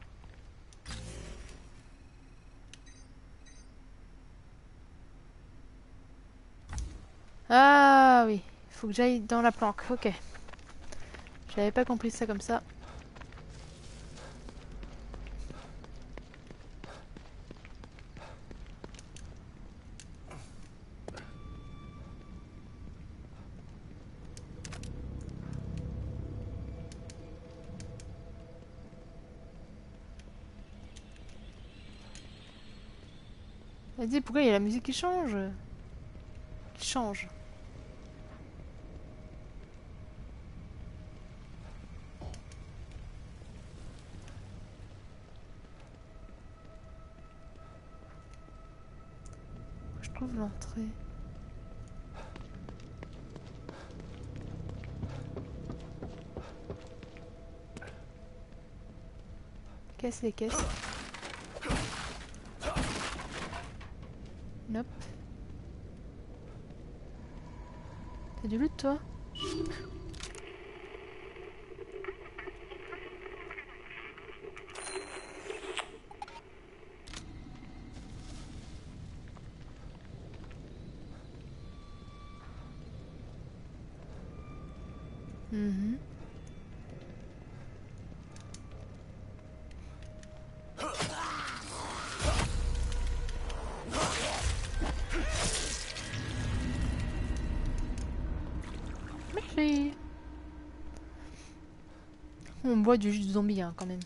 Ah oui, il faut que j'aille dans la planque, ok. J'avais pas compris ça comme ça. Vas-y, pourquoi il y a la musique qui change? Qui change. Je trouve l'entrée. Casse les caisses. Nope. T'as du loot toi? Mhm. Merci. On boit du jus de zombie hein, quand même.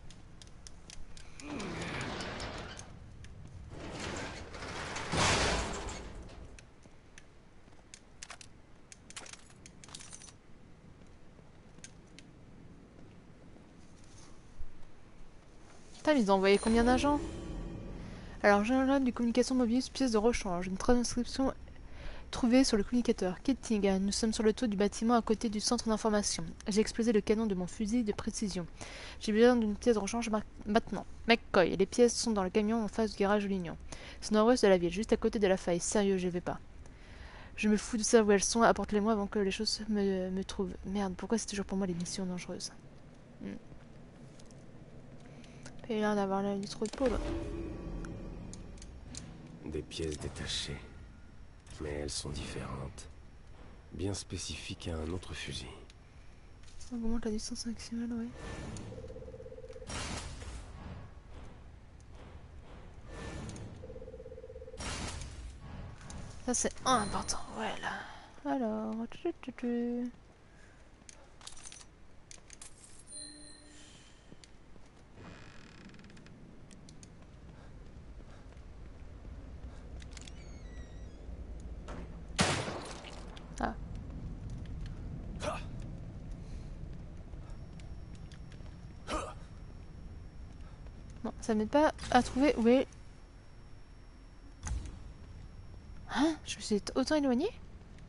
Putain, ils ont envoyé combien d'agents? Alors, général du communication mobile, pièce de rechange. Une transcription trouvée sur le communicateur. Keating, nous sommes sur le toit du bâtiment à côté du centre d'information. J'ai explosé le canon de mon fusil de précision. J'ai besoin d'une pièce de rechange maintenant. McCoy, les pièces sont dans le camion en face du garage de l'Union. C'est nord-ouest de la ville, juste à côté de la faille. Sérieux, je vais pas. Je me fous de ça où elles sont, apporte-les-moi avant que les choses me, me trouvent. Merde, pourquoi c'est toujours pour moi les missions dangereuses? hmm. Il a l'air d'avoir l'air du trop de peau là. Des pièces détachées. Mais elles sont différentes. Bien spécifiques à un autre fusil. Ça augmente la distance maximale, oui. Ça c'est important, voilà. Alors, tu, tu, tu. Ah. Bon, ça m'aide pas à trouver où est... Hein? Je me suis autant éloignée?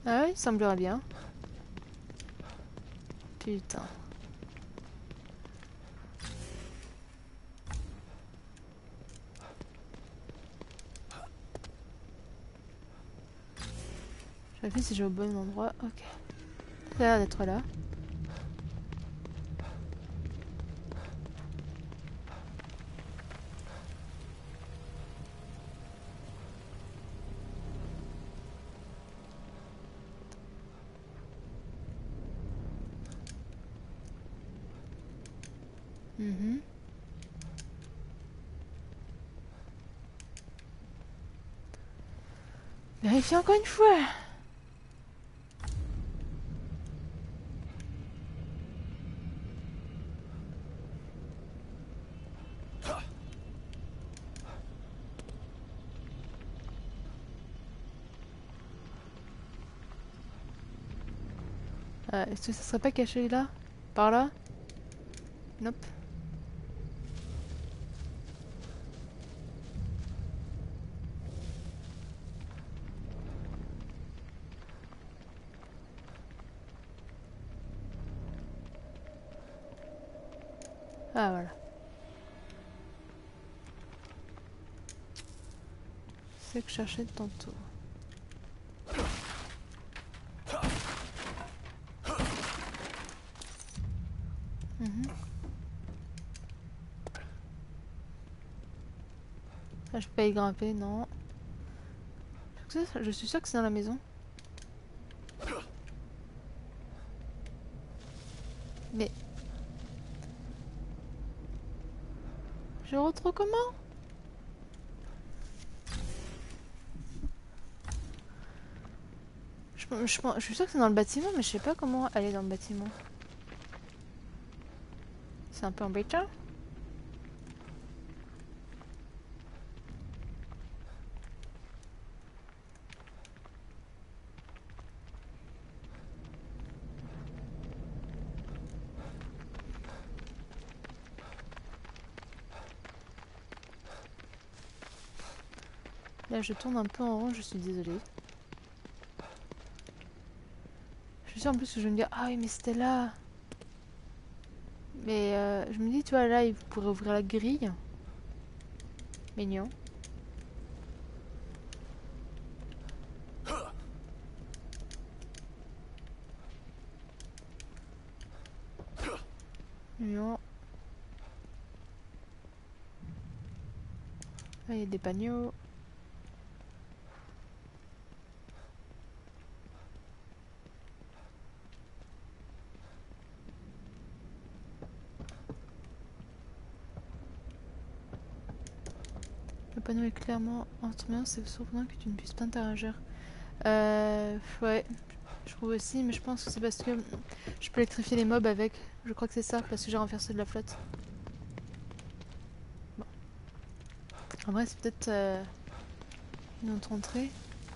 Ah oui, il semblerait bien. Putain. Je vérifie si j'ai au bon endroit. Ok. Ça a l'air d'être là. Mhm. Vérifiez encore une fois. Euh, Est-ce que ça serait pas caché là? Par là? Nope. Ah voilà. C'est ce que je cherchais tantôt. Mhm. Ah, je peux pas y grimper, non. Je suis sûre que c'est dans la maison. Mais... Je retrouve comment? je, je, je suis sûre que c'est dans le bâtiment, mais je sais pas comment aller dans le bâtiment. C'est un peu embêtant. Là, je tourne un peu en rond, je suis désolée. Je suis sûre en plus que je vais me dire, ah oui, mais c'était là. Mais euh, je me dis, tu vois, là, il pourrait ouvrir la grille. Mignon. Mignon. Là, il y a des panneaux. Le panneau est clairement entremêlant, c'est surprenant que tu ne puisses pas interagir. Euh, ouais, je trouve aussi, mais je pense que c'est parce que je peux électrifier les mobs avec. Je crois que c'est ça, parce que j'ai renversé de la flotte. Bon. En vrai, c'est peut-être euh, une autre entrée.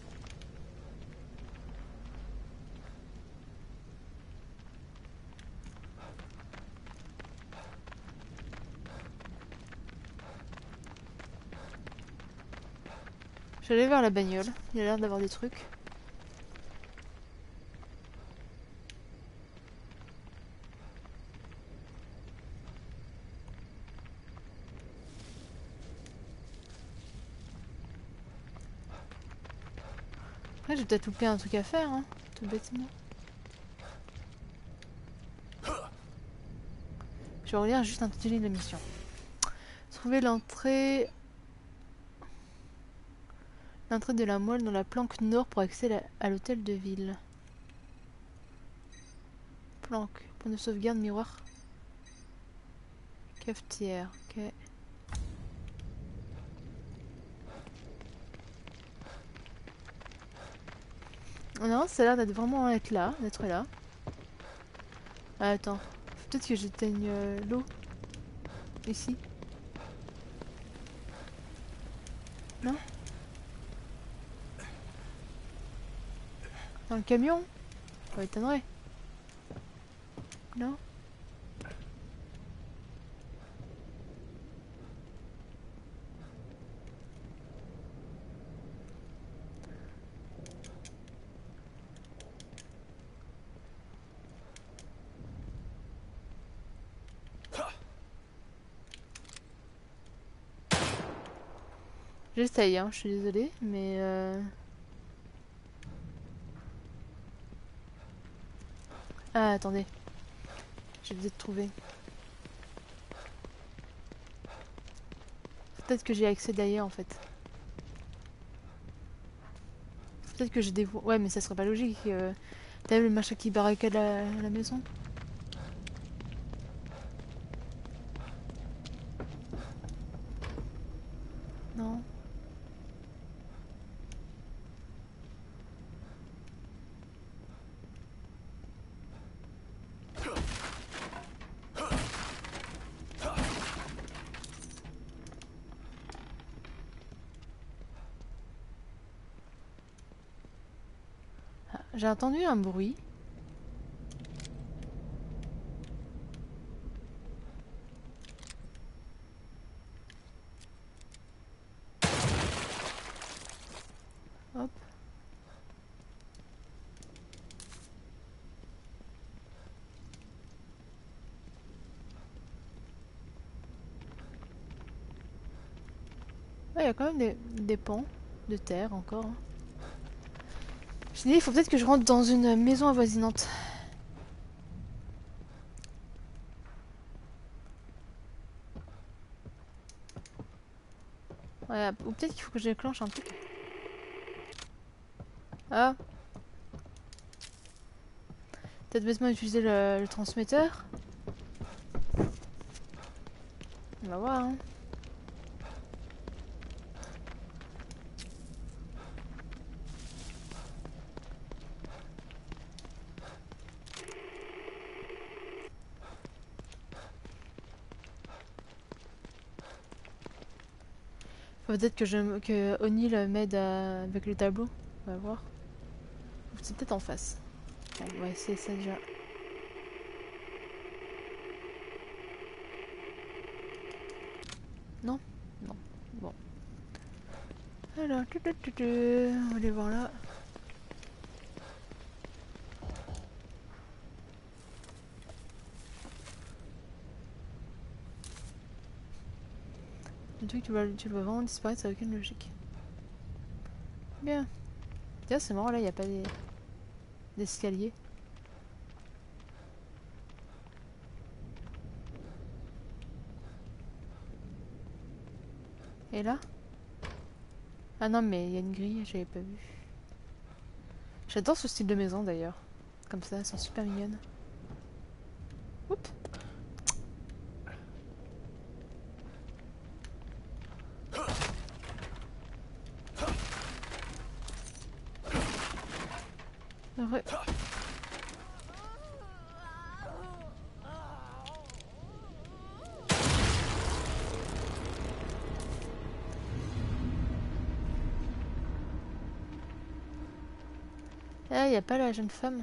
Je vais aller vers la bagnole, il a l'air d'avoir des trucs. Après, j'ai peut-être loupé un truc à faire, hein, tout bêtement. Je vais relire juste l'intitulé de la mission. Trouver l'entrée... L'entrée de la moelle dans la planque nord pour accéder à l'hôtel de ville. Planque. Point de sauvegarde, miroir. Cafetière, ok. Non, ça a l'air d'être vraiment être là, d'être là. Ah, attends, peut-être que j'éteigne euh, l'eau. Ici. Non? Dans le camion? Ça m'étonnerait. Non? J'essaye, hein, je suis désolée, mais... Euh... Ah, attendez. J'ai peut-être trouvé. Peut-être que j'ai accès d'ailleurs, en fait. Peut-être que j'ai des voies... Ouais, mais ça serait pas logique. Euh... T'as vu le machin qui barricade la, la maison? Non. Ah, j'ai entendu un bruit. Hop. Ouais, il y a quand même des, des pans de terre encore. Hein. Je me dis, il faut peut-être que je rentre dans une maison avoisinante. Ouais, ou peut-être qu'il faut que je déclenche un truc. Ah. Peut-être bêtement utiliser le, le transmetteur. On va voir, hein. Faut peut-être que je que O'Neill m'aide à- avec le tableau. On va voir. C'est peut-être en face. Bon, on va essayer ça déjà. Non? Non. Bon. Alors, tu, tu, tu, tu, on va aller voir là. Le truc, tu vas, tu le vois vraiment disparaître, ça n'a aucune logique. Bien. Tiens, c'est marrant, là, il n'y a pas des- d'escalier. Et là? Ah non, mais il y a une grille, j'avais pas vu. J'adore ce style de maison d'ailleurs. Comme ça, elles sont super mignonnes. Oups. Heureux. Ah, il n'y a pas la jeune femme.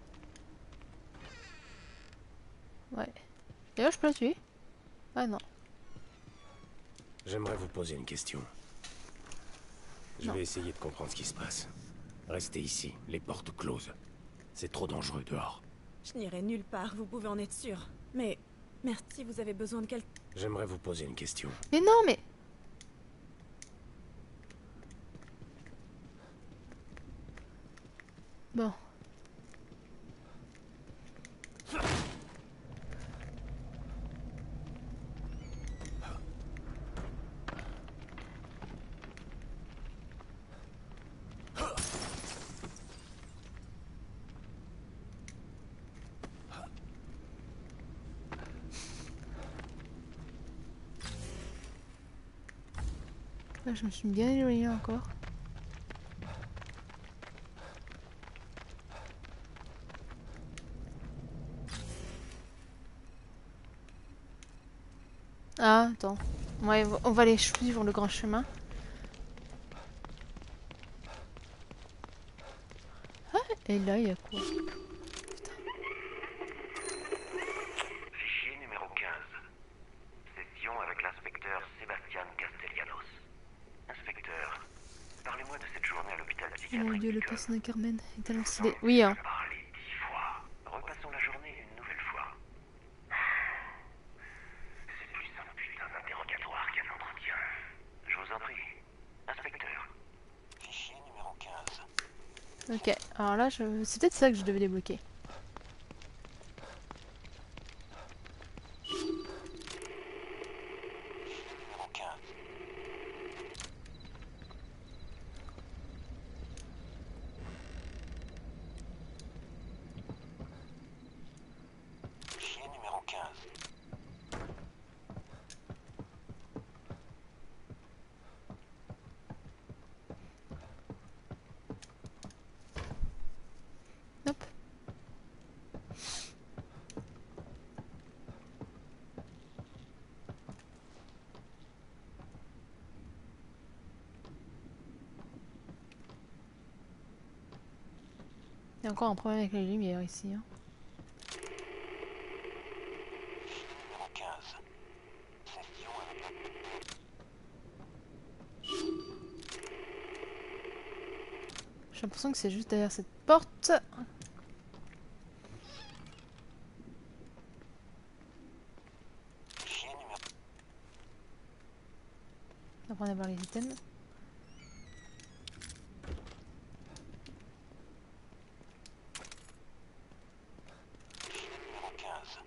Ouais. D'ailleurs, je peux la tuer? Ah non. J'aimerais vous poser une question. Je Non. vais essayer de comprendre ce qui se passe. Restez ici, les portes closes. C'est trop dangereux dehors. Je n'irai nulle part, vous pouvez en être sûr. Mais merci, vous avez besoin de quelqu'un. J'aimerais vous poser une question. Mais non, mais... Bon. Ah, je me suis bien éloignée encore. Ah, attends. Ouais, on va aller suivre le grand chemin. Ah, et là, il y a quoi? Fichier numéro quinze. Session avec l'inspecteur Sébastien Castellanos. Inspecteur, parlez-moi de cette journée à l'hôpital Oh mon psychiatrique. dieu, le du cœur. personnage Carmen est tellement stylé. Oui, hein. Parlez dix fois. Repassons la journée une nouvelle fois. C'est plus un putain d'interrogatoire qu'un entretien. Je vous en prie. Ok, alors là, je... c'est peut-être ça que je devais débloquer. Numéro quinze. Chien numéro quinze. Hop. Il y a encore un problème avec les lumières ici. Hein. Numéro quinze. Session avec la... J'ai l'impression que c'est juste derrière cette porte. Chien numéro... Après on va voir les items. Numéro quinze.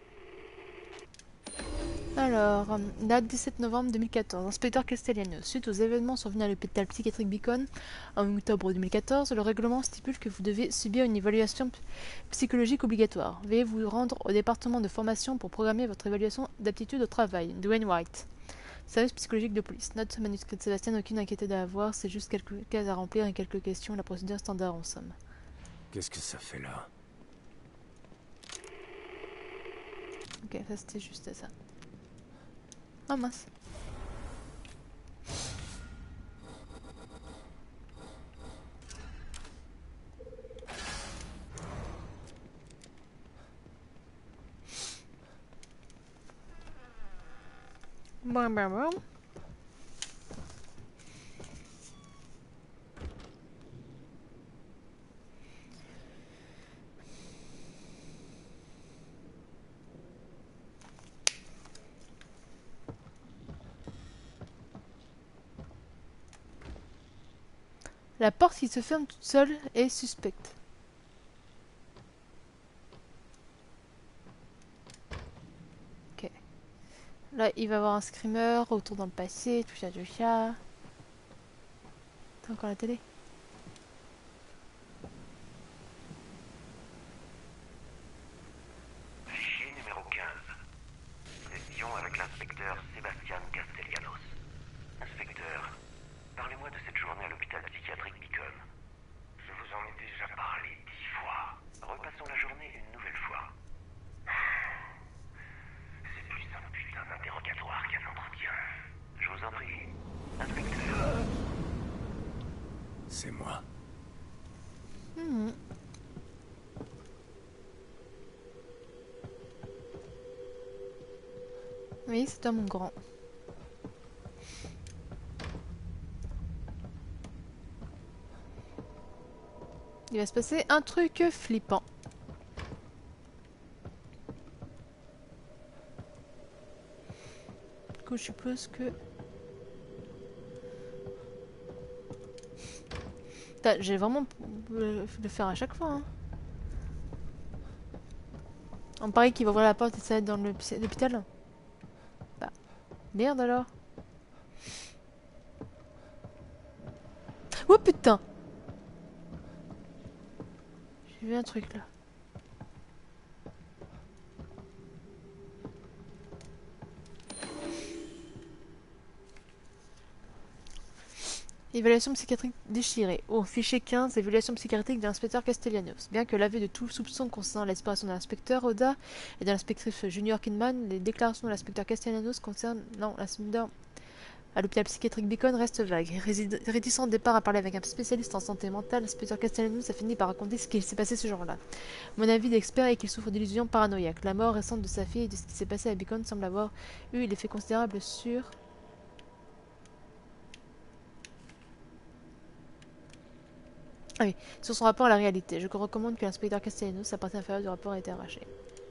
Alors, euh, date dix-sept novembre deux mille quatorze, inspecteur Castellanos. Suite aux événements survenus à l'hôpital psychiatrique Beacon en octobre deux mille quatorze, le règlement stipule que vous devez subir une évaluation p- psychologique obligatoire. Veuillez vous rendre au département de formation pour programmer votre évaluation d'aptitude au travail. Dwayne White. Service psychologique de police. Note manuscrit de Sébastien, aucune inquiétude à avoir, c'est juste quelques cases à remplir et quelques questions, la procédure standard en somme. Qu'est-ce que ça fait là? Ok, ça c'était juste ça. Ah mince. Bon, bon, bon. La porte qui se ferme toute seule est suspecte. Ok. Là, il va y avoir un screamer, retour dans le passé, tout ça, tout ça. T'as encore la télé? Fichier numéro quinze. Session avec l'inspecteur Sébastien Castellanos. Inspecteur, parlez-moi de cette journée à l'hôpital psychiatrique Beacon. Je vous en ai déjà parlé dix fois. Repassons la journée une nouvelle fois. C'est plus un putain d'interrogatoire qu'un entretien. Je vous en prie. Inspecteur. C'est moi. Mhm. Oui, c'est toi mon grand. Il va se passer un truc flippant. Du coup, je suppose que... Putain, j'ai vraiment le le faire à chaque fois. Hein. On parie qu'il va ouvrir la porte et ça va être dans le- l'hôpital. Bah, merde alors. Oh putain! J'ai vu un truc là. Évaluation psychiatrique déchirée. Oh, fichier quinze, évaluation psychiatrique de l'inspecteur Castellanos. Bien que l'aveu de tout soupçon concernant la disparition de l'inspecteur Oda et de l'inspectrice Junior Kidman, les déclarations de l'inspecteur Castellanos concernant non, l'inspecteur à l'hôpital psychiatrique Beacon restent vagues. Résid- Réticent au départ à parler avec un spécialiste en santé mentale, l'inspecteur Castellanos a fini par raconter ce qu'il s'est passé ce jour-là. Mon avis d'expert est qu'il souffre d'illusions paranoïaques. La mort récente de sa fille et de ce qui s'est passé à Beacon semble avoir eu l'effet considérable sur... Ah oui, sur son rapport à la réalité. Je recommande que l'inspecteur Castellanos, sa partie inférieure du rapport, ait été arrachée.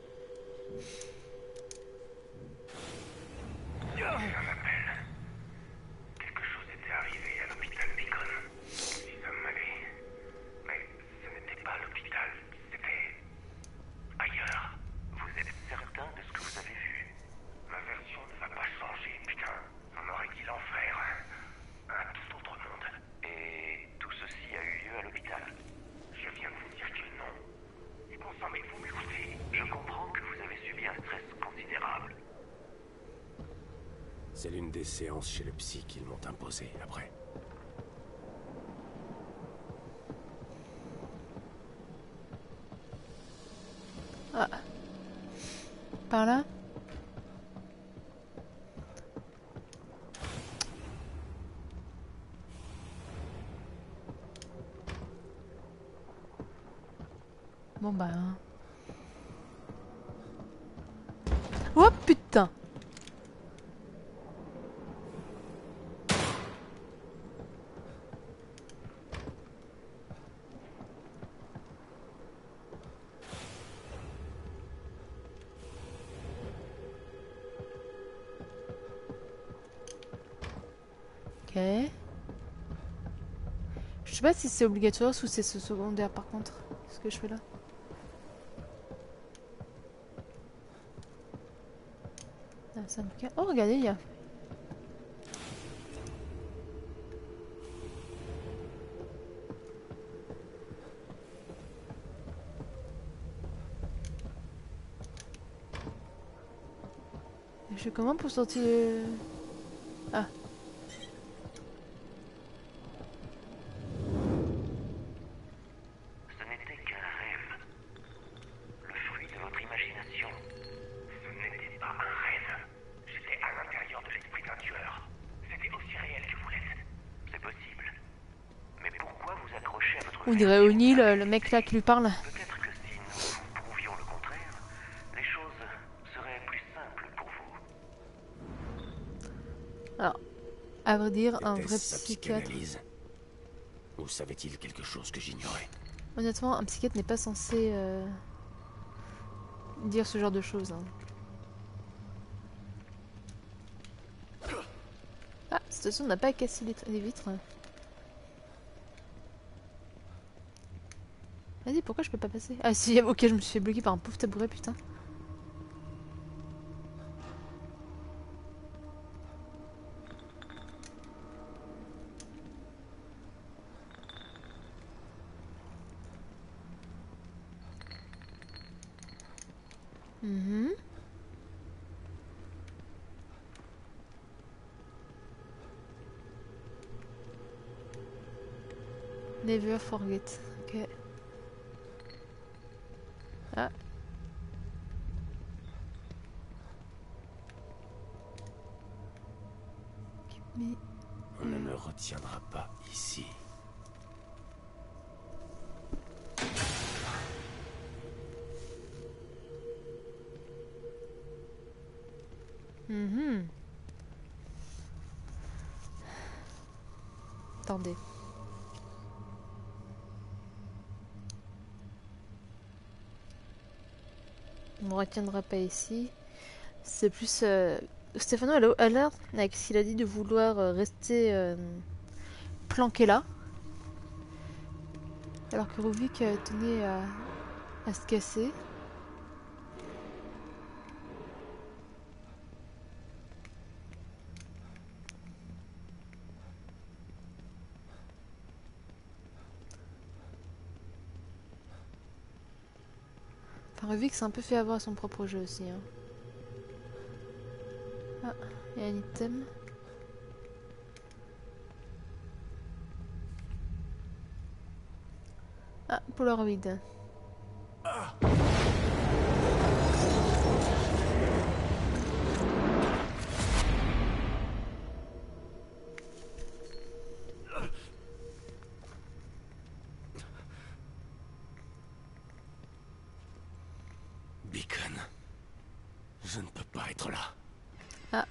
Un appel. Quelque chose était arrivé à l'hôpital Beacon. Nous y sommes allés. Mais ce C'est l'une des séances chez le psy qu'ils m'ont imposé après. Ah. Par là? Bon bah... Oh putain! Ok. Je sais pas si c'est obligatoire ou si c'est secondaire par contre. Ce que je fais là. Ah, ça me... Oh regardez, il y a... Je fais comment pour sortir de... Ah. Ce n'était qu'un rêve. Le fruit de votre imagination. Ce n'était pas un rêve. J'étais à l'intérieur de l'esprit d'un tueur. C'était aussi réel que vous l'êtes. C'est possible. Mais pourquoi vous accrochez à votre... On dirait O'Neill, le mec là qui lui parle. Peut-être que si nous vous prouvions le contraire, les choses seraient plus simples pour vous. Alors, à vrai dire, un vrai Était-ce sa psychiatre... psychanalyse? Ou savait-il quelque chose que j'ignorais? Honnêtement, un psychiatre n'est pas censé euh, dire ce genre de choses. Hein. Ah, cette station n'a pas cassé les, les vitres. Vas-y, pourquoi je peux pas passer? Ah si, ok, je me suis fait bloquer par un pauvre tabouret, putain. Mhm. Never forget. Ok. Ah. Mais... On ne me retiendra pas ici. Mhm. Attendez. On ne retiendra pas ici. C'est plus... Euh... Stefano a l'air, avec ce qu'il a dit, de vouloir euh, rester euh, planqué là. Alors que Ruvik euh, tenait à, à se casser. Enfin, Ruvik s'est un peu fait avoir à son propre jeu aussi. Hein. Ah, il y a un item. Ah, Polaroid. Ah. Beacon. Je ne peux pas être là. Ah.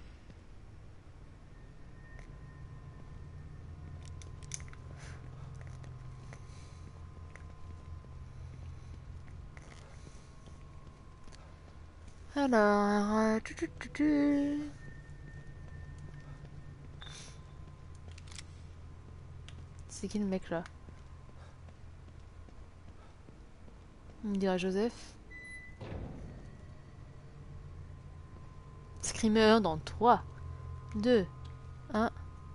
Alors... Euh, tu, tu, tu, tu. C'est qui le mec là? On me dirait Joseph. Screamer dans trois, deux, un.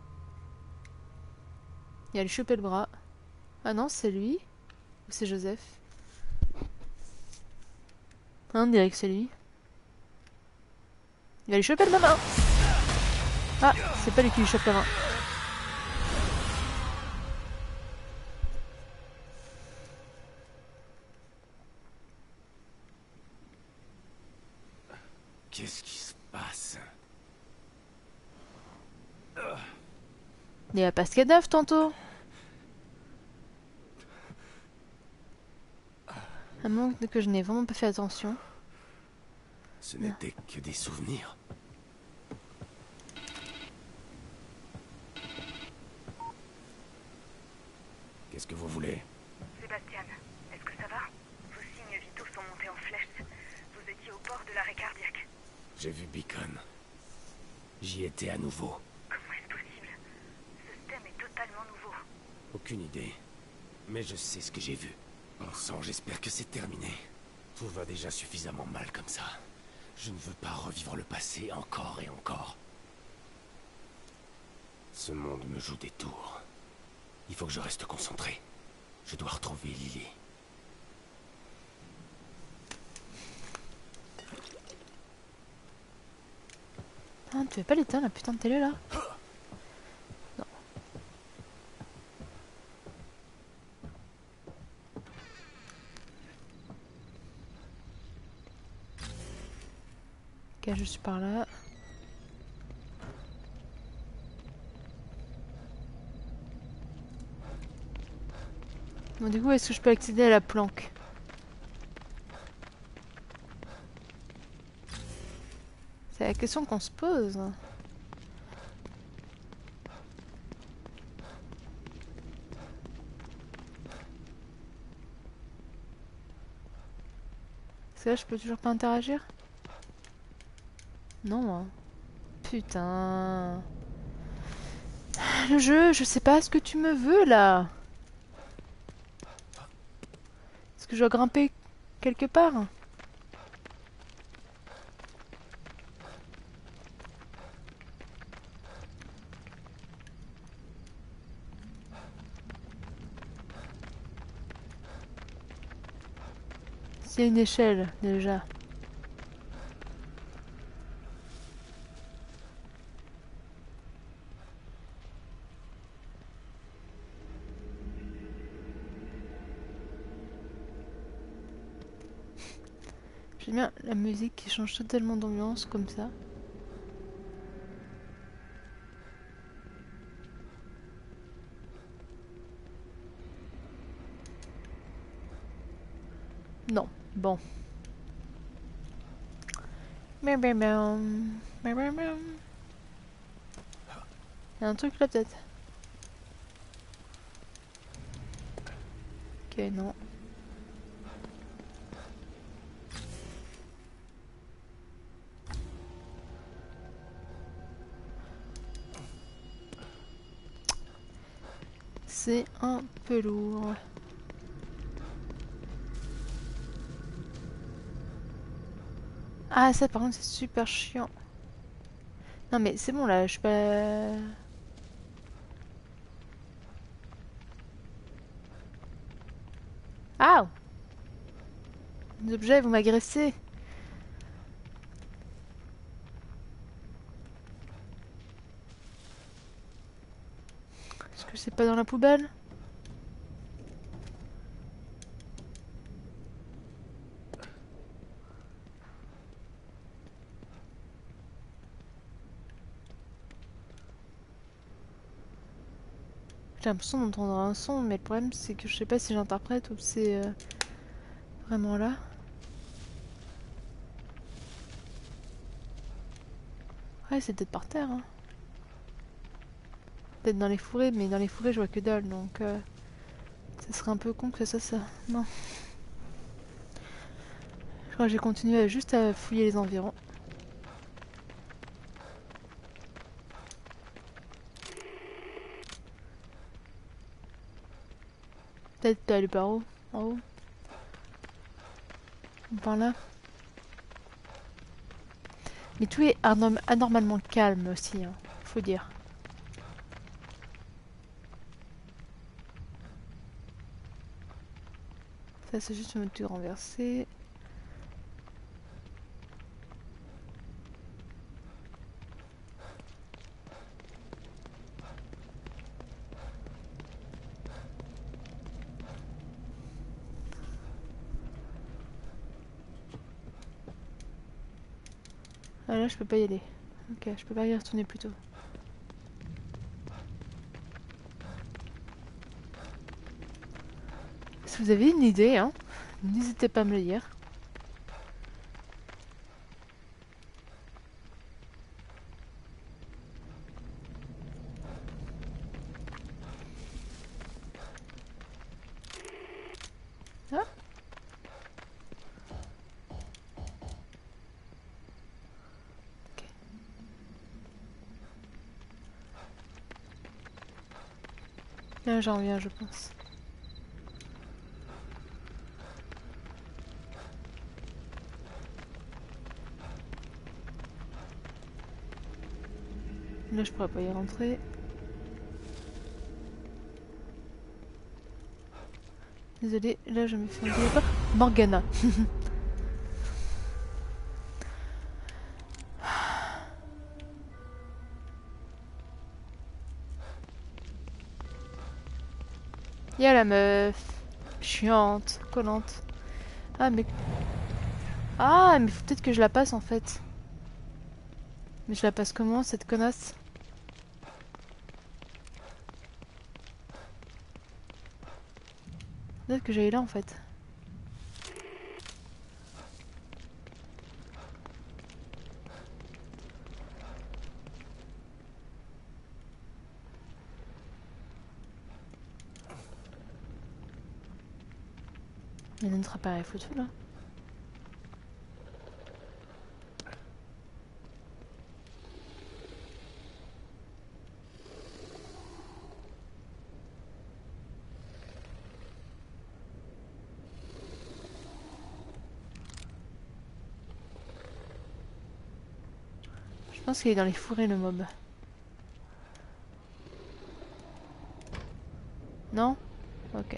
Il va lui choper le bras. Ah non, c'est lui? Ou c'est Joseph? Ah, on dirait que c'est lui. Il va lui choper le main. Ah, c'est pas lui qui lui chope la main. Qu'est-ce qui se passe? Il y a pas ce cadavre tantôt. À moins que je n'ai vraiment pas fait attention. Ce n'était que des souvenirs. Qu'est-ce que vous voulez? Sébastien, est-ce que ça va? Vos signes vitaux sont montés en flèche. Vous étiez au bord de l'arrêt cardiaque. J'ai vu Beacon. J'y étais à nouveau. Comment est-ce possible? Ce système est totalement nouveau. Aucune idée. Mais je sais ce que j'ai vu. Bon sang, j'espère que c'est terminé. Tout va déjà suffisamment mal comme ça. Je ne veux pas revivre le passé encore et encore. Ce monde me joue des tours. Il faut que je reste concentré. Je dois retrouver Lily. Ah, tu veux pas l'éteindre la putain de télé là? Non. Ok, je suis par là. Bon, du coup, est-ce que je peux accéder à la planque? C'est la question qu'on se pose. Est-ce que là, je peux toujours pas interagir? Non, hein. Putain. Le jeu, je sais pas ce que tu me veux là. Est-ce que je dois grimper quelque part? C'est une échelle déjà. J'aime bien la musique qui change totalement d'ambiance comme ça. Non, bon. Il y a un truc là peut-être. Ok, non. C'est un peu lourd. Ah, ça par contre c'est super chiant. Non mais c'est bon là, je suis pas... Ah! Les objets vont m'agresser. Est-ce que c'est pas dans la poubelle? J'ai l'impression d'entendre un son, mais le problème c'est que je sais pas si j'interprète ou si c'est euh, vraiment là. Ouais, c'est peut-être par terre. Hein. Peut-être dans les fourrés, mais dans les fourrés je vois que dalle, donc euh, ça serait un peu con que ça, ça. Non. Je crois que j'ai continué à juste à fouiller les environs. Peut-être aller par où? En haut? Ou par là? Mais tout est anorm anormalement calme aussi, hein, faut dire. Ça c'est juste une moteur renversée. Ah là je peux pas y aller. Ok, je peux pas y retourner plus tôt. Si vous avez une idée, hein, n'hésitez pas à me le dire. Ah. Ok. Là j'en reviens, je pense. Là je pourrais pas y rentrer. Désolée, là je me fais un peu Morgana. Y'a la meuf. Chiante, collante. Ah mais... Ah mais faut peut-être que je la passe en fait. Mais je la passe comment cette connasse? Peut-être que j'aille là en fait. Il y a notre appareil photo là. Je pense qu'il est dans les fourrés le mob. Non? Ok.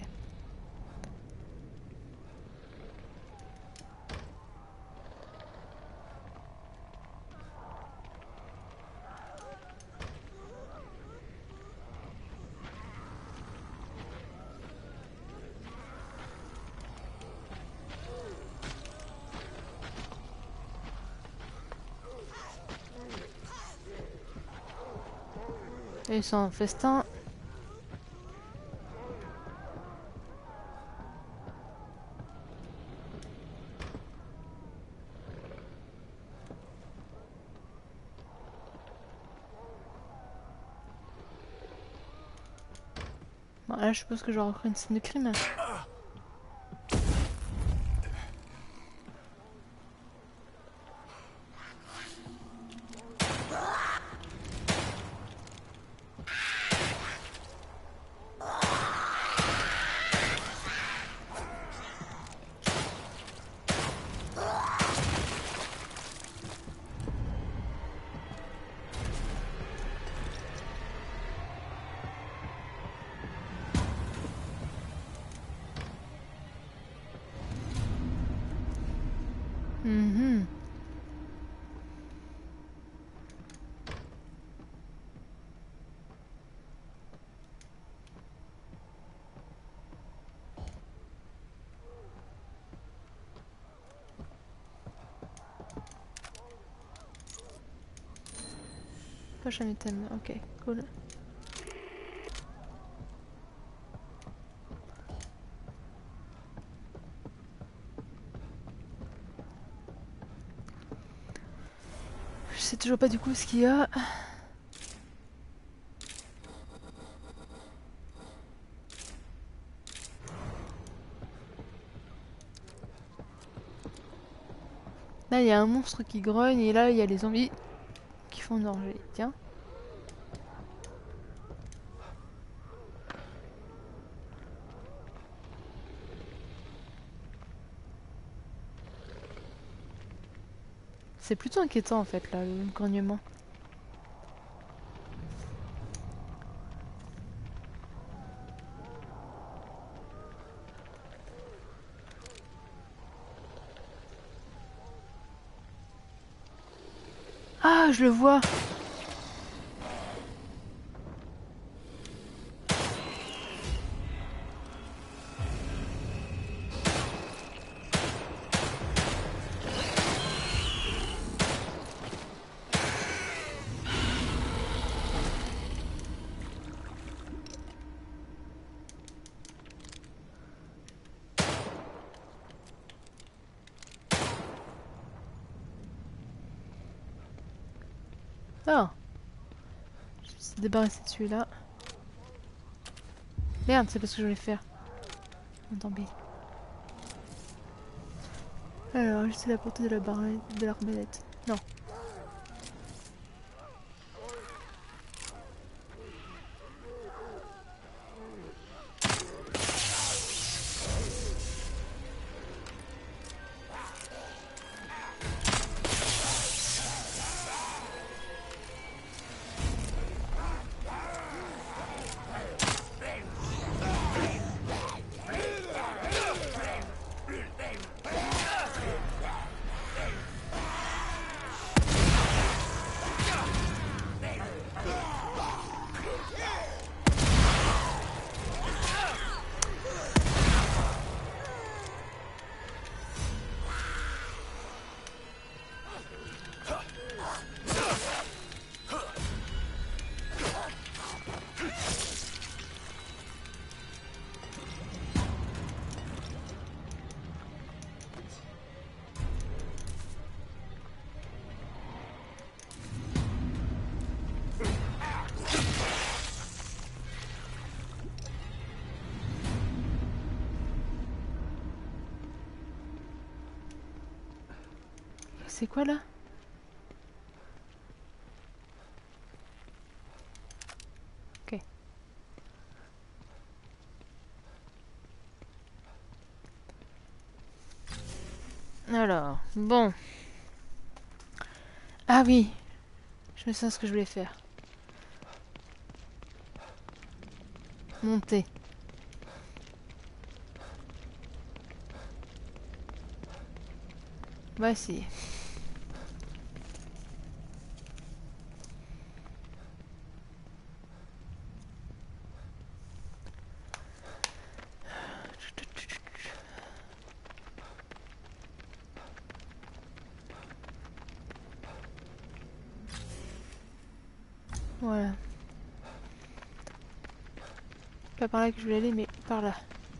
Et ils sont en festin. Bon, là je suppose que je vais reprendre une scène de crime. Mhm. Prochain item, ok, cool. Je sais toujours pas du coup ce qu'il y a. Là il y a un monstre qui grogne et là il y a les zombies qui font danger. Tiens. C'est plutôt inquiétant en fait là, le grognement. Ah, je le vois. Ah. Je me suis débarrassé de celui-là. Merde, c'est pas ce que je voulais faire. Oh, tant pis. Alors, j'essaie la portée de la barrette, de l'arbalète. Non. C'est quoi là? Ok. Alors, bon. Ah oui. Je me sens ce que je voulais faire. Monter. Voici. Voilà. Pas par là que je voulais aller, mais par là.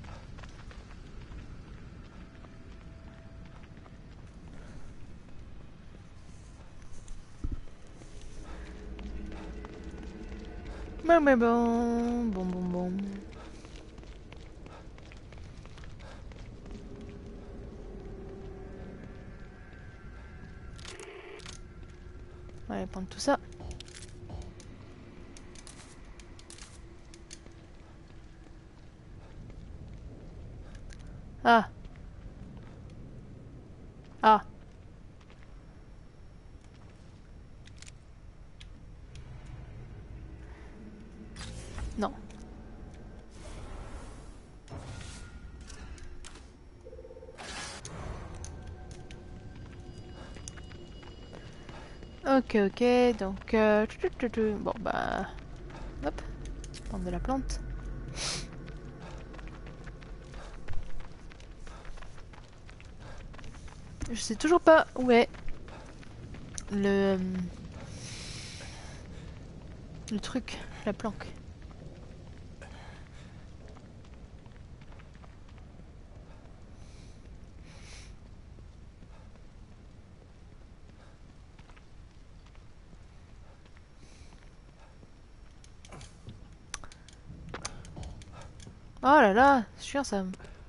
Bon, bon, bon, bon, bon, bon. On va aller prendre tout ça. Ah. Ah. Non. Ok, ok, donc... Euh... Bon, bah... Hop. Prendre de la plante. Je sais toujours pas où est le... Le truc, la planque. Oh là là, c'est chiant ça.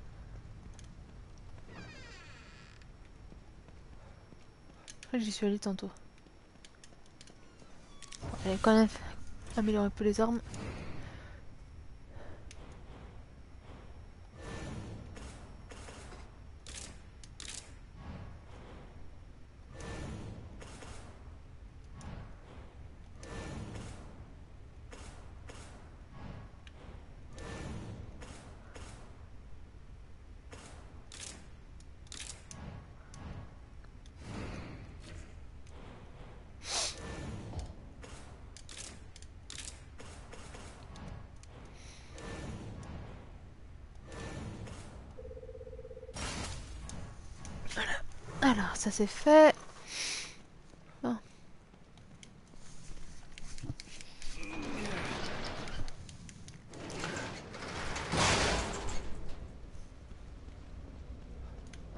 Je crois que j'y suis allé tantôt. Bon, allez, quand même améliorer un peu les armes. Alors, ça c'est fait. Bon.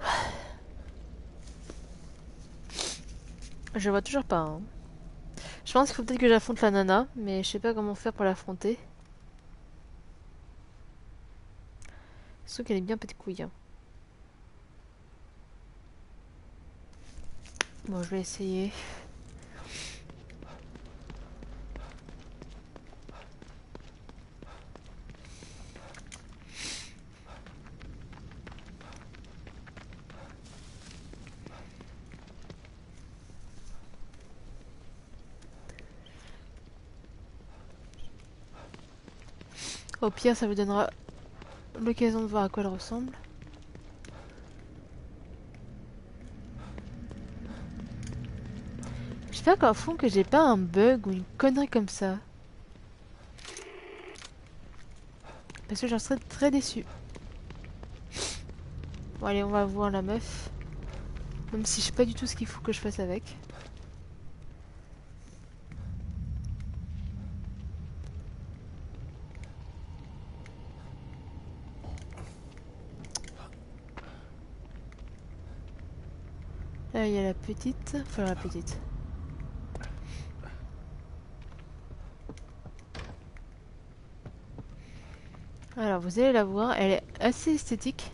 Je vois toujours pas. Hein. Je pense qu'il faut peut-être que j'affronte la nana, mais je sais pas comment faire pour l'affronter. Sauf qu'elle est bien petite couille. Hein. Bon, je vais essayer. Au pire, ça vous donnera l'occasion de voir à quoi elle ressemble. J'espère qu'en fond que j'ai pas un bug ou une connerie comme ça. Parce que j'en serais très déçu. Bon allez, on va voir la meuf. Même si je sais pas du tout ce qu'il faut que je fasse avec. Là, il y a la petite. Enfin, la petite. Alors, vous allez la voir. Elle est assez esthétique.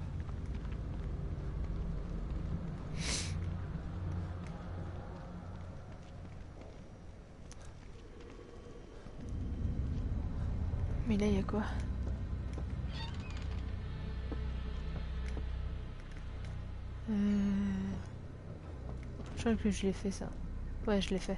Mais là, il y a quoi? Euh... Je crois que je l'ai fait ça. Ouais, je l'ai fait.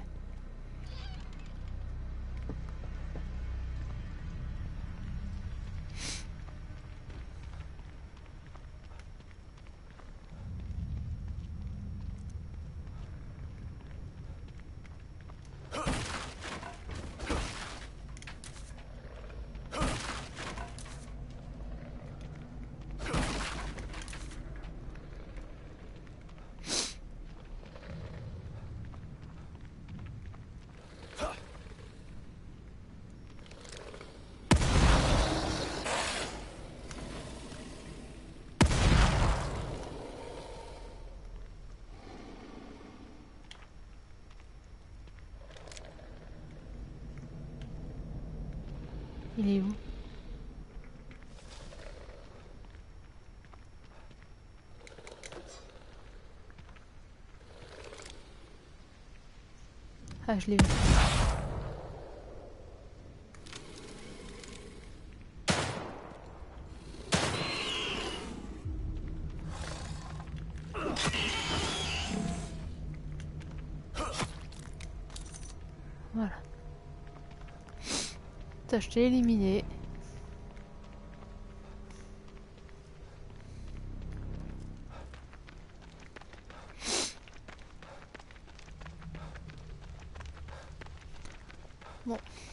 Il est où? Ah, je l'ai vu. Voilà. Putain, je t'ai éliminé. Bon.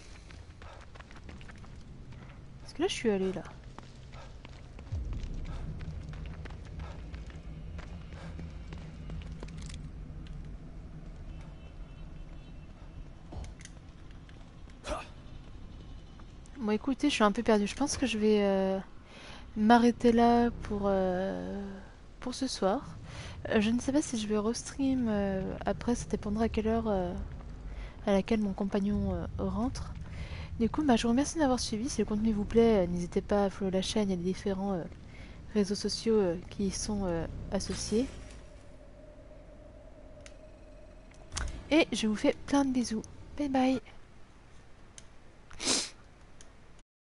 Est-ce que là je suis allée là? Bon écoutez, je suis un peu perdue. Je pense que je vais euh, m'arrêter là pour, euh, pour ce soir. Euh, je ne sais pas si je vais restream euh, après, ça dépendra à quelle heure euh, à laquelle mon compagnon euh, rentre. Du coup, bah, je vous remercie d'avoir suivi. Si le contenu vous plaît, euh, n'hésitez pas à follow la chaîne. Il y a les différents euh, réseaux sociaux euh, qui y sont euh, associés. Et je vous fais plein de bisous. Bye bye.